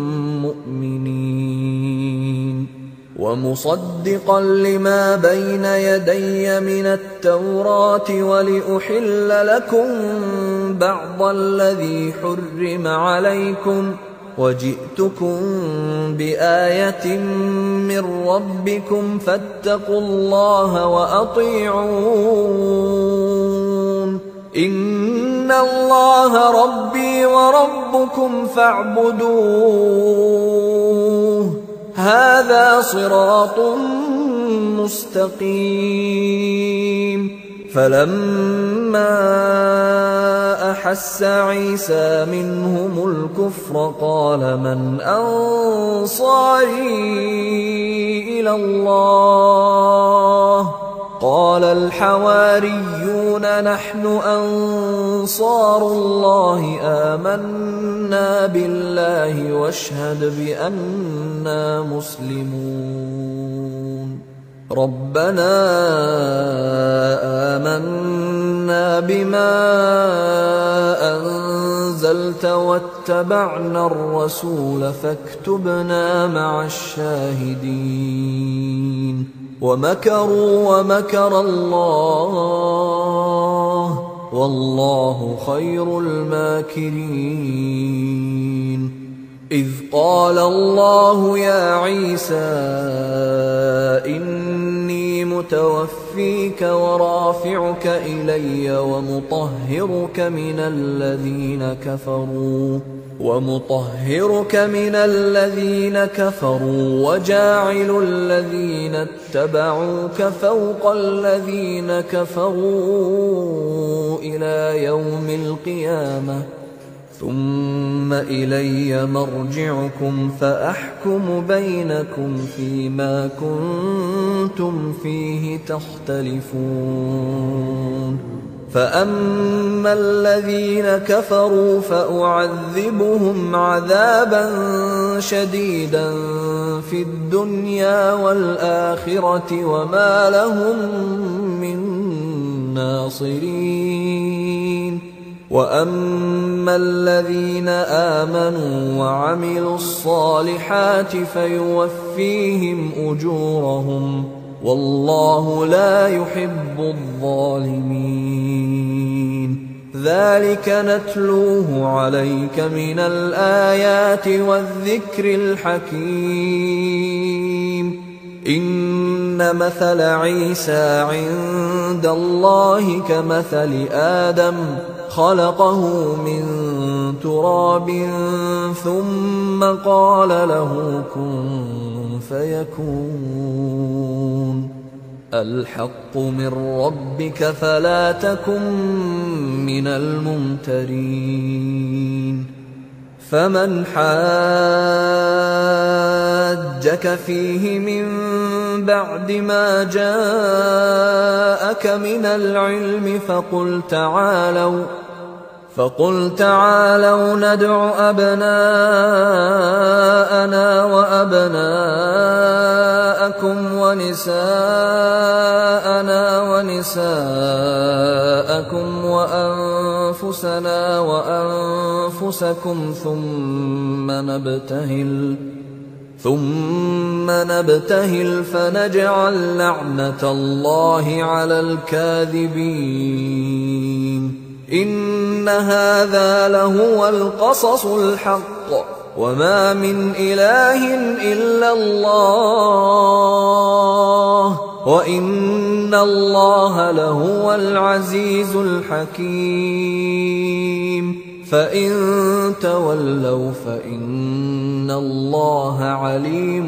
مؤمنين. ومصدقا لما بين يدي من التوراة ولأحل لكم بعض الذي حرم عليكم وجئتكم بآية من ربكم فاتقوا الله وأطيعون إن الله ربي وربكم فاعبدوه هذا صراط مستقيم. فلما أحس عيسى منهم الكفر قال من أنصاري إلى الله قال الحواريون نحن أنصار الله آمنا بالله واشهد بأننا مسلمون. ربنا آمنا بما أنزلت واتبعنا الرسول فاكتبنا مع الشاهدين. ومكروا ومكر الله والله خير الماكرين. إذ قال الله يا عيسى إني متوفيك ورافعك إلي ومطهرك من الذين كفروا ومطهرك من الذين كفروا وجاعل الذين اتبعوك فوق الذين كفروا إلى يوم القيامة ثم إلي مرجعكم فأحكم بينكم فيما كنتم فيه تختلفون فأما الذين كفروا فأعذبهم عذابا شديدا في الدنيا والآخرة وما لهم من ناصرين وأما الذين آمنوا وعملوا الصالحات فيوفيهم أجورهم والله لا يحب الظالمين ذلك نتلوه عليك من الآيات والذكر الحكيم إن مثل عيسى عند الله كمثل آدم خلقه من تراب ثم قال له كن فيكون الحق من ربك فلا تكن من الممترين فمن حاجك فيه من بعد ما جاءك من العلم فقل تعالوا فقل تعالوا ندع أبناءنا وأبناءكم ونساءنا ونساءكم وأنفسنا وأنفسكم ثم نبتهل ثم نبتهل فنجعل لعنة الله على الكاذبين إن هذا لهو القصص الحق وما من إله إلا الله وإن الله لهو العزيز الحكيم فإن تولوا فإن الله عليم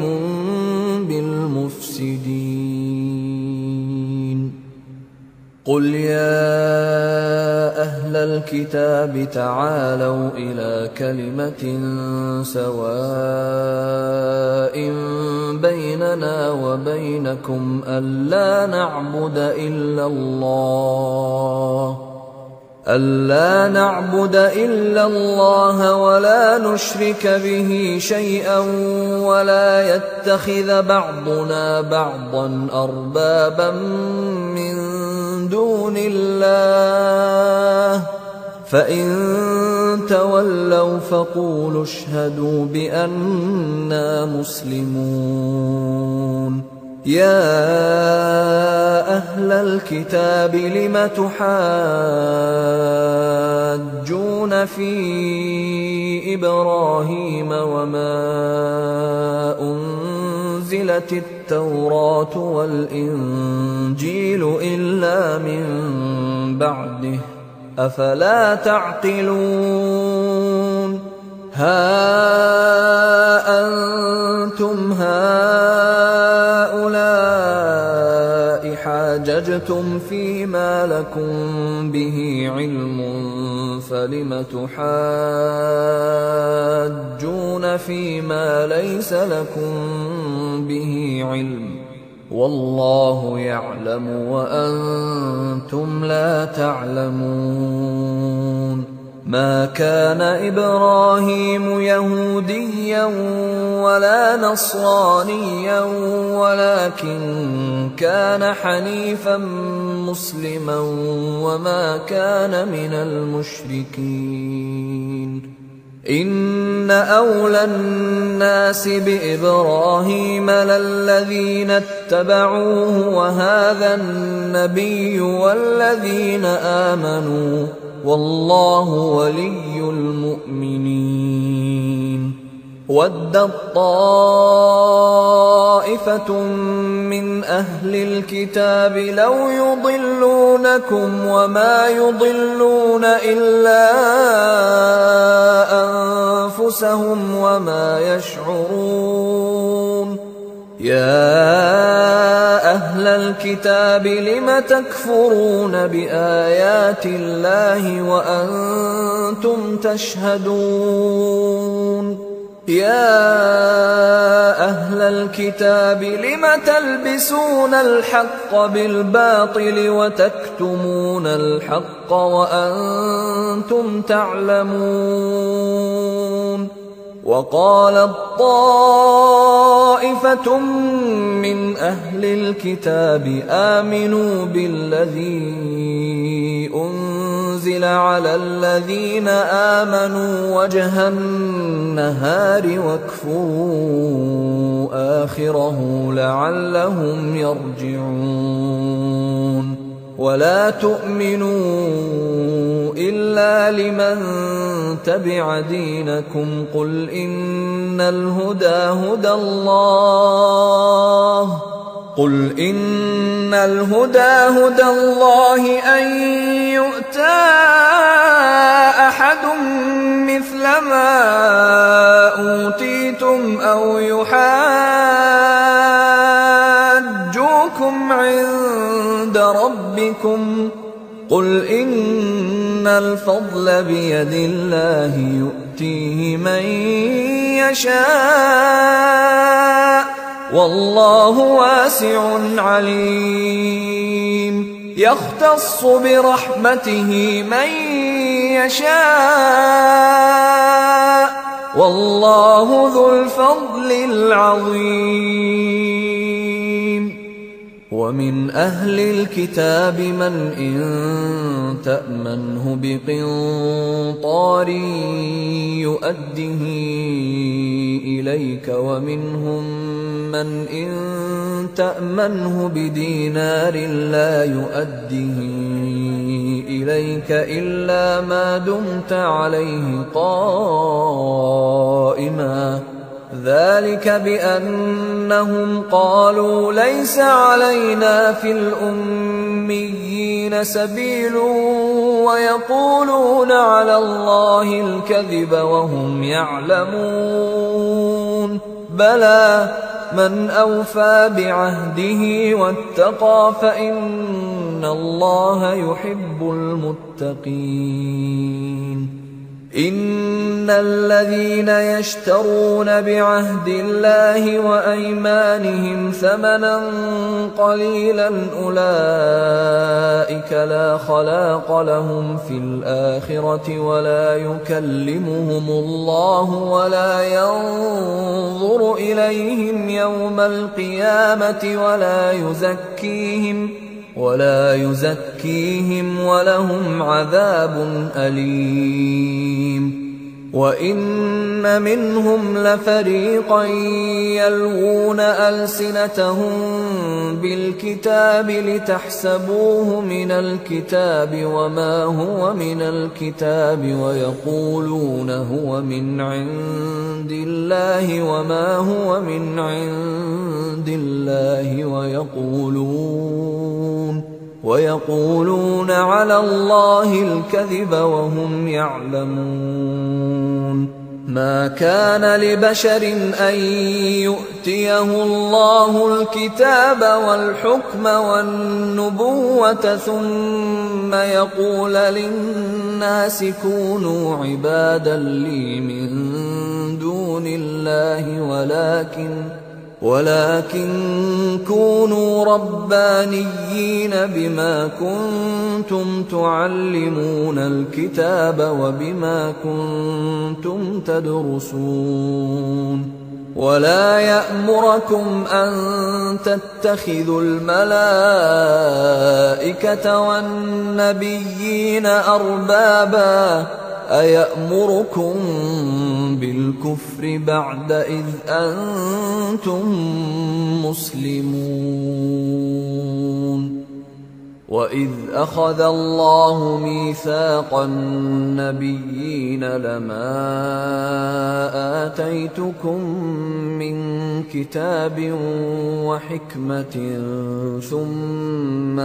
بالمفسدين قل يا أهل الكتاب تعالوا إلى كلمة سواء بيننا وبينكم ألا نعبد إلا الله ألا نعبد إلا الله ولا نشرك به شيئا ولا يتخذ بعضنا بعضا أربابا من دون الله فإن تولوا فقولوا اشهدوا بأننا مسلمون يا أهل الكتاب لم تحاجون في إبراهيم وما أنزلت التوراة والإنجيل إلا من بعده أفلا تعقلون ها أنتم هؤلاء حاججتم فيما لكم به علم فلم تحاجون فيما ليس لكم به علم والله يعلم وأنتم لا تعلمون ما كان إبراهيم يهوديا ولا نصرانيا ولكن كان حنيفا مسلما وما كان من المشركين إن أولى الناس بإبراهيم للذين اتبعوه وهذا النبي والذين آمنوا والله ولي المؤمنين ودت طائفة من أهل الكتاب لو يضلونكم وما يضلون إلا أنفسهم وما يشعرون يا أهل الكتاب لم تكفرون بآيات الله وأنتم وأنتم تشهدون يا أهل الكتاب لم تلبسون الحق بالباطل وتكتمون الحق وأنتم تعلمون وقالت طائفة من أهل الكتاب آمنوا بالذي أنزل على الذين آمنوا وجه النهار واكفروا آخره لعلهم يرجعون ولا تؤمنوا إلا لمن تبع دينكم قل إن الهدى هدى الله قل إن الهدى هدى الله أن يؤتى أحد مثل ما أوتيتم أو يحاجوكم عند ربكم قل إن الفضل بيد الله يؤتيه من يشاء والله واسع عليم يختص برحمته من يشاء والله ذو الفضل العظيم ومن أهل الكتاب من إن تأمنه بقنطار يؤده إليك ومنهم من إن تأمنه بدينار لا يؤده إليك إلا ما دمت عليه قائما ذلك بأنهم قالوا ليس علينا في الأميين سبيل ويقولون على الله الكذب وهم يعلمون بلى من أوفى بعهده واتقى فإن الله يحب المتقين إن الذين يشترون بعهد الله وأيمانهم ثمنا قليلا أولئك لا خلاق لهم في الآخرة ولا يكلمهم الله ولا ينظر إليهم يوم القيامة ولا يزكيهم ولا يزكيهم ولهم عذاب أليم وإن منهم لفريقا يلوون ألسنتهم بالكتاب لتحسبوه من الكتاب وما هو من الكتاب ويقولون هو من عند الله وما هو من عند الله ويقولون ويقولون على الله الكذب وهم يعلمون ما كان لبشر أن يؤتيه الله الكتاب والحكم والنبوة ثم يقول للناس كونوا عبادا لي من دون الله ولكن ولكن كونوا ربانيين بما كنتم تعلمون الكتاب وبما كنتم تدرسون ولا يأمركم أن تتخذوا الملائكة والنبيين أربابا أيأمركم بالكفر بعد إذ أنتم مسلمون وإذ أخذ الله ميثاق النبيين لما آتيتكم من كتاب وحكمة ثم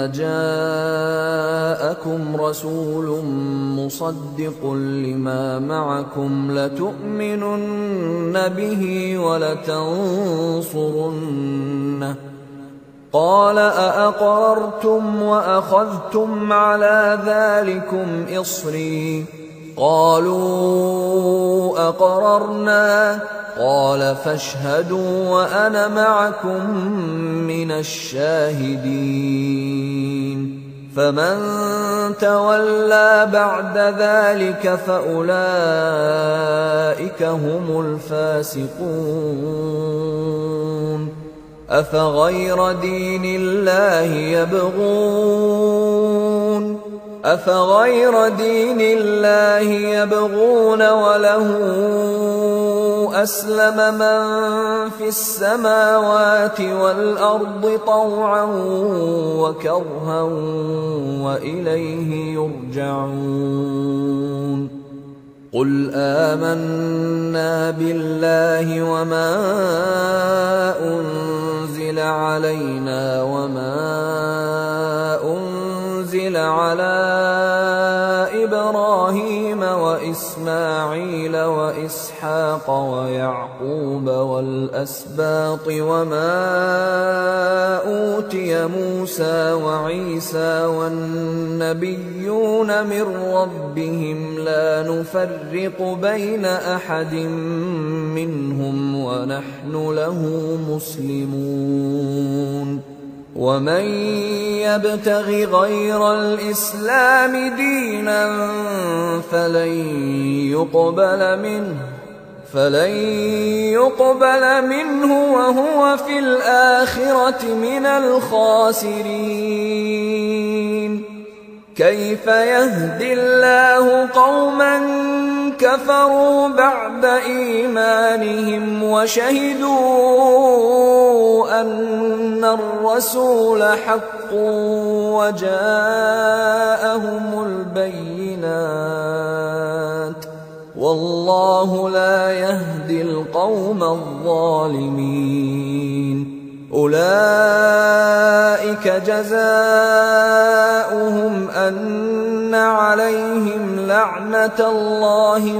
جاءكم رسول مصدق لما معكم لتؤمنن به ولتنصرنه قال أأقررتم وأخذتم على ذلكم إصري قالوا أقررنا قال فاشهدوا وأنا معكم من الشاهدين فمن تولى بعد ذلك فأولئك هم الفاسقون أفغير دين الله يبغون أفغير دين الله يبغون وله أسلم من في السماوات والأرض طوعا وكرها وإليه يرجعون قل آمنا بالله وما أنزل علينا وما أنزل على إبراهيم وإسماعيل وإسحاق ويعقوب والأسباط وما أوتي موسى وعيسى والنبيون من ربهم لا نفرق بين أحد منهم ونحن له مسلمون ومن يبتغ غير الإسلام دينا فلن يقبل منه فلن يقبل منه وهو في الآخرة من الخاسرين كيف يهدي الله قوما كفروا بعد إيمانهم وشهدوا أن الرسول حق وجاءهم البينات والله لا يهدي القوم الظالمين أولئك جزاؤهم أن عليهم لعنة الله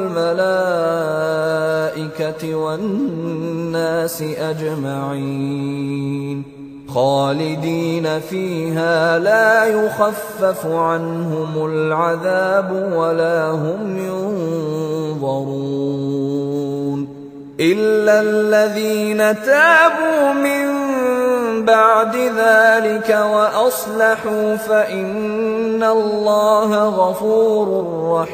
والملائكة والناس أجمعين خالدين فيها لا يخفف عنهم العذاب ولا هم ينظرون إلا الذين تابوا من بعد ذلك وأصلحوا فإن الله غفور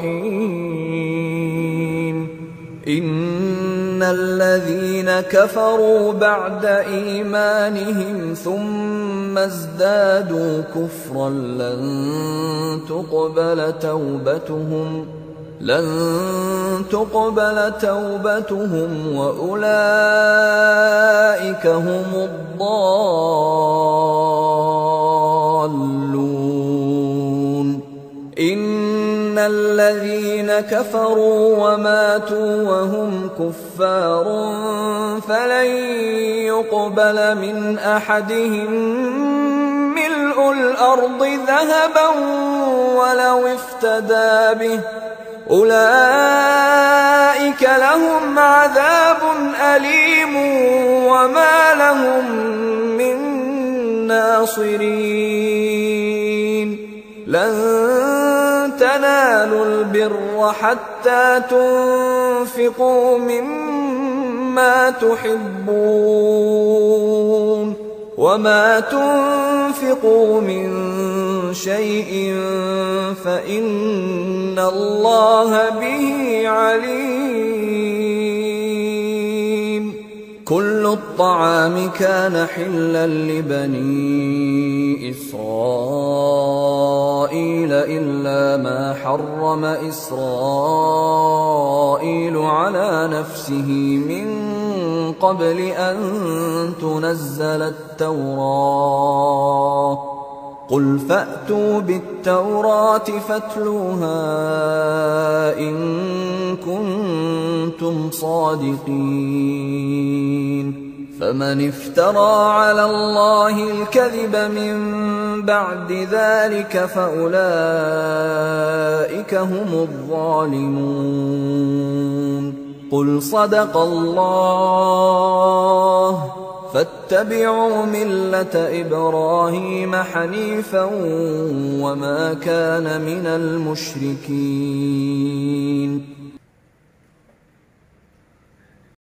رحيم إن الذين كفروا بعد إيمانهم ثم ازدادوا كفرا لن تقبل توبتهم لن تقبل توبتهم وأولئك هم الضالون إن الذين كفروا وماتوا وهم كفار فلن يقبل من أحدهم ملء الأرض ذهبا ولو افتدى به أولئك لهم عذاب أليم وما لهم من ناصرين لن تنالوا البر حتى تنفقوا مما تحبون وما تنفقوا من شيء فإن الله به عليم كل الطعام كان حلا لبني إسرائيل إلا ما حرم إسرائيل على نفسه من قبل أن تنزل التوراة قل فأتوا بالتوراة فاتلوها إن كنتم صادقين فمن افترى على الله الكذب من بعد ذلك فأولئك هم الظالمون قل صدق الله واتبعوا ملة إبراهيم حنيفا وما كان من المشركين